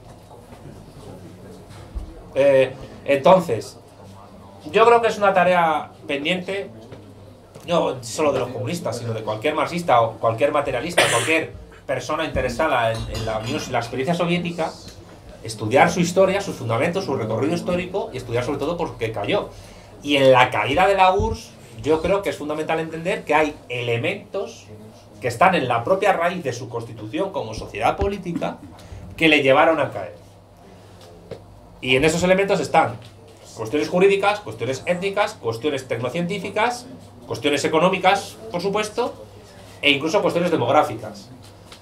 Entonces, yo creo que es una tarea pendiente, no solo de los comunistas, sino de cualquier marxista o cualquier materialista, cualquier persona interesada en la experiencia soviética, estudiar su historia, sus fundamentos, su recorrido histórico y estudiar sobre todo por qué cayó. Y en la caída de la URSS, yo creo que es fundamental entender que hay elementos que están en la propia raíz de su constitución como sociedad política que le llevaron a caer. Y en esos elementos están cuestiones jurídicas, cuestiones étnicas, cuestiones tecnocientíficas, cuestiones económicas, por supuesto, e incluso cuestiones demográficas.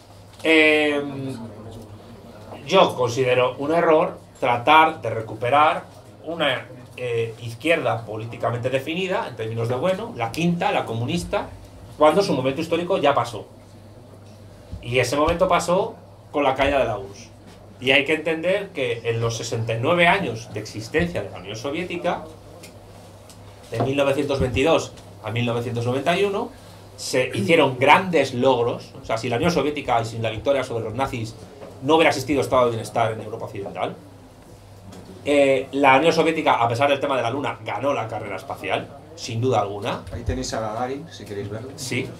Yo considero un error tratar de recuperar una izquierda políticamente definida, en términos de bueno, la quinta, la comunista, cuando su momento histórico ya pasó. Y ese momento pasó con la caída de la URSS. Y hay que entender que en los 69 años de existencia de la Unión Soviética, de 1922 a 1991, se hicieron grandes logros. O sea, si la Unión Soviética y sin la victoria sobre los nazis no hubiera existido estado de bienestar en Europa Occidental. La Unión Soviética, a pesar del tema de la Luna, ganó la carrera espacial. sin duda alguna. Ahí tenéis a Gagarin, si queréis verlo. Sí.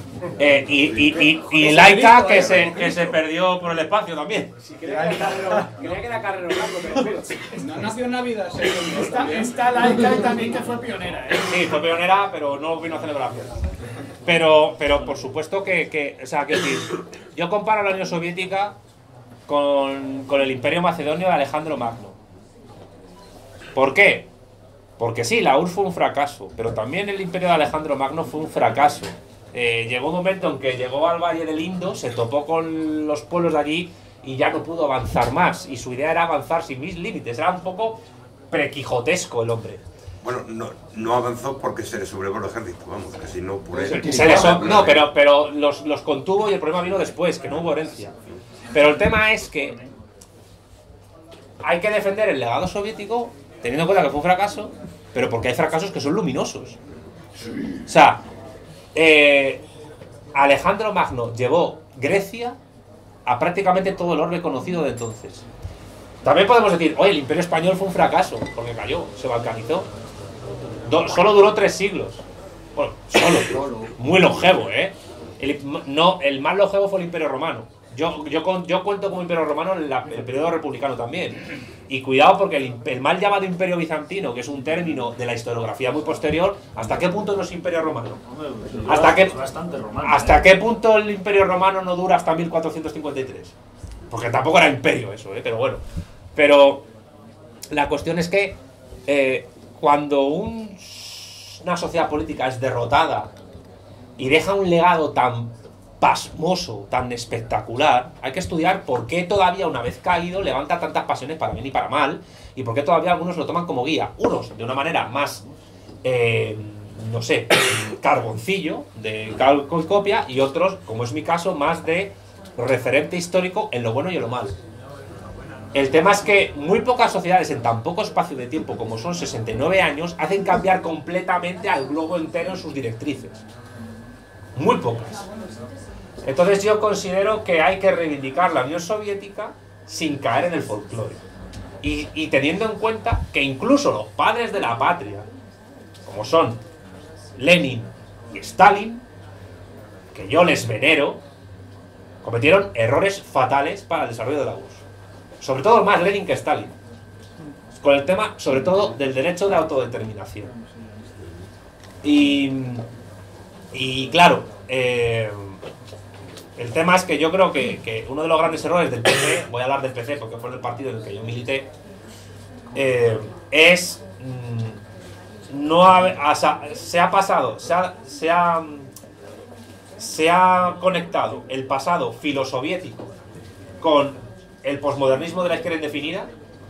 Y Laika, que se perdió por el espacio también. Creía que era Carrero Blanco, pero No nació en Navidad, Está Laika también, que fue pionera, ¿eh? Sí, fue pionera, pero no vino a celebración. Pero por supuesto que o sea, que decir, yo comparo la Unión Soviética con el Imperio Macedonio de Alejandro Magno. ¿Por qué? Porque sí, la URSS fue un fracaso, pero también el Imperio de Alejandro Magno fue un fracaso. Llegó un momento en que llegó al Valle del Indo, se topó con los pueblos de allí y ya no pudo avanzar más. Y su idea era avanzar sin mis límites, era un poco prequijotesco el hombre. Bueno, no avanzó porque se le sublevó el ejército, vamos, que si no por él. No, pero los contuvo y el problema vino después, que no hubo herencia. Pero el tema es que hay que defender el legado soviético teniendo en cuenta que fue un fracaso, pero porque hay fracasos que son luminosos. O sea, Alejandro Magno llevó Grecia a prácticamente todo el orbe conocido de entonces. También podemos decir, oye, el Imperio Español fue un fracaso, porque cayó, se balcanizó. Solo duró 3 siglos. Bueno, solo. Muy longevo, ¿eh? El más longevo fue el Imperio Romano. Yo cuento como Imperio Romano el periodo republicano también. Y cuidado porque el mal llamado Imperio Bizantino, que es un término de la historiografía muy posterior, ¿hasta qué punto no es Imperio Romano? ¿Hasta qué punto el Imperio Romano no dura hasta 1453? Porque tampoco era imperio eso, pero bueno. Pero la cuestión es que cuando una sociedad política es derrotada y deja un legado tan pasmoso, tan espectacular, hay que estudiar por qué todavía, una vez caído, levanta tantas pasiones para bien y para mal, y por qué todavía algunos lo toman como guía. Unos de una manera más, no sé, carboncillo, de copia, y otros, como es mi caso, más de referente histórico en lo bueno y en lo malo. El tema es que muy pocas sociedades en tan poco espacio de tiempo como son 69 años hacen cambiar completamente al globo entero en sus directrices. Muy pocas. Entonces yo considero que hay que reivindicar la Unión Soviética sin caer en el folclore. Y teniendo en cuenta que incluso los padres de la patria, como son Lenin y Stalin, que yo les venero, cometieron errores fatales para el desarrollo de la URSS. Sobre todo más Lenin que Stalin. Con el tema, sobre todo, del derecho de autodeterminación. Y claro, el tema es que yo creo que uno de los grandes errores del PC, voy a hablar del PC porque fue el partido en el que yo milité, es se ha conectado el pasado filosoviético con el posmodernismo de la izquierda indefinida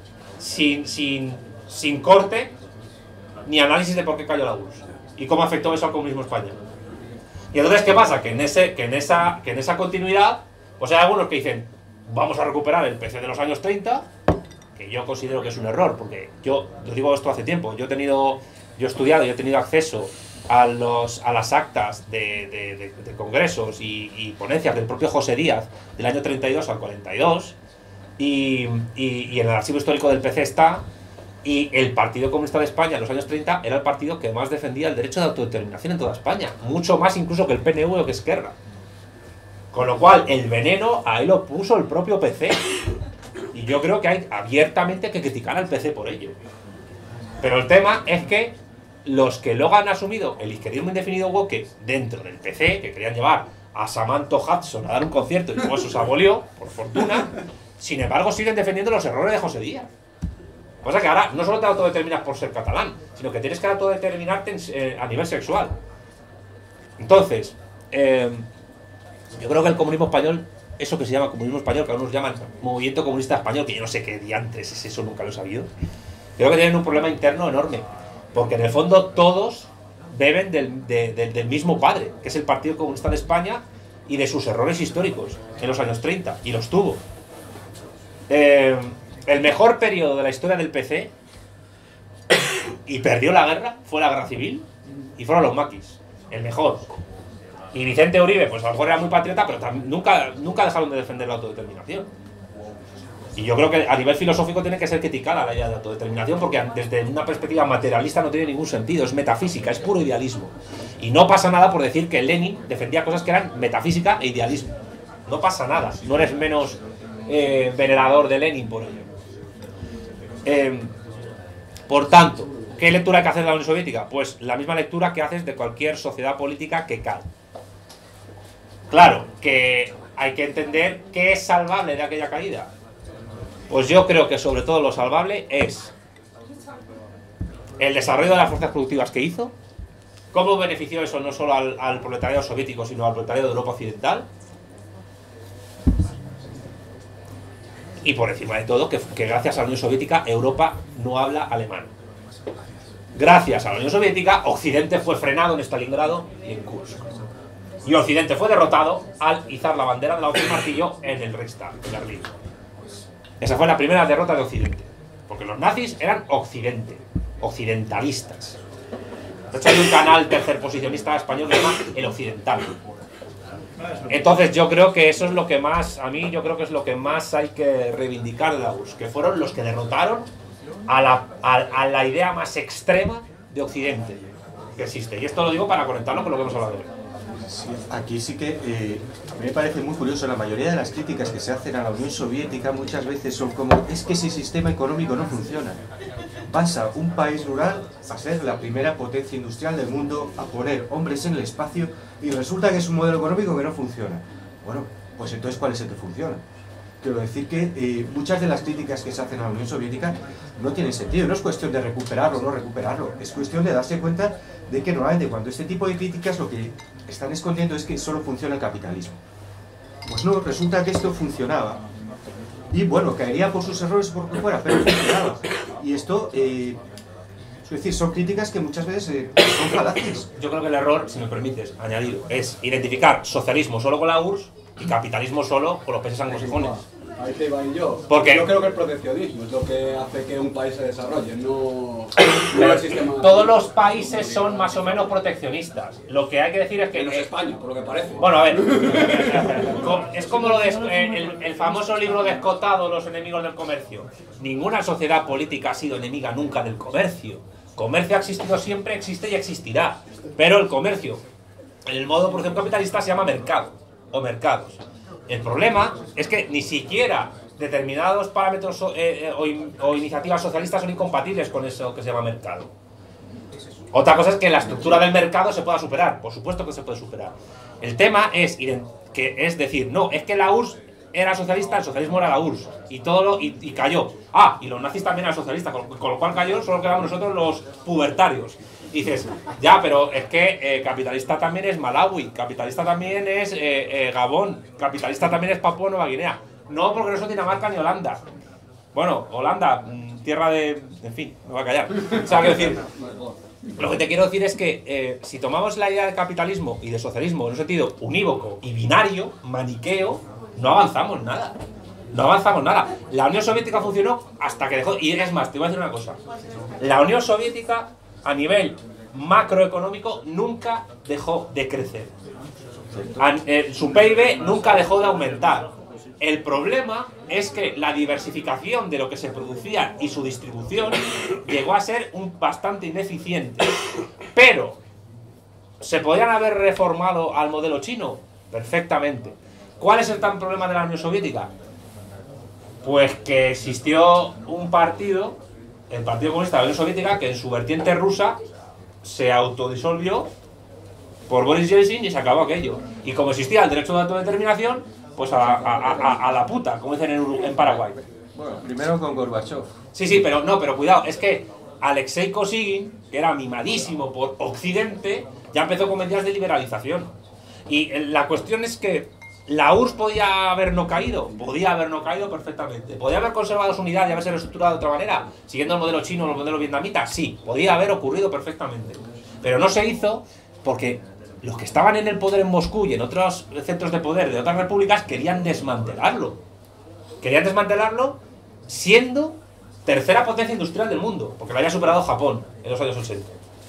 sin corte ni análisis de por qué cayó la URSS y cómo afectó eso al comunismo español. Y entonces, ¿qué pasa? Que en esa continuidad, pues hay algunos que dicen, vamos a recuperar el PC de los años 30, que yo considero que es un error, porque yo digo esto hace tiempo, yo he estudiado y he tenido acceso a las actas de congresos y ponencias del propio José Díaz del año 32 al 42, y en el archivo histórico del PC está. Y el Partido Comunista de España en los años 30 era el partido que más defendía el derecho de autodeterminación en toda España. Mucho más incluso que el PNV o que Esquerra. Con lo cual, el veneno ahí lo puso el propio PC. Y yo creo que hay abiertamente que criticar al PC por ello. Pero el tema es que los que luego han asumido el izquierdismo indefinido woke dentro del PC, que querían llevar a Samantha Hudson a dar un concierto y luego eso se abolió, por fortuna, sin embargo siguen defendiendo los errores de José Díaz. Pasa que ahora no solo te autodeterminas por ser catalán, sino que tienes que autodeterminarte a nivel sexual. Entonces, yo creo que el comunismo español, eso que se llama comunismo español, que algunos llaman movimiento comunista español, que yo no sé qué diantres es eso, nunca lo he sabido, creo que tienen un problema interno enorme, porque en el fondo todos beben del mismo padre, que es el Partido Comunista de España, y de sus errores históricos en los años 30, y los tuvo. El mejor periodo de la historia del PC y perdió la guerra fue la guerra civil y fueron los maquis, el mejor. Y Vicente Uribe, pues a lo mejor era muy patriota, pero nunca dejaron de defender la autodeterminación. Y yo creo que a nivel filosófico tiene que ser criticada la idea de autodeterminación, porque desde una perspectiva materialista no tiene ningún sentido, es metafísica, es puro idealismo. Y no pasa nada por decir que Lenin defendía cosas que eran metafísica e idealismo. No pasa nada, no eres menos venerador de Lenin por ello. Por tanto, ¿qué lectura hay que hacer de la Unión Soviética? Pues la misma lectura que haces de cualquier sociedad política que cae. Claro, que hay que entender qué es salvable de aquella caída. Pues yo creo que sobre todo lo salvable es el desarrollo de las fuerzas productivas que hizo, cómo benefició eso no solo al proletariado soviético, sino al proletariado de Europa Occidental, y por encima de todo que gracias a la Unión Soviética Europa no habla alemán. Gracias a la Unión Soviética Occidente fue frenado en Stalingrado y en Kursk. Y Occidente fue derrotado al izar la bandera de la hoz y martillo en el Reichstag, en Berlín. Esa fue la primera derrota de Occidente. Porque los nazis eran Occidente, occidentalistas. De hecho hay un canal tercerposicionista español que se llama El Occidental. Entonces yo creo que eso es lo que más, a mí yo creo que es lo que más hay que reivindicar de la URSS, que fueron los que derrotaron a la idea más extrema de Occidente que existe. Y esto lo digo para conectarlo con lo que hemos hablado hoy. Sí, aquí sí que a mí me parece muy curioso, la mayoría de las críticas que se hacen a la Unión Soviética muchas veces son como, es que ese sistema económico no funciona. Pasa un país rural a ser la primera potencia industrial del mundo, a poner hombres en el espacio y resulta que es un modelo económico que no funciona. Bueno, pues entonces ¿cuál es el que funciona? Quiero decir que muchas de las críticas que se hacen a la Unión Soviética no tienen sentido, no es cuestión de recuperarlo o no recuperarlo, es cuestión de darse cuenta de que normalmente cuando este tipo de críticas lo que están escondiendo es que solo funciona el capitalismo. Pues no, resulta que esto funcionaba. Y bueno, caería por sus errores por lo que fuera, pero funcionaba. Y esto, es decir, son críticas que muchas veces son falaces. Yo creo que el error, si me permites, añadido, es identificar socialismo solo con la URSS y capitalismo solo con los países anglosajones. Ahí te iba yo. Porque yo creo que el proteccionismo es lo que hace que un país se desarrolle, no pero el sistema. todos los países son más o menos proteccionistas. Lo que hay que decir es que... Menos España, por lo que parece. Bueno, a ver. Es como lo de el famoso libro de Escotado, Los enemigos del comercio. Ninguna sociedad política ha sido enemiga nunca del comercio. Comercio ha existido siempre, existe y existirá. Pero el comercio, en el modo de producción capitalista, se llama mercado o mercados. El problema es que ni siquiera determinados parámetros o iniciativas socialistas son incompatibles con eso que se llama mercado. Otra cosa es que la estructura del mercado se pueda superar, por supuesto que se puede superar. El tema es decir, no, es que la URSS era socialista, el socialismo era la URSS, y cayó. Ah, y los nazis también eran socialistas, con lo cual cayó, solo quedamos nosotros los pubertarios. Y dices, ya, pero es que capitalista también es Malawi, capitalista también es Gabón, capitalista también es Papúa Nueva Guinea. No, porque no son Dinamarca ni Holanda. Bueno, Holanda, tierra de... En fin, me voy a callar. O sea, quiero decir, lo que te quiero decir es que si tomamos la idea de capitalismo y de socialismo en un sentido unívoco y binario, maniqueo, no avanzamos nada. No avanzamos nada. La Unión Soviética funcionó hasta que dejó... Y es más, te voy a decir una cosa. La Unión Soviética, a nivel macroeconómico, nunca dejó de crecer. Su PIB nunca dejó de aumentar. El problema es que la diversificación de lo que se producía y su distribución llegó a ser bastante ineficiente. Pero, ¿se podían haber reformado al modelo chino? Perfectamente. ¿Cuál es el gran problema de la Unión Soviética? Pues que existió un partido, el Partido Comunista de la Unión Soviética, que en su vertiente rusa se autodisolvió por Boris Yeltsin y se acabó aquello. Y como existía el derecho de autodeterminación, pues a la puta, como dicen en Paraguay. Bueno, primero con Gorbachev. Sí, pero cuidado, es que Alexei Kosygin, que era mimadísimo por Occidente, ya empezó con medidas de liberalización. Y la cuestión es que ¿la URSS podía haber no caído? Podía haber no caído perfectamente. ¿Podía haber conservado su unidad y haberse reestructurado de otra manera? Siguiendo el modelo chino o el modelo vietnamita. Sí, podía haber ocurrido perfectamente. Pero no se hizo porque los que estaban en el poder en Moscú y en otros centros de poder de otras repúblicas querían desmantelarlo. Querían desmantelarlo siendo tercera potencia industrial del mundo, porque lo había superado Japón en los años 80.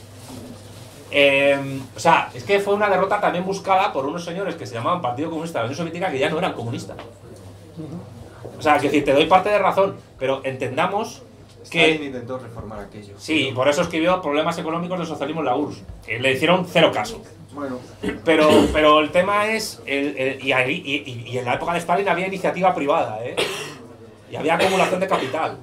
O sea, es que fue una derrota también buscada por unos señores que se llamaban Partido Comunista de la Unión Soviética, que ya no eran comunistas. O sea, es decir, te doy parte de razón, pero entendamos Stalin que... intentó reformar aquello. Sí, por eso escribió Problemas económicos del socialismo en la URSS, que le hicieron cero caso. Bueno, Pero el tema es, y en la época de Stalin había iniciativa privada, y había acumulación de capital.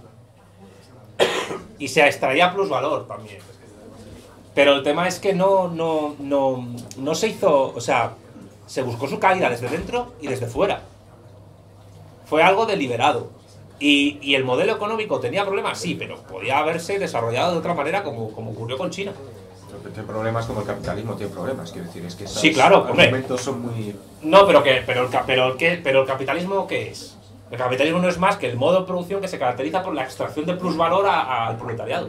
Y se extraía plusvalor también. Pero el tema es que no se hizo, o sea, se buscó su caída desde dentro y desde fuera. Fue algo deliberado. Y el modelo económico tenía problemas, sí, pero podía haberse desarrollado de otra manera como ocurrió con China. Tiene problemas como el capitalismo tiene problemas, quiero decir, es que sí, claro, hombre. argumentos son muy... No, pero el capitalismo, ¿qué es? El capitalismo no es más que el modo de producción que se caracteriza por la extracción de plusvalor al proletariado.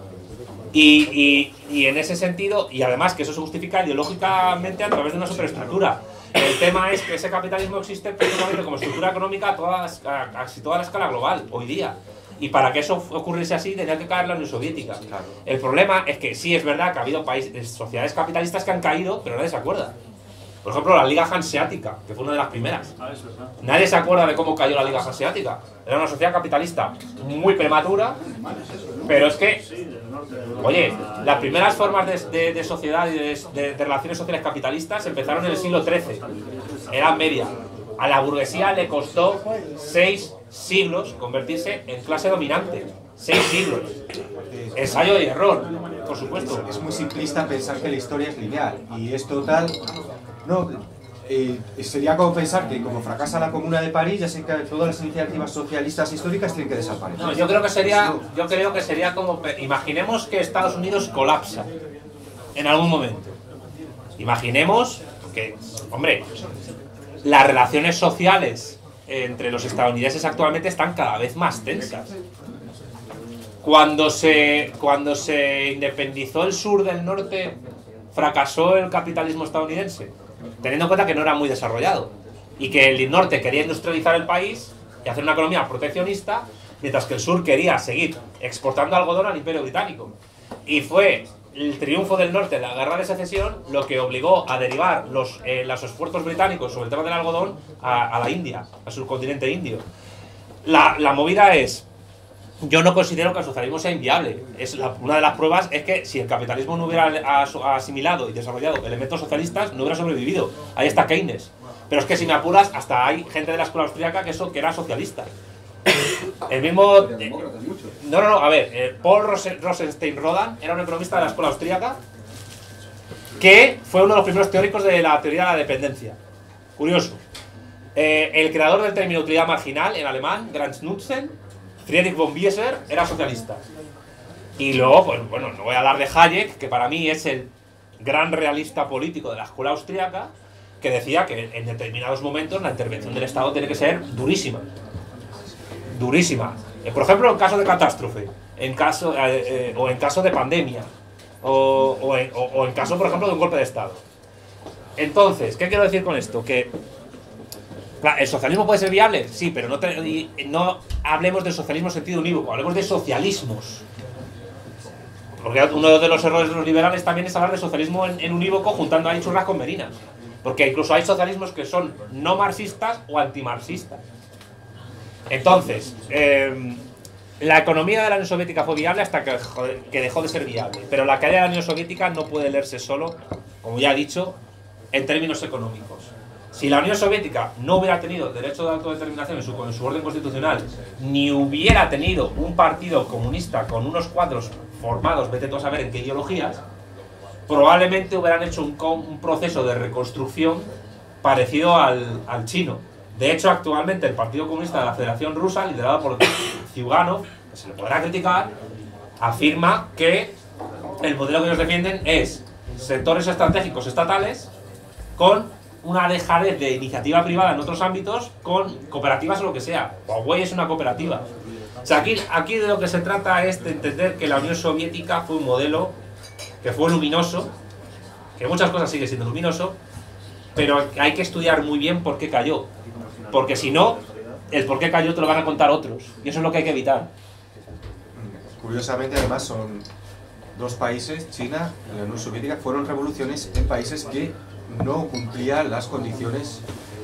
Y en ese sentido, y además que eso se justifica ideológicamente a través de una superestructura. El tema es que ese capitalismo existe prácticamente como estructura económica a casi toda la escala global, hoy día. Y para que eso ocurriese así, tenía que caer la Unión Soviética. Claro. El problema es que sí es verdad que ha habido sociedades capitalistas que han caído, pero nadie se acuerda. Por ejemplo, la Liga Hanseática, que fue una de las primeras. Nadie se acuerda de cómo cayó la Liga Hanseática. Era una sociedad capitalista muy prematura, pero es que, oye, las primeras formas de sociedad y de relaciones sociales capitalistas empezaron en el siglo XIII. Edad Media. A la burguesía le costó 6 siglos convertirse en clase dominante. 6 siglos. Ensayo y error, por supuesto. Es muy simplista pensar que la historia es lineal y es total. No, sería como pensar que como fracasa la Comuna de París, ya sé que todas las iniciativas socialistas históricas tienen que desaparecer. No, yo creo que sería como, imaginemos que Estados Unidos colapsa en algún momento. Imaginemos que, hombre, las relaciones sociales entre los estadounidenses actualmente están cada vez más tensas. Cuando se independizó el sur del norte, fracasó el capitalismo estadounidense, teniendo en cuenta que no era muy desarrollado y que el norte quería industrializar el país y hacer una economía proteccionista, mientras que el sur quería seguir exportando algodón al Imperio Británico. Y fue el triunfo del norte en la guerra de secesión lo que obligó a derivar los esfuerzos británicos sobre el tema del algodón a la India, al subcontinente indio. La movida es, yo no considero que el socialismo sea inviable. Una de las pruebas es que si el capitalismo no hubiera asimilado y desarrollado elementos socialistas, no hubiera sobrevivido. Ahí está Keynes. Pero es que si me apuras, hasta hay gente de la escuela austríaca que era socialista. El mismo... a ver, Paul Rosenstein-Rodan era un economista de la escuela austríaca que fue uno de los primeros teóricos de la teoría de la dependencia. Curioso. El creador del término utilidad marginal en alemán, Grenznutzen, Friedrich von Bieser, era socialista. Y luego, pues bueno, no voy a hablar de Hayek, que para mí es el gran realista político de la escuela austríaca, que decía que en determinados momentos la intervención del Estado tiene que ser durísima. Durísima. Por ejemplo, en caso de catástrofe, o en caso de pandemia, o en caso, por ejemplo, de un golpe de Estado. Entonces, ¿qué quiero decir con esto? Que ¿el socialismo puede ser viable? Sí, pero no hablemos de socialismo en sentido unívoco, hablemos de socialismos. Porque uno de los errores de los liberales también es hablar de socialismo en unívoco juntando ahí churras con merinas. Porque incluso hay socialismos que son no marxistas o antimarxistas. Entonces, la economía de la Unión Soviética fue viable hasta que dejó de ser viable. Pero la caída de la Unión Soviética no puede leerse solo, como ya he dicho, en términos económicos. Si la Unión Soviética no hubiera tenido derecho de autodeterminación en su orden constitucional, ni hubiera tenido un partido comunista con unos cuadros formados, vete tú a saber en qué ideologías, probablemente hubieran hecho un proceso de reconstrucción parecido al chino. De hecho, actualmente el Partido Comunista de la Federación Rusa, liderado por Zyuganov, que se le podrá criticar, afirma que el modelo que ellos defienden es sectores estratégicos estatales con una dejadez de iniciativa privada en otros ámbitos con cooperativas o lo que sea. Huawei es una cooperativa. O sea, aquí de lo que se trata es de entender que la Unión Soviética fue un modelo que fue luminoso, que muchas cosas sigue siendo luminoso, pero hay que estudiar muy bien por qué cayó. Porque si no, el por qué cayó te lo van a contar otros. Y eso es lo que hay que evitar. Curiosamente, además, son dos países, China y la Unión Soviética, fueron revoluciones en países que no cumplían las condiciones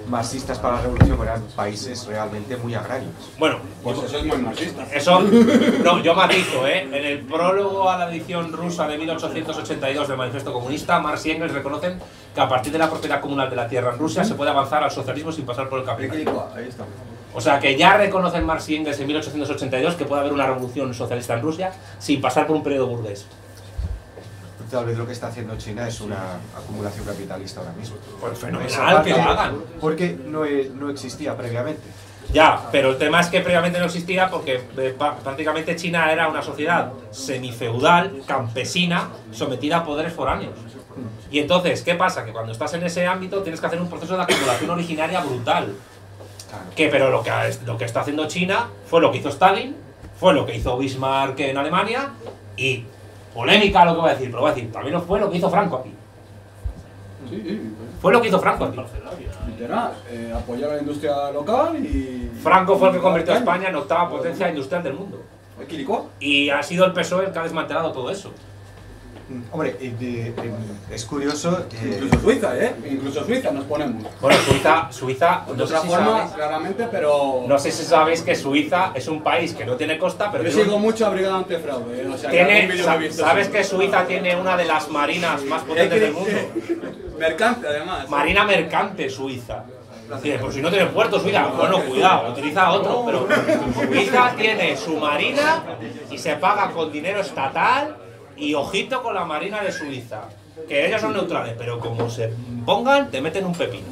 marxistas para la revolución eran países realmente muy agrarios. Bueno, pues eso es muy marxista. Eso, no, yo matizo, ¿eh? En el prólogo a la edición rusa de 1882 del Manifiesto Comunista, Marx y Engels reconocen que a partir de la propiedad comunal de la tierra en Rusia se puede avanzar al socialismo sin pasar por el capitalismo. Ahí está. O sea que ya reconocen Marx y Engels en 1882 que puede haber una revolución socialista en Rusia sin pasar por un periodo burgués. Tal vez lo que está haciendo China es una acumulación capitalista ahora mismo. Pues fenomenal que lo hagan. Porque no existía previamente. Ya, pero el tema es que previamente no existía porque prácticamente China era una sociedad semifeudal, campesina, sometida a poderes foráneos. Y entonces, ¿qué pasa? Que cuando estás en ese ámbito tienes que hacer un proceso de acumulación originaria brutal. Pero lo que está haciendo China fue lo que hizo Stalin, fue lo que hizo Bismarck en Alemania y, polémica lo que voy a decir, pero voy a decir, también fue lo que hizo Franco aquí. Fue lo que hizo Franco aquí. Literal, apoyar a la industria local y... Franco fue el que convirtió a España en octava potencia industrial del mundo. Y ha sido el PSOE el que ha desmantelado todo eso. Hombre, es curioso... Incluso Suiza, ¿eh? Incluso Suiza nos ponemos. Bueno, Suiza de otra forma, claramente, pero... No sé si sabéis que Suiza es un país que no tiene costa, pero... Yo sigo mucho a Brigada Antifraude, ¿eh? O sea, ¿Sabes que Suiza tiene una de las marinas más potentes del mundo? Mercante, además. Marina mercante Suiza. Pues si no tiene puerto Suiza, bueno, cuidado, utiliza otro, pero Suiza tiene su marina y se paga con dinero estatal. Y ojito con la marina de Suiza, que ellos son neutrales, pero como se pongan, te meten un pepino.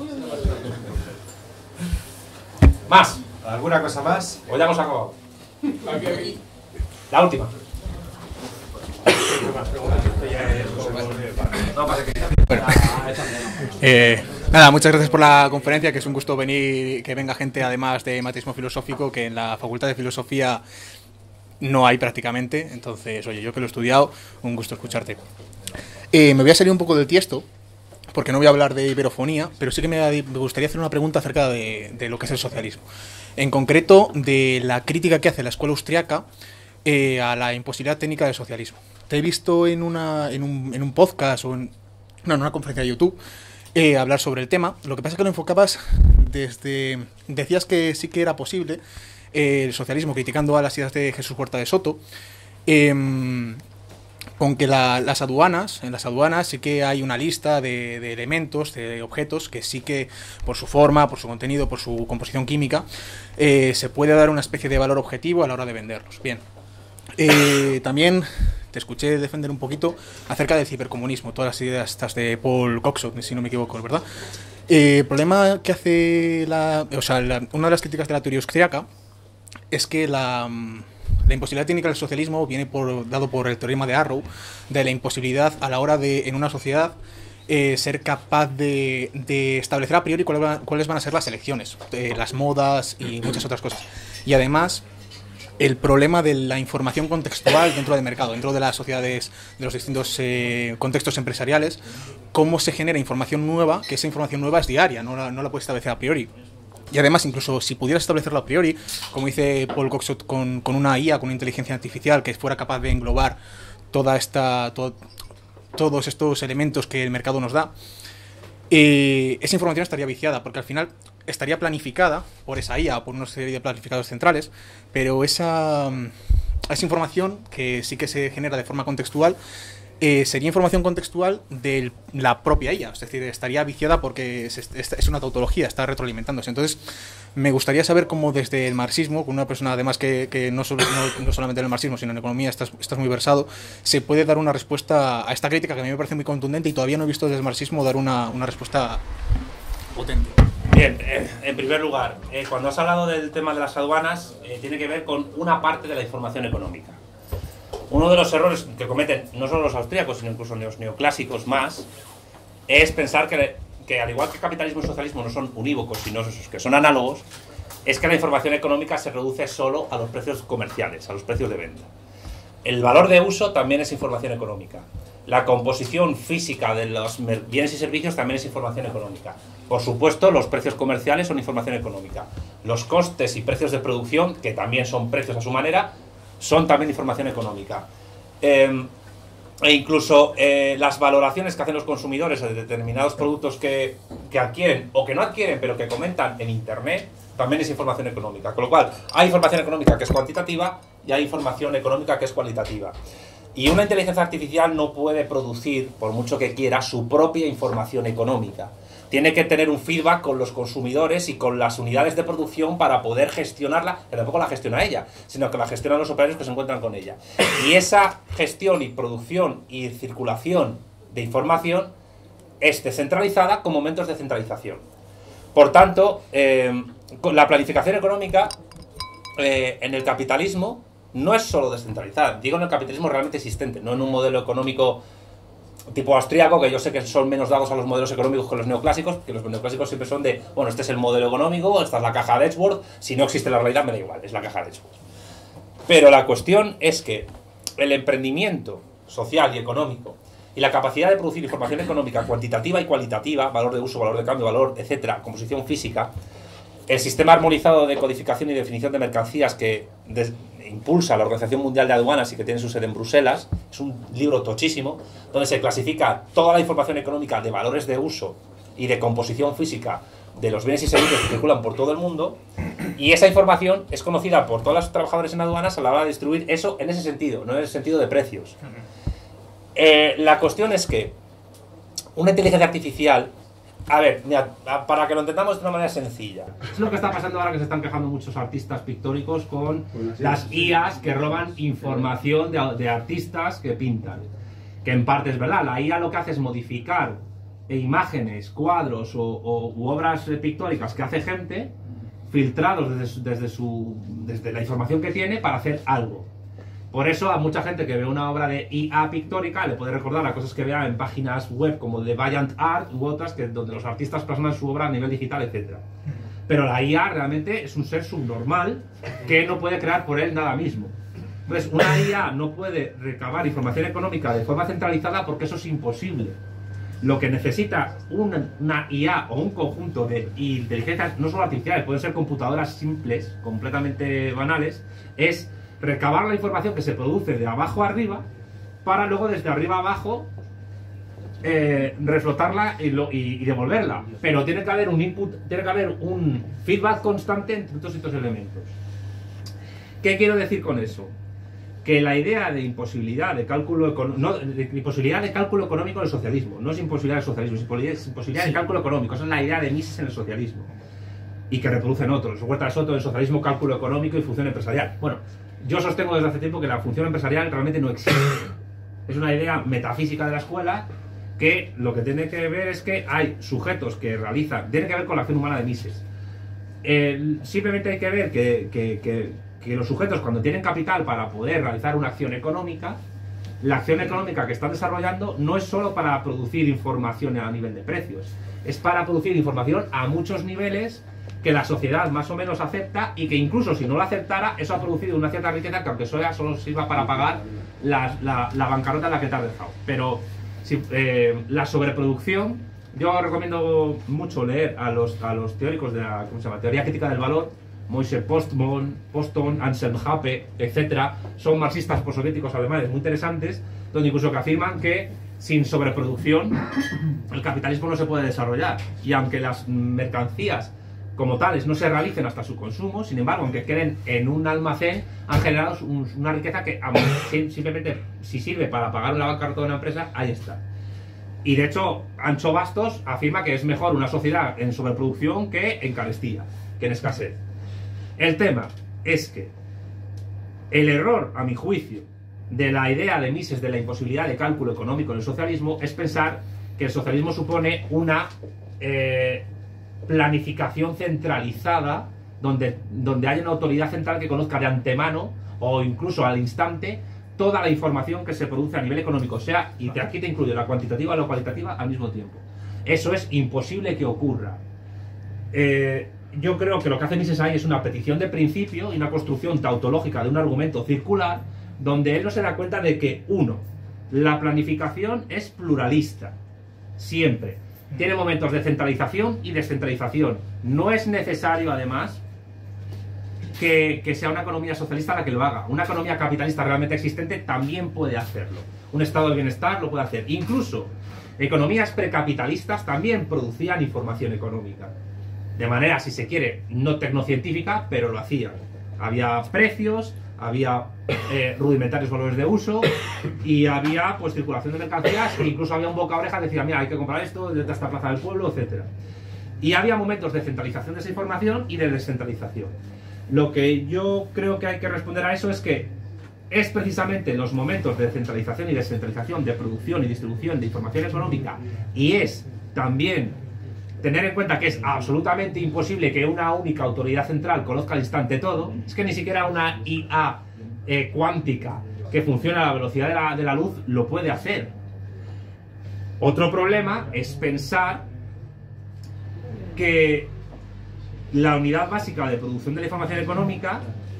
¿Más? ¿Alguna cosa más? ¿O ya hemos acabado? La última. Bueno, nada, muchas gracias por la conferencia, que es un gusto venir, que venga gente además de matismo filosófico, que en la Facultad de Filosofía no hay prácticamente. Entonces, oye, yo que lo he estudiado, un gusto escucharte. Me voy a salir un poco del tiesto, porque no voy a hablar de iberofonía, pero sí que me gustaría hacer una pregunta acerca de lo que es el socialismo. En concreto, de la crítica que hace la escuela austriaca a la imposibilidad técnica del socialismo. Te he visto en un podcast o en una conferencia de YouTube hablar sobre el tema. Lo que pasa es que lo enfocabas desde... Decías que sí que era posible el socialismo, criticando a las ideas de Jesús Huerta de Soto, con que en las aduanas sí que hay una lista de elementos, de objetos, que sí que por su forma, por su contenido, por su composición química, se puede dar una especie de valor objetivo a la hora de venderlos. Bien. También te escuché defender un poquito acerca del cibercomunismo, todas las ideas estas de Paul Coxon, si no me equivoco, ¿verdad? El problema que hace una de las críticas de la teoría austriaca es que la imposibilidad técnica del socialismo viene dado por el teorema de Arrow, de la imposibilidad a la hora de, en una sociedad, ser capaz de establecer a priori cuáles van a ser las elecciones, las modas y muchas otras cosas. Y además, el problema de la información contextual dentro del mercado, dentro de las sociedades, de los distintos contextos empresariales, cómo se genera información nueva, que esa información nueva es diaria, no la puedes establecer a priori. Y además, incluso si pudieras establecerlo a priori, como dice Paul Coxon, con una IA, con una inteligencia artificial que fuera capaz de englobar todos estos elementos que el mercado nos da, esa información estaría viciada, porque al final estaría planificada por esa IA o por una serie de planificadores centrales, pero esa información que sí que se genera de forma contextual sería información contextual de la propia IA, es decir, estaría viciada porque es una tautología, está retroalimentándose. Entonces, me gustaría saber cómo desde el marxismo, con una persona además que no solamente en el marxismo, sino en economía estás muy versado, se puede dar una respuesta a esta crítica que a mí me parece muy contundente y todavía no he visto desde el marxismo dar una respuesta potente. Bien, en primer lugar, cuando has hablado del tema de las aduanas, tiene que ver con una parte de la información económica. Uno de los errores que cometen no solo los austríacos, sino incluso los neoclásicos más, es pensar que al igual que capitalismo y socialismo no son unívocos, sino que son análogos, es que la información económica se reduce solo a los precios comerciales, a los precios de venta. El valor de uso también es información económica. La composición física de los bienes y servicios también es información económica. Por supuesto, los precios comerciales son información económica. Los costes y precios de producción, que también son precios a su manera, son también información económica. E incluso las valoraciones que hacen los consumidores de determinados productos que adquieren o que no adquieren, pero que comentan en Internet, también es información económica. Con lo cual, hay información económica que es cuantitativa y hay información económica que es cualitativa. Y una inteligencia artificial no puede producir, por mucho que quiera, su propia información económica. Tiene que tener un feedback con los consumidores y con las unidades de producción para poder gestionarla, que tampoco la gestiona ella, sino que la gestionan los operarios que se encuentran con ella. Y esa gestión y producción y circulación de información es descentralizada con momentos de centralización. Por tanto, la planificación económica en el capitalismo no es solo descentralizada. Digo en el capitalismo realmente existente, no en un modelo económico tipo austríaco, que yo sé que son menos dados a los modelos económicos que los neoclásicos, que los neoclásicos siempre son de, bueno, este es el modelo económico, esta es la caja de Edgeworth, si no existe la realidad me da igual, es la caja de Edgeworth. Pero la cuestión es que el emprendimiento social y económico y la capacidad de producir información económica cuantitativa y cualitativa, valor de uso, valor de cambio, valor, etcétera, composición física, el sistema armonizado de codificación y definición de mercancías que impulsa la Organización Mundial de Aduanas y que tiene su sede en Bruselas, es un libro tochísimo, donde se clasifica toda la información económica de valores de uso y de composición física de los bienes y servicios que circulan por todo el mundo, y esa información es conocida por todos los trabajadores en aduanas a la hora de distribuir eso en ese sentido, no en el sentido de precios. La cuestión es que una inteligencia artificial, a ver, mira, para que lo entendamos de una manera sencilla, es lo que está pasando ahora, que se están quejando muchos artistas pictóricos con las IAs que roban información de artistas que pintan, que en parte es verdad. La IA lo que hace es modificar imágenes, cuadros u obras pictóricas que hace gente, filtrados desde la información que tiene para hacer algo. Por eso a mucha gente que ve una obra de IA pictórica le puede recordar a cosas que vea en páginas web como de Valiant Art u otras donde los artistas plasman su obra a nivel digital, etc. Pero la IA realmente es un ser subnormal que no puede crear por él nada mismo. Entonces, una IA no puede recabar información económica de forma centralizada porque eso es imposible. Lo que necesita una IA o un conjunto de inteligencias, no solo artificiales, pueden ser computadoras simples, completamente banales, es recabar la información que se produce de abajo a arriba para luego desde arriba a abajo reflotarla y devolverla. Pero tiene que haber un input, tiene que haber un feedback constante entre todos estos elementos. ¿Qué quiero decir con eso? Que la idea de imposibilidad de cálculo económico, imposibilidad de cálculo económico en el socialismo, no es imposibilidad del socialismo, es imposibilidad de cálculo económico, esa es la idea de Mises en el socialismo y que reproducen otros. Huerta de Soto, el socialismo, cálculo económico y función empresarial. Bueno, yo sostengo desde hace tiempo que la función empresarial realmente no existe. Es una idea metafísica de la escuela que lo que tiene que ver es que hay sujetos que realizan, tiene que ver con la acción humana de Mises. Simplemente hay que ver que los sujetos, cuando tienen capital para poder realizar una acción económica, la acción económica que están desarrollando no es solo para producir información a nivel de precios, es para producir información a muchos niveles que la sociedad más o menos acepta y que incluso si no la aceptara, eso ha producido una cierta riqueza que aunque solo sirva para pagar la bancarrota en la que te has dejado. Pero la sobreproducción, yo recomiendo mucho leer a los teóricos de la teoría crítica del valor, Moise Poston, Anselm Happe, etc. Son marxistas postsoviéticos alemanes muy interesantes, donde incluso que afirman que sin sobreproducción el capitalismo no se puede desarrollar. Y aunque las mercancías como tales no se realicen hasta su consumo, sin embargo, aunque queden en un almacén, han generado una riqueza que simplemente, si sirve para pagar una bancarrota de una empresa, ahí está. Y de hecho, Ancho Bastos afirma que es mejor una sociedad en sobreproducción que en carestía, que en escasez. El tema es que el error, a mi juicio, de la idea de Mises de la imposibilidad de cálculo económico en el socialismo es pensar que el socialismo supone una planificación centralizada donde haya una autoridad central que conozca de antemano o incluso al instante toda la información que se produce a nivel económico, y aquí te incluye la cuantitativa y la cualitativa al mismo tiempo. Eso es imposible que ocurra. Yo creo que lo que hace Mises ahí es una petición de principio y una construcción tautológica de un argumento circular donde él no se da cuenta de que, uno, la planificación es pluralista, siempre. Tiene momentos de centralización y descentralización. No es necesario, además, que sea una economía socialista la que lo haga. Una economía capitalista realmente existente también puede hacerlo. Un estado de bienestar lo puede hacer. Incluso economías precapitalistas también producían información económica. De manera, si se quiere, no tecnocientífica, pero lo hacían. Había precios, había rudimentarios valores de uso y había pues circulación de mercancías e incluso había un boca a oreja que decía, mira, hay que comprar esto desde esta plaza del pueblo, etcétera. Y había momentos de centralización de esa información y de descentralización. Lo que yo creo que hay que responder a eso es que es precisamente los momentos de centralización y descentralización de producción y distribución de información económica, y es también tener en cuenta que es absolutamente imposible que una única autoridad central conozca al instante todo. Es que ni siquiera una IA cuántica que funciona a la velocidad de la luz lo puede hacer. Otro problema es pensar que la unidad básica de producción de la información económica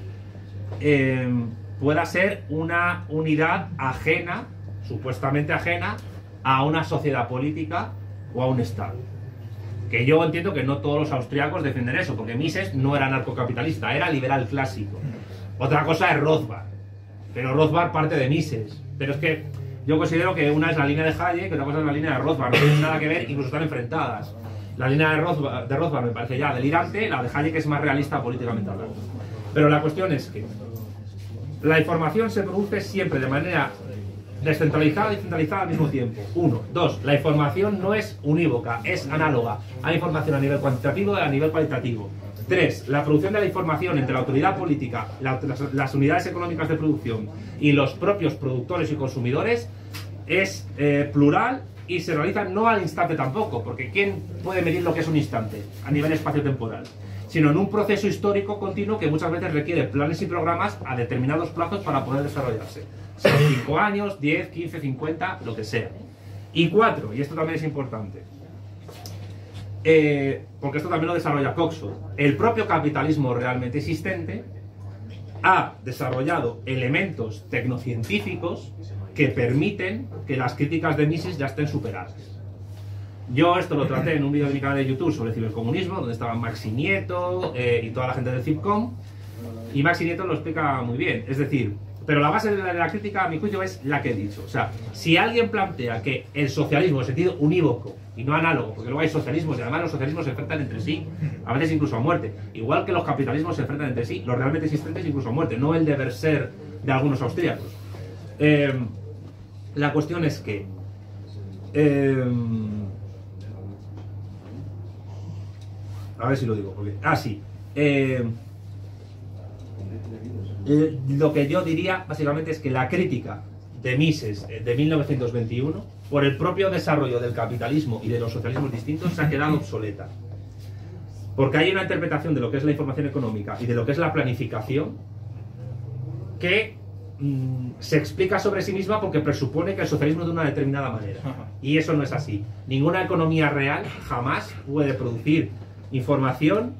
pueda ser una unidad ajena, supuestamente ajena, a una sociedad política o a un Estado. Que yo entiendo que no todos los austriacos defienden eso, porque Mises no era anarcocapitalista, era liberal clásico. Otra cosa es Rothbard, pero Rothbard parte de Mises. Pero es que yo considero que una es la línea de Hayek y otra cosa es la línea de Rothbard, no tienen nada que ver, incluso están enfrentadas. La línea de Rothbard me parece ya delirante, la de Hayek es más realista políticamente hablando. Pero la cuestión es que la información se produce siempre de manera descentralizada y centralizada al mismo tiempo. 1. 2. La información no es unívoca, es análoga. Hay información a nivel cuantitativo y a nivel cualitativo. 3. La producción de la información entre la autoridad política, las unidades económicas de producción y los propios productores y consumidores es plural y se realiza no al instante tampoco, porque ¿quién puede medir lo que es un instante a nivel espacio-temporal? Sino en un proceso histórico continuo que muchas veces requiere planes y programas a determinados plazos para poder desarrollarse. Son 5 años, 10, 15, 50, lo que sea. Y 4, y esto también es importante, porque esto también lo desarrolla Coxford, el propio capitalismo realmente existente ha desarrollado elementos tecnocientíficos que permiten que las críticas de Mises ya estén superadas. Yo esto lo traté en un vídeo de mi canal de YouTube sobre el cibercomunismo, donde estaban Max y Nieto y toda la gente del CIPCOM, y Max y Nieto lo explica muy bien. Es decir, pero la base de la crítica, a mi juicio, es la que he dicho. O sea, si alguien plantea que el socialismo en sentido unívoco y no análogo, porque luego hay socialismos y además los socialismos se enfrentan entre sí, a veces incluso a muerte, igual que los capitalismos se enfrentan entre sí, los realmente existentes incluso a muerte, no el deber ser de algunos austríacos. La cuestión es que a ver si lo digo, porque... lo que yo diría básicamente es que la crítica de Mises de 1921, por el propio desarrollo del capitalismo y de los socialismos distintos, se ha quedado obsoleta. Porque hay una interpretación de lo que es la información económica y de lo que es la planificación que se explica sobre sí misma porque presupone que el socialismo es de una determinada manera. Y eso no es así. Ninguna economía real jamás puede producir información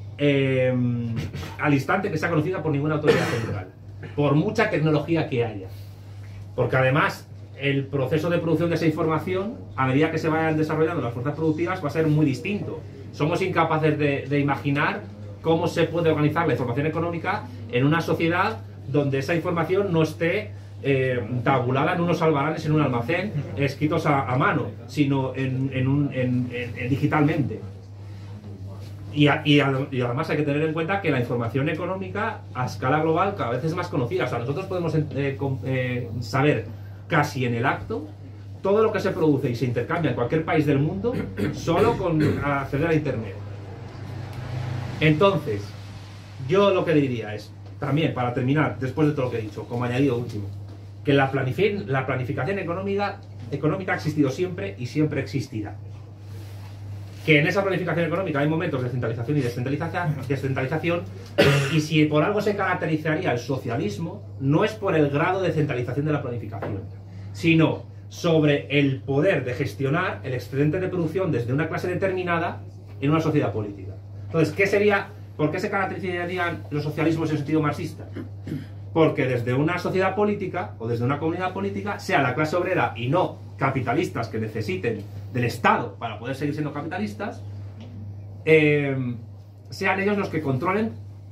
al instante que sea conocida por ninguna autoridad central, por mucha tecnología que haya. Porque además el proceso de producción de esa información, a medida que se vayan desarrollando las fuerzas productivas, va a ser muy distinto. Somos incapaces de imaginar cómo se puede organizar la información económica en una sociedad donde esa información no esté tabulada en unos albaranes en un almacén, escritos a mano, sino digitalmente. Y además hay que tener en cuenta que la información económica a escala global cada vez es más conocida. O sea, nosotros podemos saber casi en el acto todo lo que se produce y se intercambia en cualquier país del mundo solo con acceder a Internet. Entonces, yo lo que diría es, también para terminar, después de todo lo que he dicho, como añadido último, que la planificación económica ha existido siempre y siempre existirá. Que en esa planificación económica hay momentos de centralización y descentralización, y si por algo se caracterizaría el socialismo, no es por el grado de centralización de la planificación, sino sobre el poder de gestionar el excedente de producción desde una clase determinada en una sociedad política. Entonces, ¿por qué se caracterizarían los socialismos en sentido marxista? Porque desde una sociedad política o desde una comunidad política, sea la clase obrera y no capitalistas que necesiten del Estado para poder seguir siendo capitalistas, sean ellos los que controlen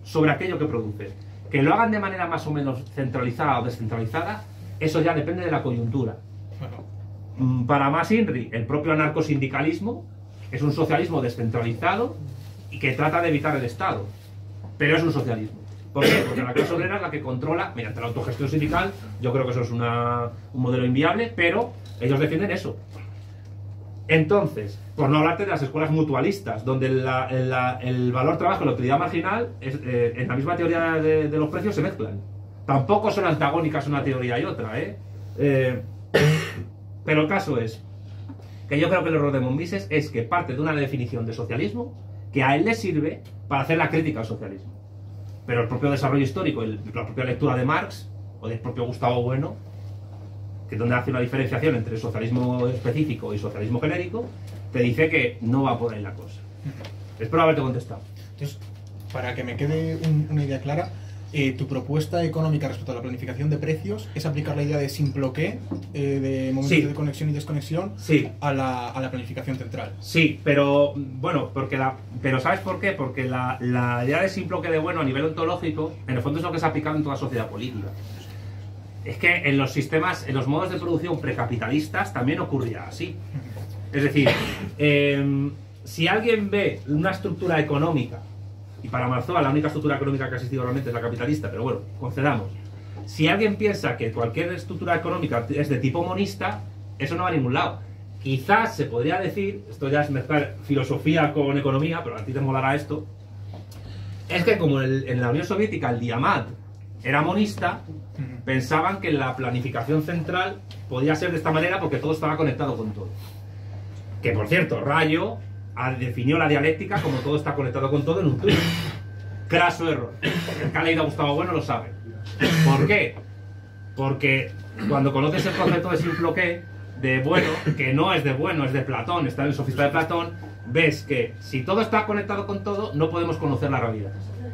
sobre aquello que produce. Que lo hagan de manera más o menos centralizada o descentralizada, eso ya depende de la coyuntura. Para Mas Inri, el propio anarcosindicalismo es un socialismo descentralizado y que trata de evitar el Estado. Pero es un socialismo. ¿Por qué? Porque la clase obrera es la que controla, mediante la autogestión sindical. Yo creo que eso es un modelo inviable, pero ellos defienden eso. Entonces, por no hablarte de las escuelas mutualistas, donde el valor trabajo y la utilidad marginal, en la misma teoría de los precios, se mezclan. Tampoco son antagónicas una teoría y otra, pero el caso es que yo creo que el error de Monvises es que parte de una definición de socialismo que a él le sirve para hacer la crítica al socialismo. Pero el propio desarrollo histórico y la propia lectura de Marx o del propio Gustavo Bueno, que es donde hace una diferenciación entre socialismo específico y socialismo genérico, te dice que no va por ahí la cosa. Espero haberte contestado. Entonces, para que me quede una idea clara, tu propuesta económica respecto a la planificación de precios es aplicar la idea de simploqué, de momentos de conexión y desconexión, a la planificación central. Sí, pero bueno, pero ¿sabes por qué? Porque la idea de simploqué de Bueno a nivel ontológico, en el fondo es lo que se ha aplicado en toda sociedad política. Es que en los sistemas, en los modos de producción precapitalistas también ocurría así. Es decir, si alguien ve una estructura económica, y para Marzoa la única estructura económica que ha existido realmente es la capitalista, pero bueno, concedamos. Si alguien piensa que cualquier estructura económica es de tipo monista, eso no va a ningún lado. Quizás se podría decir, esto ya es mezclar filosofía con economía, pero a ti te molará esto, es que como en la Unión Soviética el Diamant era monista, pensaban que la planificación central podía ser de esta manera porque todo estaba conectado con todo. Que por cierto, Rayo definió la dialéctica como todo está conectado con todo en un tubo. Craso error. El que ha leído a Gustavo Bueno lo sabe. ¿Por qué? Porque cuando conoces el concepto de simploqué, de Bueno, que no es de Bueno, es de Platón, está en el Sofista de Platón, ves que si todo está conectado con todo, no podemos conocer la realidad.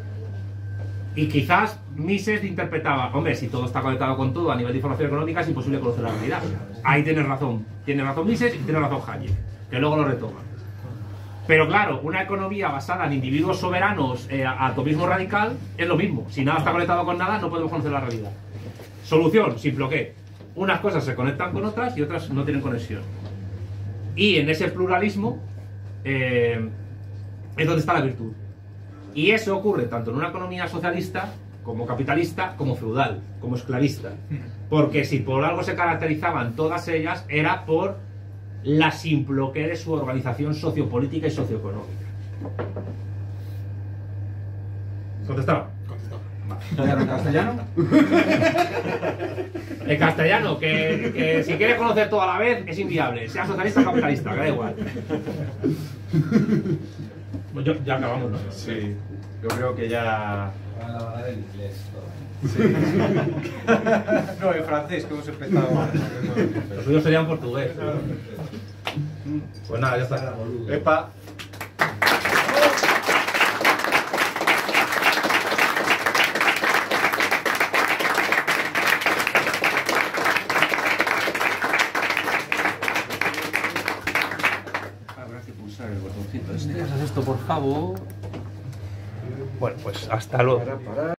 Y quizás Mises interpretaba, hombre, si todo está conectado con todo a nivel de información económica, es imposible conocer la realidad. Ahí tienes razón Mises y tienes razón Hayek, que luego lo retoma. Pero claro, una economía basada en individuos soberanos, atomismo radical, es lo mismo. Si nada está conectado con nada, no podemos conocer la realidad. Solución, simploqué. Unas cosas se conectan con otras y otras no tienen conexión. Y en ese pluralismo es donde está la virtud. Y eso ocurre tanto en una economía socialista, como capitalista, como feudal, como esclavista. Porque si por algo se caracterizaban todas ellas, era por la simploqué de su organización sociopolítica y socioeconómica. ¿Contestado? ¿En castellano? En castellano, que si quieres conocer todo a la vez, es inviable. Sea socialista o capitalista, que da igual. Pues ya acabamos, ¿no? Sí, yo creo que ya... Van a hablar en inglés. Sí. No, en francés, que hemos empezado. Los suyos serían portugués. Pues nada, ya está. Epa. Habrá que pulsar el botoncito este. ¿Pasas esto, por favor? Bueno, pues hasta luego.